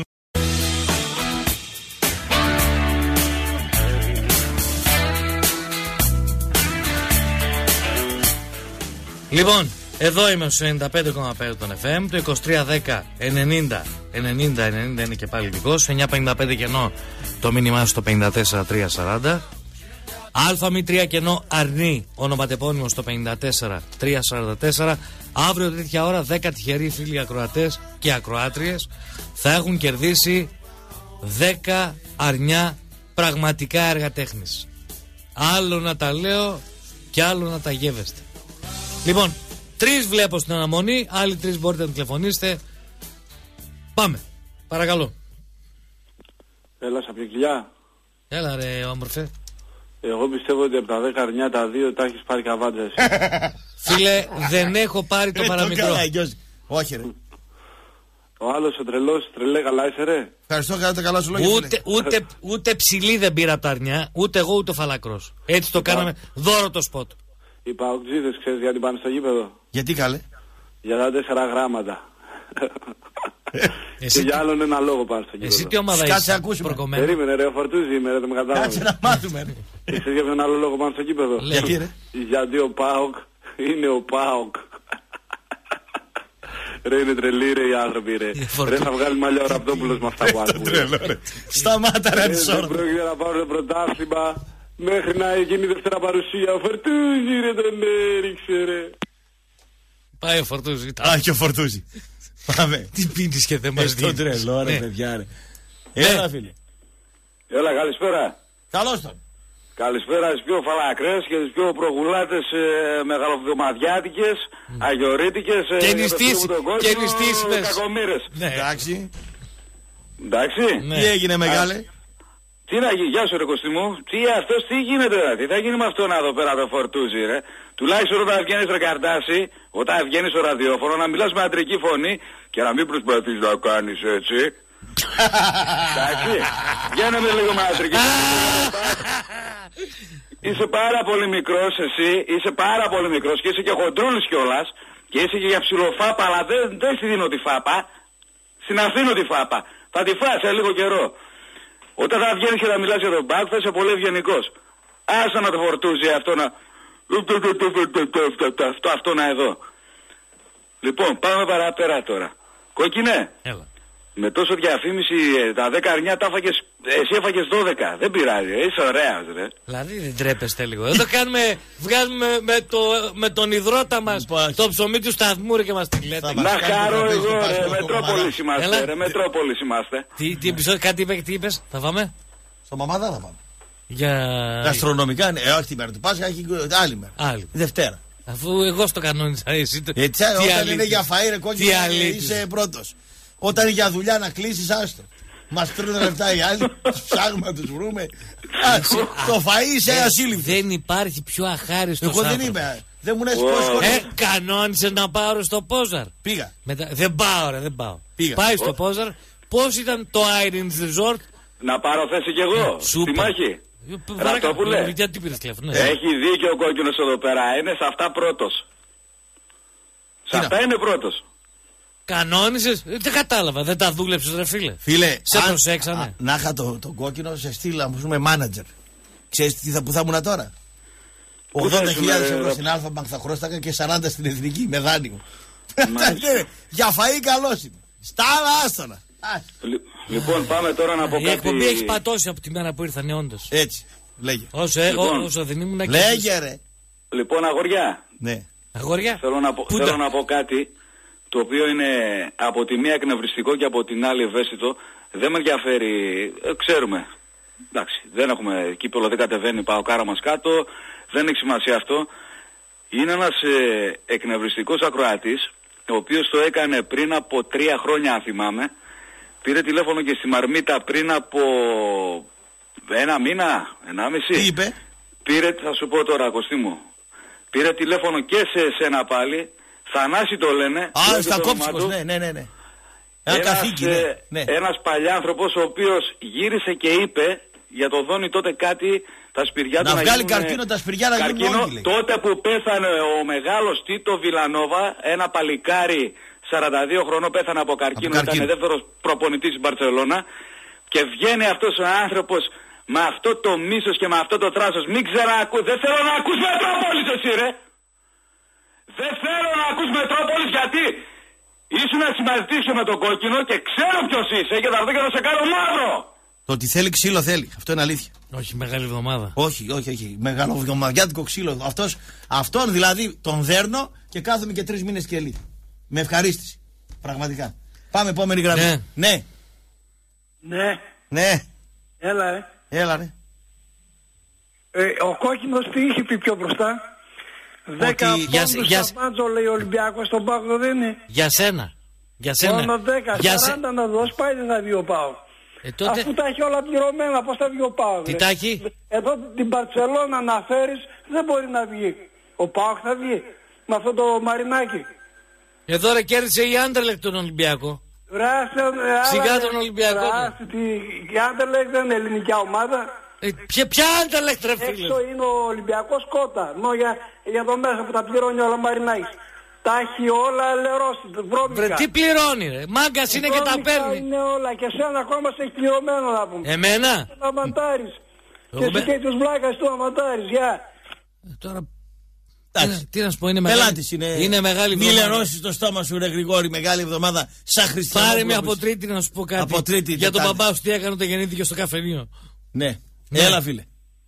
Speaker 4: Λοιπόν, εδώ είμαι στο 95,5 των FM, το 2310 90 είναι και πάλι δικό σου, 955 κενό το μήνυμά στο 54340. ΑΜ3 κενό αρνή, ονοματεπώνυμο στο 54344. Αύριο τέτοια ώρα 10 τυχεροί φίλοι ακροατές και ακροάτριες θα έχουν κερδίσει 10 αρνιά πραγματικά έργα τέχνης. Άλλο να τα λέω και άλλο να τα γεύεστε. Λοιπόν, 3 βλέπω στην αναμονή, άλλοι 3 μπορείτε να τηλεφωνήσετε. Πάμε, παρακαλώ.
Speaker 10: Έλα, Σαπιοκυλιά.
Speaker 4: Έλα ρε όμορφε.
Speaker 10: Εγώ πιστεύω ότι από τα 10 αρνιά τα 2 τα έχεις πάρει καβάντζα εσύ.
Speaker 4: Φίλε, δεν έχω πάρει το παραμικρό.
Speaker 5: Όχι ρε.
Speaker 10: Ο άλλος ο τρελός, τρελέ, καλά είσαι ρε.
Speaker 5: Ευχαριστώ, κάνετε καλά σου λόγια.
Speaker 4: Ούτε ψηλή δεν πήρα από τα αρνιά, ούτε εγώ ούτε ο Φαλακρός. Έτσι το κάναμε, δώρο το σποτ.
Speaker 10: Οι παουτζίδες ξέρεις γιατί πάνε στο γήπεδο?
Speaker 5: Γιατί καλέ?
Speaker 10: Για τα 4 γράμματα. Και για άλλον ένα λόγο πάνε στο γήπεδο.
Speaker 4: Εσύ τι ομάδα είσαι?
Speaker 10: Περίμενε ρε, ο Φορτούζι είμαι ρε, το με κατάλαβα.
Speaker 5: Κάτσε να μάθουμε.
Speaker 10: Ξέρεις για ποιον άλλο λόγο πάνε στο γήπεδο?
Speaker 5: Γιατί ρε?
Speaker 10: Γιατί ο ΠΑΟΚ είναι ο ΠΑΟΚ. Ρε είναι τρελή ρε οι άνθρωποι ρε. Ρε θα βγάλει μαλλιά ο Ραπτόπουλος με αυτά που άκουγε.
Speaker 5: Σταμάτα ρε τη ώρα.
Speaker 10: Δεν πρόκειται να πάρουν πρωτάθλημα Μέχρι να γίνει δεύτερα παρουσία. Ο Φορτούζι ρε τον έριξε ρε.
Speaker 4: Πάει ο Φορτούζι.
Speaker 5: Α, και ο Φορτούζι. Πάμε.
Speaker 4: Τι πίνεις και δεν μας
Speaker 5: δίνεις. Τρελό ρε παιδιά ρε. Έλα φίλε.
Speaker 10: Έλα, καλησπέρα.
Speaker 5: Καλώς τον.
Speaker 10: Καλησπέρα στις πιο φαλακρές και τις πιο προγουλάτες μεγαλοβδομαδιάτικες, αγιορείτικες
Speaker 4: και νηστίσιμες
Speaker 10: κακομοίρες.
Speaker 5: Εντάξει.
Speaker 10: Εντάξει.
Speaker 5: Τι έγινε μεγάλε?
Speaker 10: Τι να γίνει, γεια σου ρε Κωστή μου. Τι γίνεται ρε, τι θα γίνει με αυτόν εδώ πέρα το Φορτούζι ρε. Τουλάχιστον όταν βγαίνεις ρε Καρτάση, όταν βγαίνεις στο ραδιόφωνο να μιλάς με αντρική φωνή και να μην προσπαθείς να κάνεις έτσι. Εντάξει, βγαίνουμε λίγο με αντρική φωνή. Είσαι πάρα πολύ μικρός εσύ, είσαι πάρα πολύ μικρός και είσαι και χοντρούλης κιόλας και είσαι και για ψιλοφάπα, αλλά δεν στη δίνω τη φάπα, στην αφήνω τη φάπα. Θα τη φας σε λίγο καιρό. Όταν θα βγαίνεις και θα μιλάς για τον μπακ θα είσαι πολύ ευγενικός. Άσε να το Φορτούζει αυτό να... αυτό να εδώ. Λοιπόν, πάμε παραπέρα τώρα. Κόκκινε.
Speaker 4: Έλα.
Speaker 10: Με τόσο διαφήμιση τα 10 αρνιά τα έφαγες, εσύ έφαγες 12. Δεν πειράζει, είσαι ωραίος ρε.
Speaker 4: Δηλαδή δεν τρέπεστε λίγο. Εδώ κάνουμε, βγάζουμε με τον υδρότα μας το ψωμί του σταθμού ρε και μας τη λέτε.
Speaker 10: Να χαρώ εγώ ρε, Μετρόπολης είμαστε ρε, Μετρόπολης είμαστε.
Speaker 4: Τι επεισόδιο, κάτι είπε, τι είπες, θα πάμε?
Speaker 5: Στο Μαμαδά θα πάμε.
Speaker 4: Για...
Speaker 5: Γαστρονομικά, όχι την μέρα του Πάσχα, έχει άλλη μέρα.
Speaker 4: Άλλη.
Speaker 5: Δευτέρα.
Speaker 4: Αφού εγώ στο κανόνισα, εσύ το...
Speaker 5: Έτσι, όταν είναι για φαΐ ρε κόκκινο είσαι πρώτος. Όταν είναι για δουλειά να κλείσεις, άστο. Μας τρώνε λεφτά οι άλλοι, τους ψάχνουμε να τους βρούμε. Το φαΐ είσαι ασύλληπτος.
Speaker 4: Δεν υπάρχει πιο αχάριστος
Speaker 5: άνθρωπος. Εγώ δεν είμαι. Δεν μου λες πώς
Speaker 4: κανόνισες να πάω στο Πόζαρ.
Speaker 5: Πήγα.
Speaker 4: Δεν πάω ρε, δεν πάω.
Speaker 5: Πήγα.
Speaker 4: Πάει στο Πόζαρ. Πώς ήταν το Iron's Resort?
Speaker 10: Να πάρω θέση κι εγώ, στη μάχη. Ραπτόπουλε.
Speaker 4: Γιατί πήρες τηλέφωνο?
Speaker 10: Έχει δίκιο ο κόκκινος εδώ πέρα, είναι σε αυτά πρώτος. Σε αυτά είναι πρώτος.
Speaker 4: Κανόνισες, δεν κατάλαβα, δεν τα δούλεψες ρε φίλε.
Speaker 5: Φίλε,
Speaker 4: σε προσέξανε.
Speaker 5: Να είχα τον κόκκινο σε στήλα, μου πούμε μάνατζερ. Ξέρεις που θα ήμουν τώρα? 80.000 ευρώ στην Αλφα-Μπανκ θα χρώστακα και 40 στην Εθνική με δάνειο. Για φαΐ καλός είναι. Στα άλλα άστονα.
Speaker 10: Λοιπόν, πάμε τώρα να πω κάτι.
Speaker 4: Η εκπομπή έχει πατώσει από τη μέρα που ήρθανε όντως.
Speaker 5: Έτσι, λέγε.
Speaker 4: Όσο δεν ήμουν εκεί.
Speaker 5: Λέγε ρε.
Speaker 10: Λοιπόν, αγοριά.
Speaker 5: Ναι.
Speaker 4: Αγοριά.
Speaker 10: Θέλω να πω κάτι το οποίο είναι από τη μία εκνευριστικό και από την άλλη ευαίσθητο. Δεν με ενδιαφέρει, ξέρουμε. Εντάξει, δεν έχουμε κύπελο, δεν κατεβαίνει, πάω κάρα μας κάτω. Δεν έχει σημασία αυτό. Είναι ένας εκνευριστικός ακροατής, ο οποίος το έκανε πριν από 3 χρόνια, αν θυμάμαι. Πήρε τηλέφωνο και στη Μαρμίτα πριν από 1 μήνα, 1,5.
Speaker 5: Τι είπε?
Speaker 10: Πήρε, θα σου πω τώρα, Κωστή μου. Πήρε τηλέφωνο και σε εσένα πάλι. Θανάση το λένε.
Speaker 5: Α, στα κόψιμος, ναι.
Speaker 10: Ένας παλιάνθρωπος ο οποίος γύρισε και είπε για το Δόνι τότε κάτι, τα σπηριά του
Speaker 5: να βγάλει καρκίνο, τα σπηριά να γίνουν όλοι.
Speaker 10: Τότε που πέθανε ο μεγάλος Τίτο Βιλανόβα, ένα παλικάρι 42 χρονών πέθανε από καρκίνο, ήταν δεύτερος προπονητής στην Μπαρτσελώνα και βγαίνει αυτός ο άνθρωπος με αυτό το μίσος και με αυτό το τράσος. Μην ξανακούς, δεν θέλω να ακούς Μετρόπολης εσύ ρε. Δεν θέλω να ακούς Μετρόπολης γιατί ήσουν συμμαθητής και με τον κόκκινο και ξέρω ποιος είσαι και θα έρθω και να σε κάνω μαύρο.
Speaker 5: Το ότι θέλει ξύλο θέλει, αυτό είναι αλήθεια.
Speaker 4: Όχι μεγάλη εβδομάδα.
Speaker 5: Όχι. Μεγαλοβδομαδιάτικο ξύλο. Αυτόν δηλαδή τον δέρνω και κάθομαι και 3 μήνες σκελί. Με ευχαρίστηση. Πραγματικά. Πάμε επόμενη γραμμή. Ναι. Έλα ρε.
Speaker 11: Ο κόκκινος τι είχε πει πιο μπροστά? 10 πόντους στα μάτζο λέει ο Ολυμπιακός στον Πάκο δεν είναι?
Speaker 4: Για σένα.
Speaker 11: Μόνο 10, 40 να δώσει πάλι δεν θα βγει ο Πάο.
Speaker 4: Τότε...
Speaker 11: Αφού τα έχει όλα πληρωμένα, πώς θα βγει ο Πάο?
Speaker 4: Τι τα έχει?
Speaker 11: Εδώ την Μπαρτσελώνα να φέρεις δεν μπορεί να βγει. Ο Πάο θα βγει με αυτό το Μαρινάκι.
Speaker 4: Εδώ ρε κέρδισε η Άντερλεκ τον Ολυμπιακό. Σιγά τον Ολυμπιακό.
Speaker 11: Η Άντερλεκ δεν είναι ελληνική ομάδα.
Speaker 4: Ποια Άντερλεκ ρε φίλε?
Speaker 11: Έξω είναι ο Ολυμπιακός κότα. Για το μέσα που τα πληρώνει όλα Μαρινάκης. Τα έχει όλα ελερώσει, βρώμικα.
Speaker 4: Τι πληρώνει ρε, μάγκας είναι και τα παίρνει.
Speaker 11: Είναι όλα και σένα ακόμα σε έχει πληρωμένο να πούμε.
Speaker 4: Εμένα?
Speaker 11: Να αματάρεις. Και εσύ και τους βλάκας του αματάρεις, γεια.
Speaker 4: Τώρα, τι να σου πω, είναι μεγάλη. Είναι μεγάλη
Speaker 5: εβδομάδα. Μη λερώσεις το στόμα σου ρε Γρηγόρη, μεγάλη εβδομάδα σαν χριστιανό.
Speaker 4: Πάρε με από Τρίτη να σου πω κάτι.
Speaker 5: Από Τρίτη,
Speaker 4: για τον μπαμπά σου τι έκανε όταν γεννήθηκε στο καφενείο.
Speaker 5: Ναι, έλα φίλε.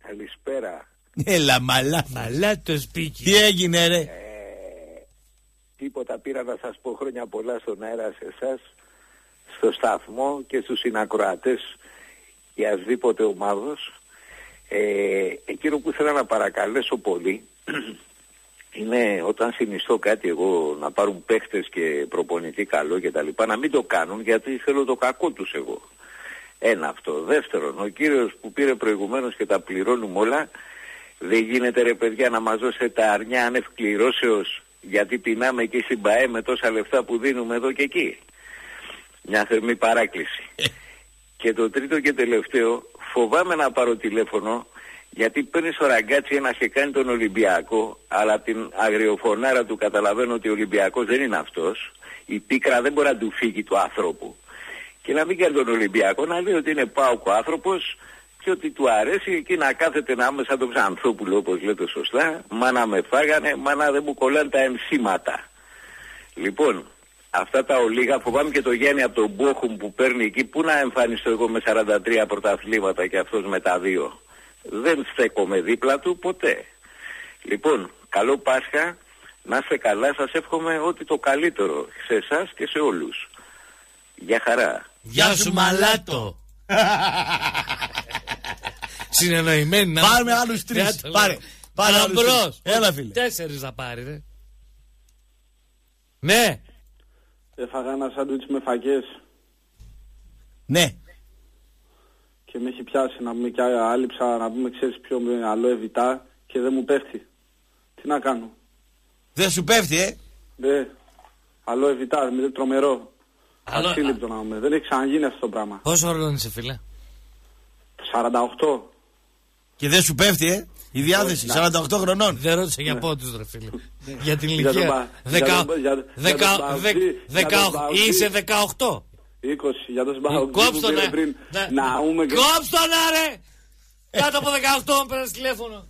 Speaker 12: Καλησπέρα.
Speaker 5: Έλα μαλά.
Speaker 4: Μαλά το σπίτι.
Speaker 5: Τι έγινε ρε?
Speaker 12: Τίποτα, πήρα να σας πω χρόνια πολλά στον αέρα σε εσάς, στο σταθμό και στους συνακροατές ιασδήποτε ομάδος. Εκείνο που ήθελα να παρακαλέσω πολύ είναι όταν συνιστώ κάτι εγώ να πάρουν παίχτες και προπονητή καλό και τα λοιπά, να μην το κάνουν γιατί θέλω το κακό τους εγώ. Ένα αυτό. Δεύτερον, ο κύριος που πήρε προηγουμένως και τα πληρώνουμε όλα, δεν γίνεται ρε παιδιά να μας δώσετε τα αρνιά άνευ κληρώσεως, γιατί πεινάμε εκεί στην ΠΑΕ με τόσα λεφτά που δίνουμε εδώ και εκεί. Μια θερμή παράκληση. Και το τρίτο και τελευταίο, φοβάμαι να πάρω τηλέφωνο, γιατί παίρνει ο Ραγκάτσι ένα και κάνει τον Ολυμπιακό, αλλά από την αγριοφωνάρα του καταλαβαίνω ότι ο Ολυμπιακός δεν είναι αυτός. Η πίκρα δεν μπορεί να του φύγει του άνθρωπου. Και να μην κάνει τον Ολυμπιακό, να λέει ότι είναι ΠΑΟΚ ο άνθρωπος και ότι του αρέσει εκεί να κάθεται να είμαι σαν τον Ξανθόπουλο, όπως λέτε σωστά, μα να με φάγανε, μα να δεν μου κολλάνε τα ενσύματα. Λοιπόν, αυτά τα ολίγα, φοβάμαι και το Γιάννη από τον Μπόχουμ που παίρνει εκεί, πού να εμφανιστώ εγώ με 43 πρωταθλήματα και αυτός με τα 2. Δεν στέκομαι δίπλα του ποτέ. Λοιπόν, καλό Πάσχα, να είστε καλά, σας εύχομαι ό,τι το καλύτερο σε εσάς και σε όλους. Γεια χαρά.
Speaker 4: Γεια σου μαλάτο. Συνεννοημένοι να...
Speaker 5: Πάρουμε άλλους 3. Πάρε άλλους 3. Έλα φίλε.
Speaker 4: 4 θα πάρει ρε. Ναι.
Speaker 12: Έφαγα ένα σάντουιτς με φακές.
Speaker 5: Ναι.
Speaker 12: Και με έχει πιάσει να πούμε και άλυψα, να πούμε ξέρεις ποιο με αλόε βιτά και δεν μου πέφτει. Τι να κάνω?
Speaker 5: Δεν σου πέφτει
Speaker 12: Ναι. Αλόε βιτά, είναι τρομερό. Ασύλληπτο να πούμε. Δεν έχει ξαναγίνει αυτό το πράγμα.
Speaker 4: Πόσο χρόνο είσαι φίλε?
Speaker 12: 48.
Speaker 5: Και δεν σου πέφτει η διάθεση 48 χρονών.
Speaker 4: Δεν ρώτησα για πόντους ρε φίλε. Για την ηλικία. Είσαι 18.
Speaker 12: 20 για το συμπαγωγή που πήρε πριν.
Speaker 4: Κόψ' τον ρε! Κάτω από 18 πέρασε τηλέφωνο.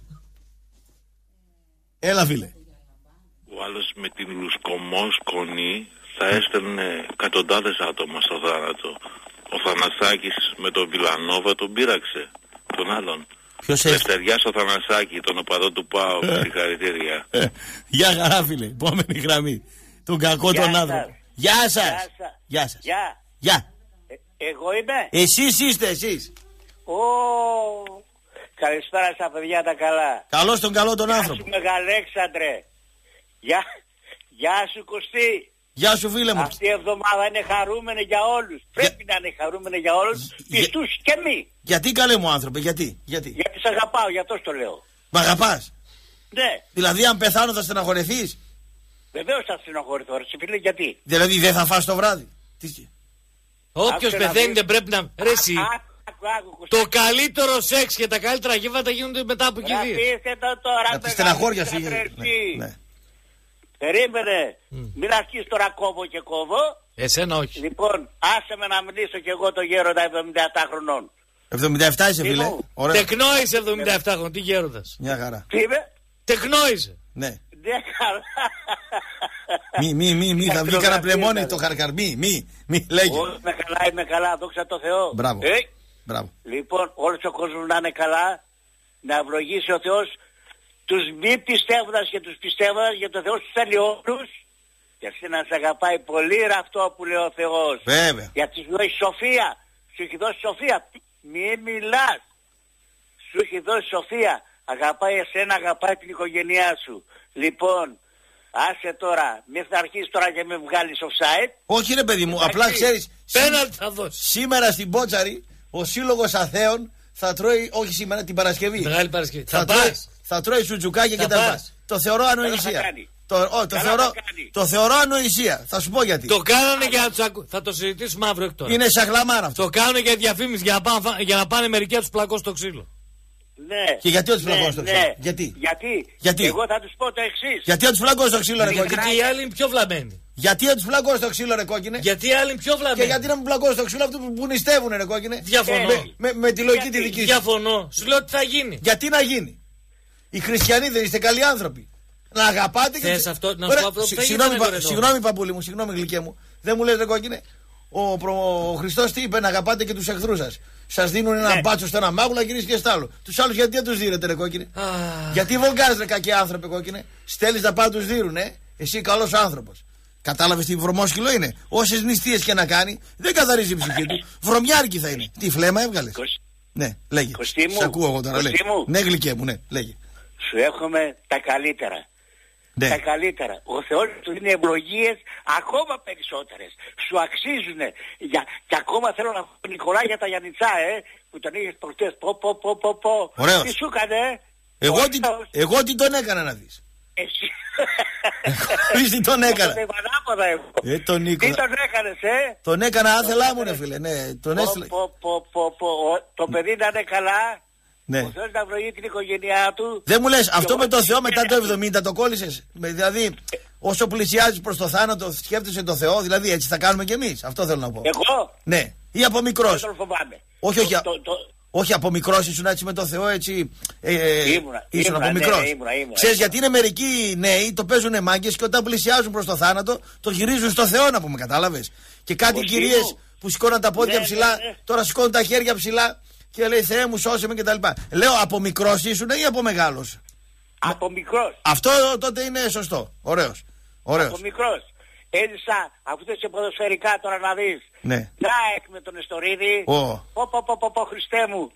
Speaker 5: Έλα φίλε.
Speaker 13: Ο άλλος με την λουσκομόσκονη θα έστελνε εκατοντάδες άτομα στο θάνατο. Ο Θανασάκης με τον Βιλανόβα τον πείραξε. Τον άλλον.
Speaker 5: Ποιος
Speaker 13: Δευτεριά στο Θανασάκη, τον οπαδό του ΠΑΟ. Συγχαρητήρια.
Speaker 5: Γεια χαρά φίλε. Επόμενη γραμμή. Τον κακό τον άνθρωπο. Γεια σας. Γεια σας. Γεια.
Speaker 14: Εγώ είμαι.
Speaker 5: Εσείς είστε εσείς.
Speaker 14: Καλησπέρα στα παιδιά τα καλά.
Speaker 5: Καλώς τον καλό τον άνθρωπο.
Speaker 14: Γεια σου Μεγαλέξανδρε. Γεια σου Κωστή.
Speaker 5: Γεια σου φίλε μου.
Speaker 14: Αυτή η εβδομάδα είναι χαρούμενη για όλους. Πρέπει να είναι χαρούμενη για όλους. Πιστούς και μη.
Speaker 5: Γιατί καλέ μου άνθρωπε, γιατί?
Speaker 14: Γιατί σ' αγαπάω, γι' αυτό το λέω.
Speaker 5: Μ' αγαπάς?
Speaker 14: Ναι.
Speaker 5: Δηλαδή αν πεθάνω θα στεναχωρεθείς?
Speaker 14: Βεβαίως θα στεναχωρηθώ ρε φίλε, γιατί?
Speaker 5: Δηλαδή δεν θα φας το βράδυ?
Speaker 4: Όποιος πεθαίνει δεν πρέπει να... Ρε εσύ, το καλύτερο σεξ και τα καλύτερα γεύματα γίνονται μετά από κηδείες.
Speaker 14: Αφήστε το τώρα.
Speaker 5: Από τη στεναχώρια σου.
Speaker 14: Ναι. Περίμενε, μην αρχίσεις τώρα κόβω και κόβω.
Speaker 4: Εσένα όχι.
Speaker 14: Λοιπόν, άσε με να μιλήσω κι εγώ το γέροντα 77 χρονών.
Speaker 5: 77 είσαι φίλε.
Speaker 4: Τεκνόησε 77 χρονών, τι γέροντας?
Speaker 5: Μια χαρά.
Speaker 14: Τι είπε?
Speaker 4: Τεκνόησε.
Speaker 5: Ναι.
Speaker 14: Ναι, καλά.
Speaker 5: Μη, θα βγει κανένα πλεμόνι το χαρκαρ. Μη, λέγε.
Speaker 14: Είμαι καλά, δόξα τω Θεώ.
Speaker 5: Μπράβο.
Speaker 14: Λοιπόν, όλος ο κόσμος να είναι καλά, να ευλογήσει ο Θεός τους μη πιστεύοντας και τους πιστεύοντας, για το Θεό τους θέλει όλους. Και εσύ να σε αγαπάει πολύ αυτό που λέει ο Θεός.
Speaker 5: Βέβαια.
Speaker 14: Γιατί σου δώσει σοφία. Σου έχει δώσει σοφία. Μη μιλάς. Σου έχει δώσει σοφία. Αγαπάει εσένα, αγαπάει την οικογένειά σου. Λοιπόν, άσε τώρα. Μην θα αρχίσεις τώρα και με βγάλεις offside.
Speaker 5: Όχι ρε παιδί μου, απλά ξέρεις.
Speaker 4: Πέναλτι θα δώσει.
Speaker 5: Σήμερα στην Πότσαρη ο Σύλλογος Αθέων θα τρώει, όχι σήμερα, την Παρασκευή.
Speaker 4: Μεγάλη Παρασκευή.
Speaker 5: Θα τρώει σουτζουκάκια και τα λοιπά. Το θεωρώ ανοησία. Το θεωρώ ανοησία. Θα σου πω γιατί.
Speaker 4: Το κάνανε για να τους ακού. Θα το συζητήσουμε αύριο εκ τώρα.
Speaker 5: Είναι σαχλαμάρα αυτό.
Speaker 4: Το κάνανε για διαφήμιση για να πάνε μερικοί να τους πλακώσουν στο ξύλο.
Speaker 14: Ναι.
Speaker 5: Και γιατί να τους πλακώσουν στο ξύλο? Γιατί?
Speaker 14: Εγώ θα τους πω το εξής.
Speaker 5: Γιατί να τους πλακώσουν στο ξύλο ρε κόκκινε?
Speaker 4: Γιατί οι άλλοι είναι πιο βλαμμένοι.
Speaker 5: Γιατί να τους πλακώσουν στο ξύλο ρε κόκκινε?
Speaker 4: Γιατί οι άλλοι είναι πιο βλαμμένοι.
Speaker 5: Και γιατί να μην πλακώσουν στο ξύλο αυτού που νηστεύουν ρε κόκκινε?
Speaker 4: Διαφωνώ.
Speaker 5: Με τη λογική τη δική σου.
Speaker 4: Διαφωνώ. Σου λέω τι θα γίνει.
Speaker 5: Γιατί να γίνει? Οι χριστιανοί δεν είστε καλοί άνθρωποι? Να αγαπάτε και...
Speaker 4: Θες αυτό, να σου πω αυτό που θα γίνει.
Speaker 5: Συγγνώμη παππούλη μου, συγγνώμη γλυκέ μου. Δεν μου λες ρε κόκκινε? ο Χριστός τι είπε, να αγαπάτε και τους εχθρούς σας. Σας δίνουν ένα μπάτσο στο ένα μάγουλα, γυρίσει και στ' άλλο. Τους άλλους γιατί δεν τους δίνετε, ρε κόκκινε? Γιατί βολκάζεις, ρε κακοί άνθρωποι, κόκκινε? Στέλνεις να πάνε τους δίνουν, Εσύ καλός άνθρωπος. Κατάλαβες τι βρωμόσκυλο είναι? Όσες νηστείες και να κάνει, δεν καθαρίζει η ψυχή του. Βρωμιάρικη θα είναι. Τι φλέμα έβγαλες? Ναι, λέγε. Σ' ακούω εγώ τώρα. Ναι, γλυκέ μου, ναι, λέγε.
Speaker 14: Σου εύχομαι τα καλύτερα.
Speaker 5: Ναι.
Speaker 14: Τα καλύτερα. Ο Θεός του δίνει ευλογίες ακόμα περισσότερες. Σου αξίζουνε. Και ακόμα θέλω να πω τον Νικολά για τα Γιαννιτσά, που τον είχες προχτές.
Speaker 5: Ωραίος.
Speaker 14: Τι σου έκανε,
Speaker 5: Εγώ τι τον έκανα να δεις?
Speaker 14: Εσύ.
Speaker 5: Τι τον έκανα?
Speaker 14: Τον Νίκο. Τι τον έκανες,
Speaker 5: Τον έκανα άθελά μου, ρε φίλε. Ναι, τον έστειλε.
Speaker 14: Το παιδί να είναι καλά.
Speaker 5: Ναι.
Speaker 14: Ο Θεός να ευλογεί την οικογένειά του.
Speaker 5: Δεν μου λες, αυτό με το Θεό μετά το 70 το κόλλησες? Δηλαδή, όσο πλησιάζεις προς το θάνατο, σκέφτεσαι το Θεό, δηλαδή έτσι θα κάνουμε κι εμείς. Αυτό θέλω να πω.
Speaker 14: Εγώ?
Speaker 5: Ναι. Ή από μικρός?
Speaker 14: Δεν τον φοβάμαι.
Speaker 5: Όχι, από μικρός ήσουν έτσι με το Θεό, έτσι. Ήσουν από μικρός.
Speaker 14: Ήμουνα.
Speaker 5: Ξέρεις γιατί είναι μερικοί νέοι, το παίζουν μάγκες και όταν πλησιάζουν προς το θάνατο, το γυρίζουν στο Θεό, να πούμε, κατάλαβες? Και κάτι κυρίες που σηκώναν τα πόδια ψηλά, τώρα σηκώνουν τα χέρια ψηλά. Και λέει Θεέ μου σώσε με και τα λοιπά. Λέω από μικρός ήσουν ή από μεγάλος?
Speaker 14: Από μικρός.
Speaker 5: Αυτό τότε είναι σωστό. Ωραίος.
Speaker 14: Από μικρός. Έζησα, αφού είσαι ποδοσφαιρικά τώρα να δεις.
Speaker 5: Ναι.
Speaker 14: ΑΕΚ με τον Εστορίδη. Πω Χριστέ μου.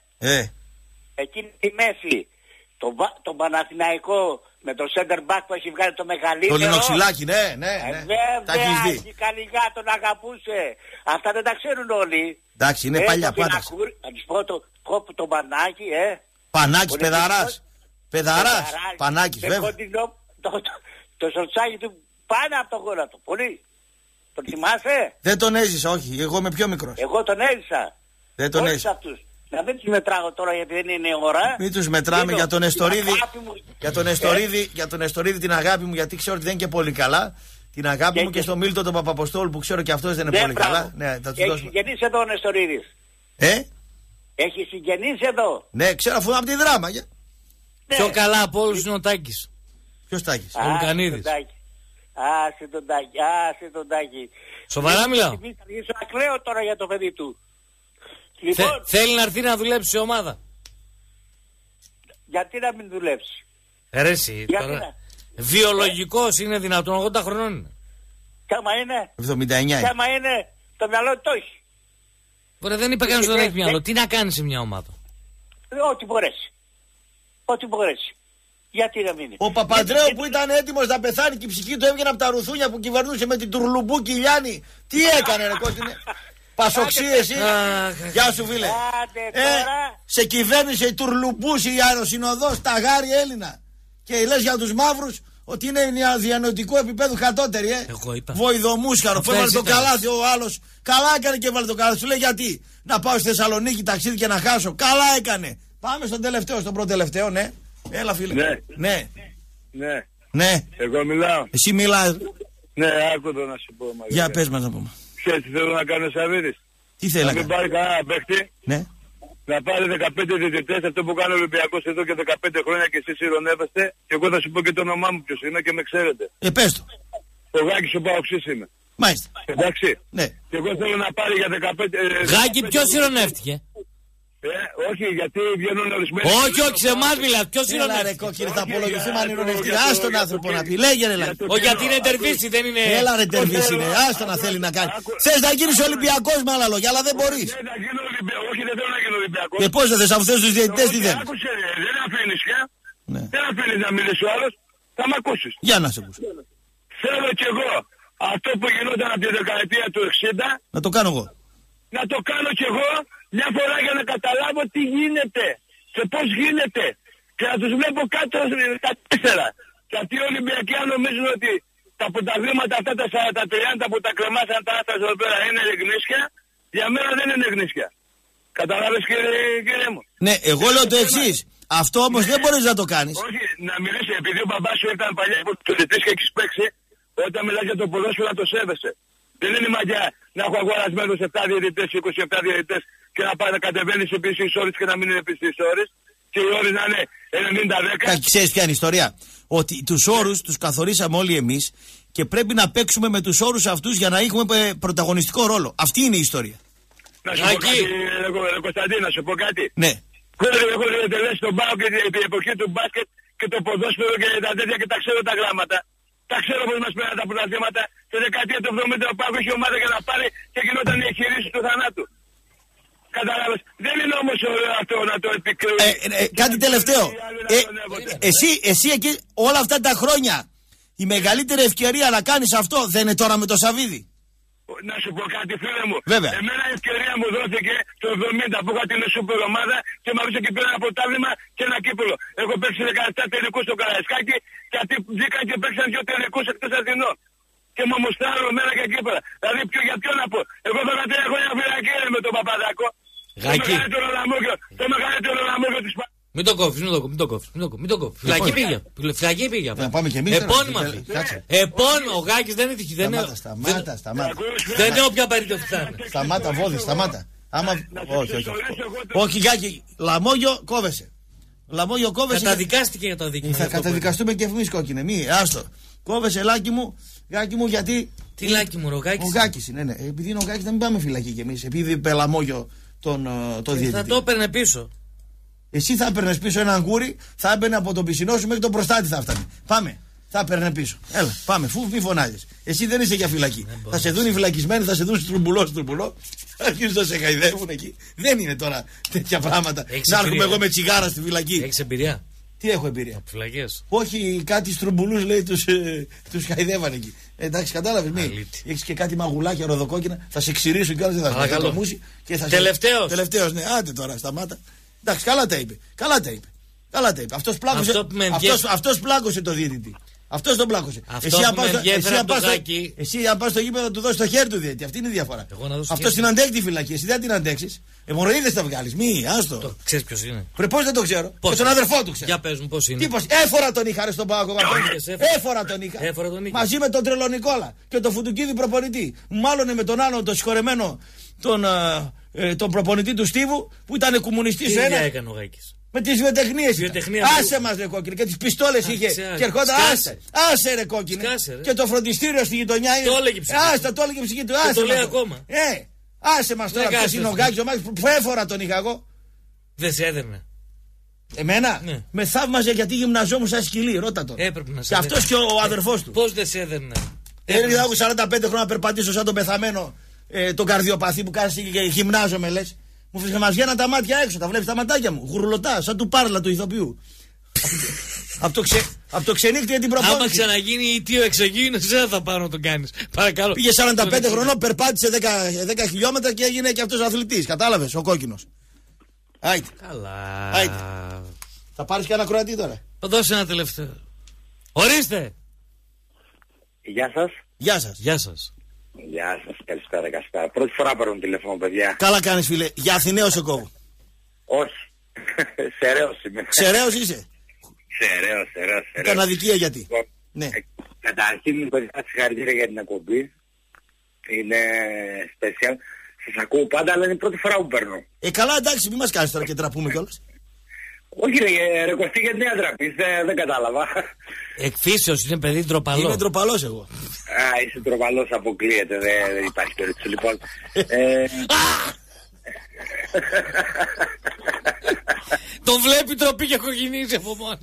Speaker 14: Εκείνη τη μέση. Τον Παναθηναϊκό με τον center back που έχει βγάλει το μεγαλύτερο.
Speaker 5: Το Λινοξυλάκι, ναι.
Speaker 14: Βέβαια, η Καλιγά τον αγαπούσε. Αυτά δεν τα ξέρουν όλοι.
Speaker 5: Εντάξει, είναι παλιά πάντα.
Speaker 14: Να τους πω το Πανάκι,
Speaker 5: Πανάκης, Παιδαράς. Πανάκης, βέβαια.
Speaker 14: Το σορτσάκι του πάνω από το γόνατο. Πολύ. Τον θυμάσαι?
Speaker 5: Δεν τον έζησα, όχι. Εγώ είμαι πιο μικρός.
Speaker 14: Εγώ τον έζησα.
Speaker 5: Δεν τον έζησα.
Speaker 14: Να μην τους μετράω τώρα γιατί δεν είναι ώρα.
Speaker 5: Μην τους μετράμε για τον Εστορίδη, την αγάπη μου, γιατί ξέρω ότι δεν είναι και πολύ καλά. Την αγάπη μου και στο Μίλτο τον Παπαποστόλου που ξέρω και αυτός δεν είναι πολύ καλά. Ναι, θα τους δώσουμε.
Speaker 14: Έχει συγγενείς εδώ ο Εστορίδης. Έχει συγγενείς εδώ.
Speaker 5: Ναι, ξέρω αφού είναι από τη Δράμα.
Speaker 4: Πιο καλά από όλους είναι ο Τάκης.
Speaker 5: Ποιος Τάκης?
Speaker 4: Ο Λουκανίδης.
Speaker 14: Άσε τον Τάκη.
Speaker 4: Σοβαρά μιλάω.
Speaker 14: Θα αρχίσω να κλαίω τώρα για το παιδί του.
Speaker 4: Θέλει να έρθει να δουλέψει σε ομάδα.
Speaker 14: Γιατί να μην δουλέψει?
Speaker 4: Εσύ τώρα. Βιολογικός είναι δυνατόν, 80 χρονών είναι.
Speaker 14: Κάμα είναι?
Speaker 5: 79.
Speaker 14: Κάμα είναι, το μυαλό το έχει.
Speaker 4: Ωραία, δεν είπε κανείς ότι δεν έχει μυαλό. Τι να κάνει σε μια ομάδα?
Speaker 14: Ό,τι μπορέσει. Ό,τι μπορέσει. Γιατί να μην είναι?
Speaker 5: Ο Παπαντρέου που ήταν έτοιμος να πεθάνει και η ψυχή του έβγαινε από τα ρουθούνια που κυβερνούσε με την Τουρλουμπού Κιλιάνη. Τι έκανε, ρε κόκκινε? Πασοξή εσύ. Γεια σου φίλε. Σε κυβέρνησε η Τουρλουμπούση, η αεροσυνοδός, τα γάρι Έλληνα. Και λες για τους μαύρους ότι είναι διανοητικού επίπεδου κατώτερη, Βοηδομούσχαρο. Που έβαλε το καλάθι ο άλλος. Καλά έκανε και έβαλε το καλάθι. Σου λέει γιατί? Να πάω στη Θεσσαλονίκη ταξίδι και να χάσω. Καλά έκανε. Πάμε στον τελευταίο, στον πρώτο τελευταίο, ναι. Έλα φίλε. Ναι.
Speaker 15: Εγώ μιλάω.
Speaker 5: Εσύ μιλάς.
Speaker 15: Ναι, άκου το να σου πω.
Speaker 5: Για πες μας να πούμε.
Speaker 15: Ξέρεις τι θέλω να κάνω Σαββίδης?
Speaker 5: Τι θέλει να
Speaker 15: μην πάρει κανένα παίχτη.
Speaker 5: Ναι.
Speaker 15: Να πάρει 15 διαιτητές, αυτό που κάνει ο Ολυμπιακός εδώ και 15 χρόνια και εσείς ειρωνεύεστε. Και εγώ θα σου πω και το όνομά μου ποιος είναι και με ξέρετε.
Speaker 5: Πες το.
Speaker 15: Ο Γάκης ο Παοξής είμαι.
Speaker 5: Μάλιστα.
Speaker 15: Εντάξει.
Speaker 5: Ναι.
Speaker 15: Και εγώ θέλω να πάρει για 15...
Speaker 4: Γάκη ποιος ειρωνεύτηκε?
Speaker 15: Όχι, γιατί βγαίνουν ορισμένοι.
Speaker 4: Όχι, σε εμάς μιλάς. Ποιος ειρωνεύτηκε?
Speaker 5: Έλα ρε κόκκινε, θα απολογηθούμε αν ειρωνευτεί. Ας τον άνθρωπο να πει. Λέγε ρε λάκη.
Speaker 4: Όχι, γιατί είναι τερβίση, δεν είναι.
Speaker 5: Έλα ρε τερβίση είναι. Άστο να θέλει να κάνει. Θες να γίνεις Ολυμπιακός με άλλα λόγια, αλλά δεν μπορείς.
Speaker 15: Όχι, δεν θέλω να γίνω Ολυμπιακός.
Speaker 5: Και πώς δεν θες, αφού θες τους διαιτητές τι θέλεις?
Speaker 15: Δεν αφήνεις πια. Δεν αφήνεις να μιλήσει ο άλλος. Θα μ' ακούσεις.
Speaker 5: Για να σε ακούσω.
Speaker 15: Θέλω κι εγώ αυτό που γινόταν από τη δεκαετία του 60.
Speaker 5: Να το κάνω εγώ.
Speaker 15: Να το κάνω κι εγώ μια φορά για να καταλάβω τι γίνεται και πώς γίνεται. Και να τους βλέπω κάτω στα 4. Γιατί οι Ολυμπιακοί αν νομίζουν ότι τα πρωταθλήματα αυτά τα 40-30 που τα κρεμάσαν τα άστρα εδώ πέρα είναι γνήσια, για μένα δεν είναι γνήσια. Καταλάβες κύριε μου?
Speaker 5: Ναι, εγώ λέω το εξής. Αυτό όμως δεν μπορείς να το κάνεις.
Speaker 15: Όχι, να μιλήσει, επειδή ο μπαμπάς σου ήταν παλιά πολιτιστής και έχεις παίξει, όταν μιλάς για το ποδόσφαιρο να το σέβεσαι. Δεν είναι μαγιά να έχω αγορασμένους 7 διαιτητές, 27 διαιτητές και να πάει να κατεβαίνεις επί στις ώρες και να μην είναι επί στις ώρες και οι ώρες να είναι 90-10.
Speaker 5: Ξέρεις ποια είναι η ιστορία? ότι τους όρους τους καθορίσαμε όλοι εμείς και πρέπει να παίξουμε με τους όρους αυτούς για να έχουμε πρωταγωνιστικό ρόλο. Αυτή είναι η ιστορία.
Speaker 15: Να σου πω κάτι, Κωνσταντίνα, να σου πω κάτι.
Speaker 5: Ναι.
Speaker 15: Έχω διατελέσει τον ΠΑΟΚ και την εποχή του μπάσκετ και το ποδόσφαιρο και τα τέτοια και τα ξέρω τα γράμματα. Τα ξέρω πως μας πέραν τα πρωταθλήματα. Στη δεκαετία του 70 ο ΠΑΟΚ είχε ομάδα για να πάρει και γινόταν η εγχειρήση του θανάτου. Κατάλαβες. Δεν είναι όμως ωραίο αυτό να το επικρίνει.
Speaker 5: Κάτι τελευταίο. Εσύ εκεί όλα αυτά τα χρόνια η μεγαλύτερη ευκαιρία να κάνεις αυτό δεν είναι τώρα με το Σαββίδι?
Speaker 15: Να σου πω κάτι, φίλε μου.
Speaker 5: Βέβαια.
Speaker 15: Εμένα η ευκαιρία μου δόθηκε το 70 που είχα την σούπερ ομάδα και μου άφησε και πήρα ένα πρωτάθλημα και ένα κύπελο. Έχω παίξει 17 τελικούς στο Καραϊσκάκι και αυτοί βγήκαν και παίξαν 2 τελικούς εκτός Αθηνών. Και μου μουστάρω μένα και κύπελα. Δηλαδή για ποιο να πω. Εγώ θα 3 χρόνια φυλακή με τον Παπαδάκο.
Speaker 4: Γάκη.
Speaker 15: Το μεγαλύτερο λαμόγιο της Πα...
Speaker 4: Μην το κόβεις, μην το κόβεις. Φυλακή πήγε.
Speaker 5: Να πάμε και εμείς.
Speaker 4: Επώνυμα. Ο Γάκης δεν είναι.
Speaker 5: Σταμάτα.
Speaker 4: Δεν είναι όποια περίπτωση θα είναι.
Speaker 5: Σταμάτα, Βόδη, σταμάτα. Όχι, Γάκη, λαμόγιο κόβεσαι.
Speaker 4: Καταδικάστηκε για το αδίκημα.
Speaker 5: Θα καταδικαστούμε και εμείς, κόκκινε. Μη, άστο. Κόβεσαι, Λάκη μου, γιατί.
Speaker 4: Τι Λάκη μου, ο Γάκης.
Speaker 5: Ο Γάκης είναι, ναι. Επειδή είναι ο Γάκης, να μην πάμε φυλακή κι εμείς. Επειδή είπε λαμόγιο τον διαιτητή.
Speaker 4: Θα το έπαιρνε πίσω.
Speaker 5: Εσύ θα έπαιρνε πίσω ένα αγκούρι, θα έμπαινε από τον πισινό σου μέχρι τον προστάτη θα φτάνει. Πάμε. Θα έπαιρνε πίσω. Έλα, πάμε. Μη φωνάζεις. Εσύ δεν είσαι για φυλακή. Θα σε δουν οι φυλακισμένοι, θα σε δουν στρουμπουλό. Αρχίζουν να σε χαϊδεύουν εκεί. Δεν είναι τώρα τέτοια πράγματα. Να έρχομαι εγώ με τσιγάρα στη φυλακή.
Speaker 4: Έχεις εμπειρία?
Speaker 5: Τι έχω εμπειρία?
Speaker 4: Από φυλακές.
Speaker 5: Όχι, κάτι στρουμπουλούς λέει τους χαϊδεύαν εκεί. Εντάξει, κατάλαβες. Έχεις και κάτι μαγουλάκια ροδοκόκκινα, θα σε ξηρίσουν κιόλας, δεν θα το μουσι. Τελευταίος, ναι, άντε τώρα, σταμάτα. Εντάξει, καλά τα είπε. Αυτός πλάκωσε το διαιτητή. Αυτός τον πλάκωσε. Εσύ αν πας στο γήπεδο θα του δώσεις το χέρι του διαιτητή. Αυτή είναι η διαφορά. Αυτός την αντέχει τη φυλακή. Εσύ δεν την αντέξεις. Αιμορροίδες θα βγάλεις. Άστο.
Speaker 4: Ξέρεις ποιος είναι?
Speaker 5: Πώς δεν το ξέρω. Και τον αδερφό του ξέρω.
Speaker 4: Για πες μου πώς είναι.
Speaker 5: Έφορα τον είχα στον Πάκο. Έφορα τον είχα. Μαζί με τον Τρελό Νικόλα και τον Φουντουκίδη προπονητή. Μάλλον με τον άλλο τον συγχωρεμένο τον προπονητή του Στίβου που ήταν κομμουνιστής.
Speaker 4: Τι έκανε ο Γάκης?
Speaker 5: Με τις βιοτεχνίες. Άσε μας ρε κόκκινε. Και τις πιστόλες είχε. Και ερχόταν. Άσε ρε κόκκινε. Και το φροντιστήριο στη γειτονιά είναι.
Speaker 4: Το έλεγε ψυχή.
Speaker 5: Το έλεγε ψυχή του.
Speaker 4: Το λέει ακόμα.
Speaker 5: Άσε μας τώρα. Ποιος είναι ο Γάκης? Ο Μάκης που έφορα τον είχα εγώ.
Speaker 4: Δεν σε έδερνε?
Speaker 5: Εμένα? Ναι. Με θαύμαζε γιατί γυμναζόμουν σαν σκυλί. Ρώτα τον.
Speaker 4: Έπρεπε να σε.
Speaker 5: Και αυτός και ο αδερφός του.
Speaker 4: Πώς δεν σε έδερνε?
Speaker 5: Έρχεται 45 χρόνια να περπατήσω σαν τον πεθαμένο τον καρδιοπαθή που κάνει και γυμνάζομαι λες. Μου βγαίναν τα μάτια έξω, τα βλέπεις τα ματάκια μου. Γουρλωτά, σαν του Πάρλα του ηθοποιού. Από το ξενύχτη την προπόνηση.
Speaker 4: Άμα ξαναγίνει ή τι ο εξωγήινος, δεν θα πάρω να τον κάνεις. Παρακαλώ.
Speaker 5: Πήγε 45 χρονών, περπάτησε 10 χιλιόμετρα και έγινε και αυτός αθλητής. Κατάλαβες, ο κόκκινος. Άιτε.
Speaker 4: Καλά.
Speaker 5: Άιτε. Θα πάρεις και ένα Κροατή τώρα.
Speaker 4: Θα δώσει ένα τελευταίο. Ορίστε.
Speaker 8: Γεια σας.
Speaker 5: Γεια σας.
Speaker 4: Γεια σας.
Speaker 8: Γεια σας, καλησπέρα. Πρώτη φορά παίρνω τηλέφωνο, παιδιά.
Speaker 5: Καλά κάνεις, φίλε. Για Αθηναίο σε κόβω.
Speaker 8: Όχι. Σεραίος είμαι.
Speaker 5: Σεραίος είσαι?
Speaker 8: Σεραίος.
Speaker 5: Έκανα αδικία γιατί?
Speaker 8: Ναι. Καταρχήν, παιδιά, συγχαρητήρια για την εκπομπή. Είναι special. Σας ακούω πάντα, αλλά είναι η πρώτη φορά που παίρνω.
Speaker 5: Καλά, εντάξει, μην μας κάνεις τώρα και τραπούμε κιόλας.
Speaker 8: Όχι ρε Κωστή, γιατί δεν τραπείς, δεν κατάλαβα.
Speaker 4: Εκφύσεως είναι παιδί ντροπαλό.
Speaker 5: Είμαι ντροπαλός εγώ.
Speaker 8: Είσαι ντροπαλός, αποκλείεται, δεν υπάρχει περίπτωση. Λοιπόν,
Speaker 4: τον βλέπει τροπή και κοκκινίζει από μόνο.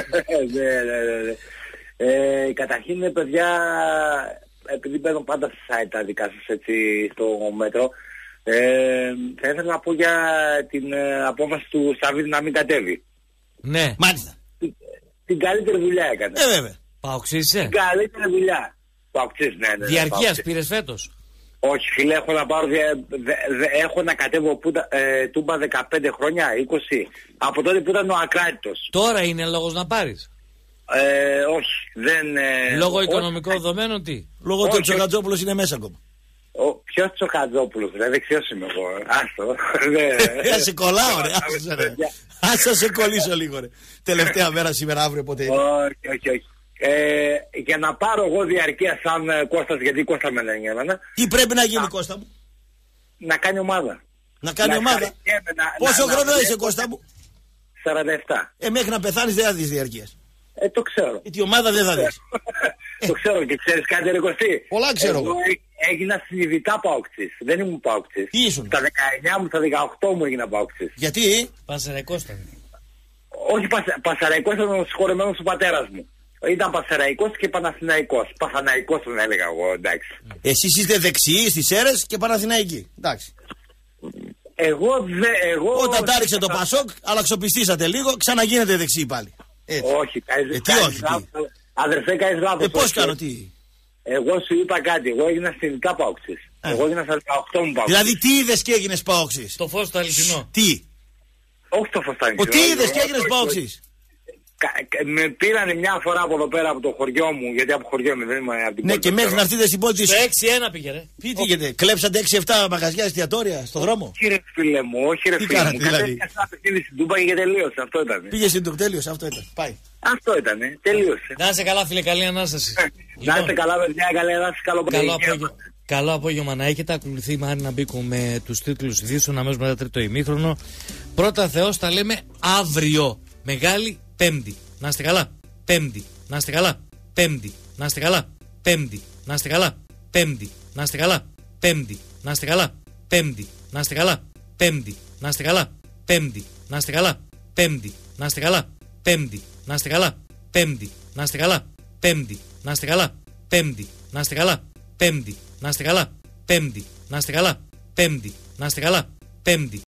Speaker 8: Ναι. Καταρχήν, παιδιά, επειδή παίρνω πάντα στα site τα δικά σας έτσι στο μέτρο, θα ήθελα να πω για την απόφαση του Σαββίδη να μην κατέβει.
Speaker 4: Ναι.
Speaker 5: Μάλιστα.
Speaker 8: Την καλύτερη δουλειά έκανε.
Speaker 5: Βέβαια.
Speaker 4: Παοξής είσαι?
Speaker 8: Την καλύτερη δουλειά. Παοξής, ναι.
Speaker 4: Διαρκείας πήρες φέτος?
Speaker 8: Όχι φίλε, έχω να κατέβω Τούμπα 15 χρόνια, 20, από τότε που ήταν ο Ακράτητος.
Speaker 4: Τώρα είναι λόγος να πάρεις?
Speaker 8: Όχι, δεν...
Speaker 4: Λόγω οικονομικών δεδομένων τι?
Speaker 5: Λόγω ότι ο Τσοχατζόπουλος είναι μέσα ακόμα.
Speaker 8: Ποιος Τσοχατζόπουλος, δεξιός είμαι εγώ, άστο.
Speaker 5: Θα σε κολλάω ρε, άσα σε κολλήσω λίγο ρε. Τελευταία μέρα σήμερα, αύριο ποτέ.
Speaker 8: Όχι. Για να πάρω εγώ διαρκεία σαν Κώστας, γιατί Κώστα με λένε εμένα.
Speaker 5: Τι πρέπει να γίνει Κώστα μου?
Speaker 8: Να κάνει ομάδα.
Speaker 5: Να κάνει ομάδα? Πόσο χρόνο είσαι Κώστα μου?
Speaker 8: 47.
Speaker 5: Μέχρι να πεθάνεις δεν θα δεις διαρκείας.
Speaker 8: Το ξέρω.
Speaker 5: Τι ομάδα δεν θα δεις.
Speaker 8: Το ξέρω και ξέρεις κάτι ρε Κωστή.
Speaker 5: Πολλά ξέρω εγώ.
Speaker 8: Έγινα συνειδητά παόκτης. Δεν ήμουν παόκτης.
Speaker 5: Τι ήσουν?
Speaker 8: Στα 19 μου, στα 18 μου έγινα παόκτης.
Speaker 5: Γιατί?
Speaker 4: Πασαραϊκός ήταν.
Speaker 8: Όχι, Πασαραϊκός ήταν ο συγχωρεμένος του πατέρας μου. Ήταν Πασαραϊκός και Παναθηναϊκός. Παθαναϊκός τον έλεγα εγώ, εντάξει.
Speaker 5: Εσείς είστε δεξιοί στις Σέρρες και Παναθηναϊκοί. Εντάξει.
Speaker 8: Εγώ
Speaker 5: όταν τάριξε το Πασόκ, αλλαξοπιστήσατε λίγο, ξαναγίνετε δεξιοί πάλι. Έτσι.
Speaker 8: Όχι,
Speaker 5: τι όχι.
Speaker 8: Αδερφέ, κάνεις λάθος.
Speaker 5: Πώς κάνω, τι?
Speaker 8: Εγώ σου είπα κάτι, εγώ έγινα συνειδητά παόξης. Εγώ έγινα στα 18 μου παόξης.
Speaker 5: Δηλαδή τι είδες και έγινες παόξης?
Speaker 4: Το φως το αληθινό.
Speaker 5: Τι?
Speaker 8: Όχι το φως το αληθινό.
Speaker 5: Τι είδες και έγινες παόξης?
Speaker 8: Με πήρανε μια φορά από εδώ πέρα από το χωριό μου, γιατί από χωριό μου δεν είμαι από την
Speaker 5: πόλη. Ναι, και μέχρι να έρθετε στην πόλη.
Speaker 4: Στο 6-1 πήγε, ρε.
Speaker 5: Τι πήγαινε, κλέψατε 6-7 μαγαζιά εστιατόρια στο δρόμο?
Speaker 8: Όχι ρε φίλε μου, όχι ρε φίλε μου.
Speaker 5: Δηλαδή?
Speaker 8: Στην Τούμπα και τελείωσε, αυτό ήταν.
Speaker 5: Πήγε στην Τούμπα, τελείωσε, αυτό ήταν. Πάει.
Speaker 8: Αυτό ήτανε, τελείωσε.
Speaker 4: Να είσαι καλά φίλε, καλή ανάσταση.
Speaker 8: Να είστε καλά παιδιά, καλή ανάσταση,
Speaker 4: καλό απόγευμα να έχετε. Ακολουθεί η Μαρίνα Μπίκου με τους τίτλους ειδήσεων αμέσως μετά τρίτο ημίχρονο. Πρώτα Θεός τα λέμε αύριο. Μεγάλη Πέμπτη. Να είστε καλά. Πέμπτη. Να είστε καλά. Πέμπτη. Να είστε καλά. Πέμπτη. Να είστε καλά. Πέμπτη. Να είστε καλά. Πέμπτη. Να είστε καλά. Πέμπτη. Να είστε καλά. Πέμπτη. Να είστε καλά. Πέμπτη. Να είστε καλά. Πέμπτη. Να είστε καλά. Πέμπτη. Να είστε καλά. Πέμπτη. Να είστε καλά. Πέμπτη. Να είστε καλά. Πέμπτη. Να είστε καλά. Πέμπτη. Να είστε καλά. Πέμπτη. Να είστε καλά. Πέμπτη. Να είστε καλά. Πέμπτη.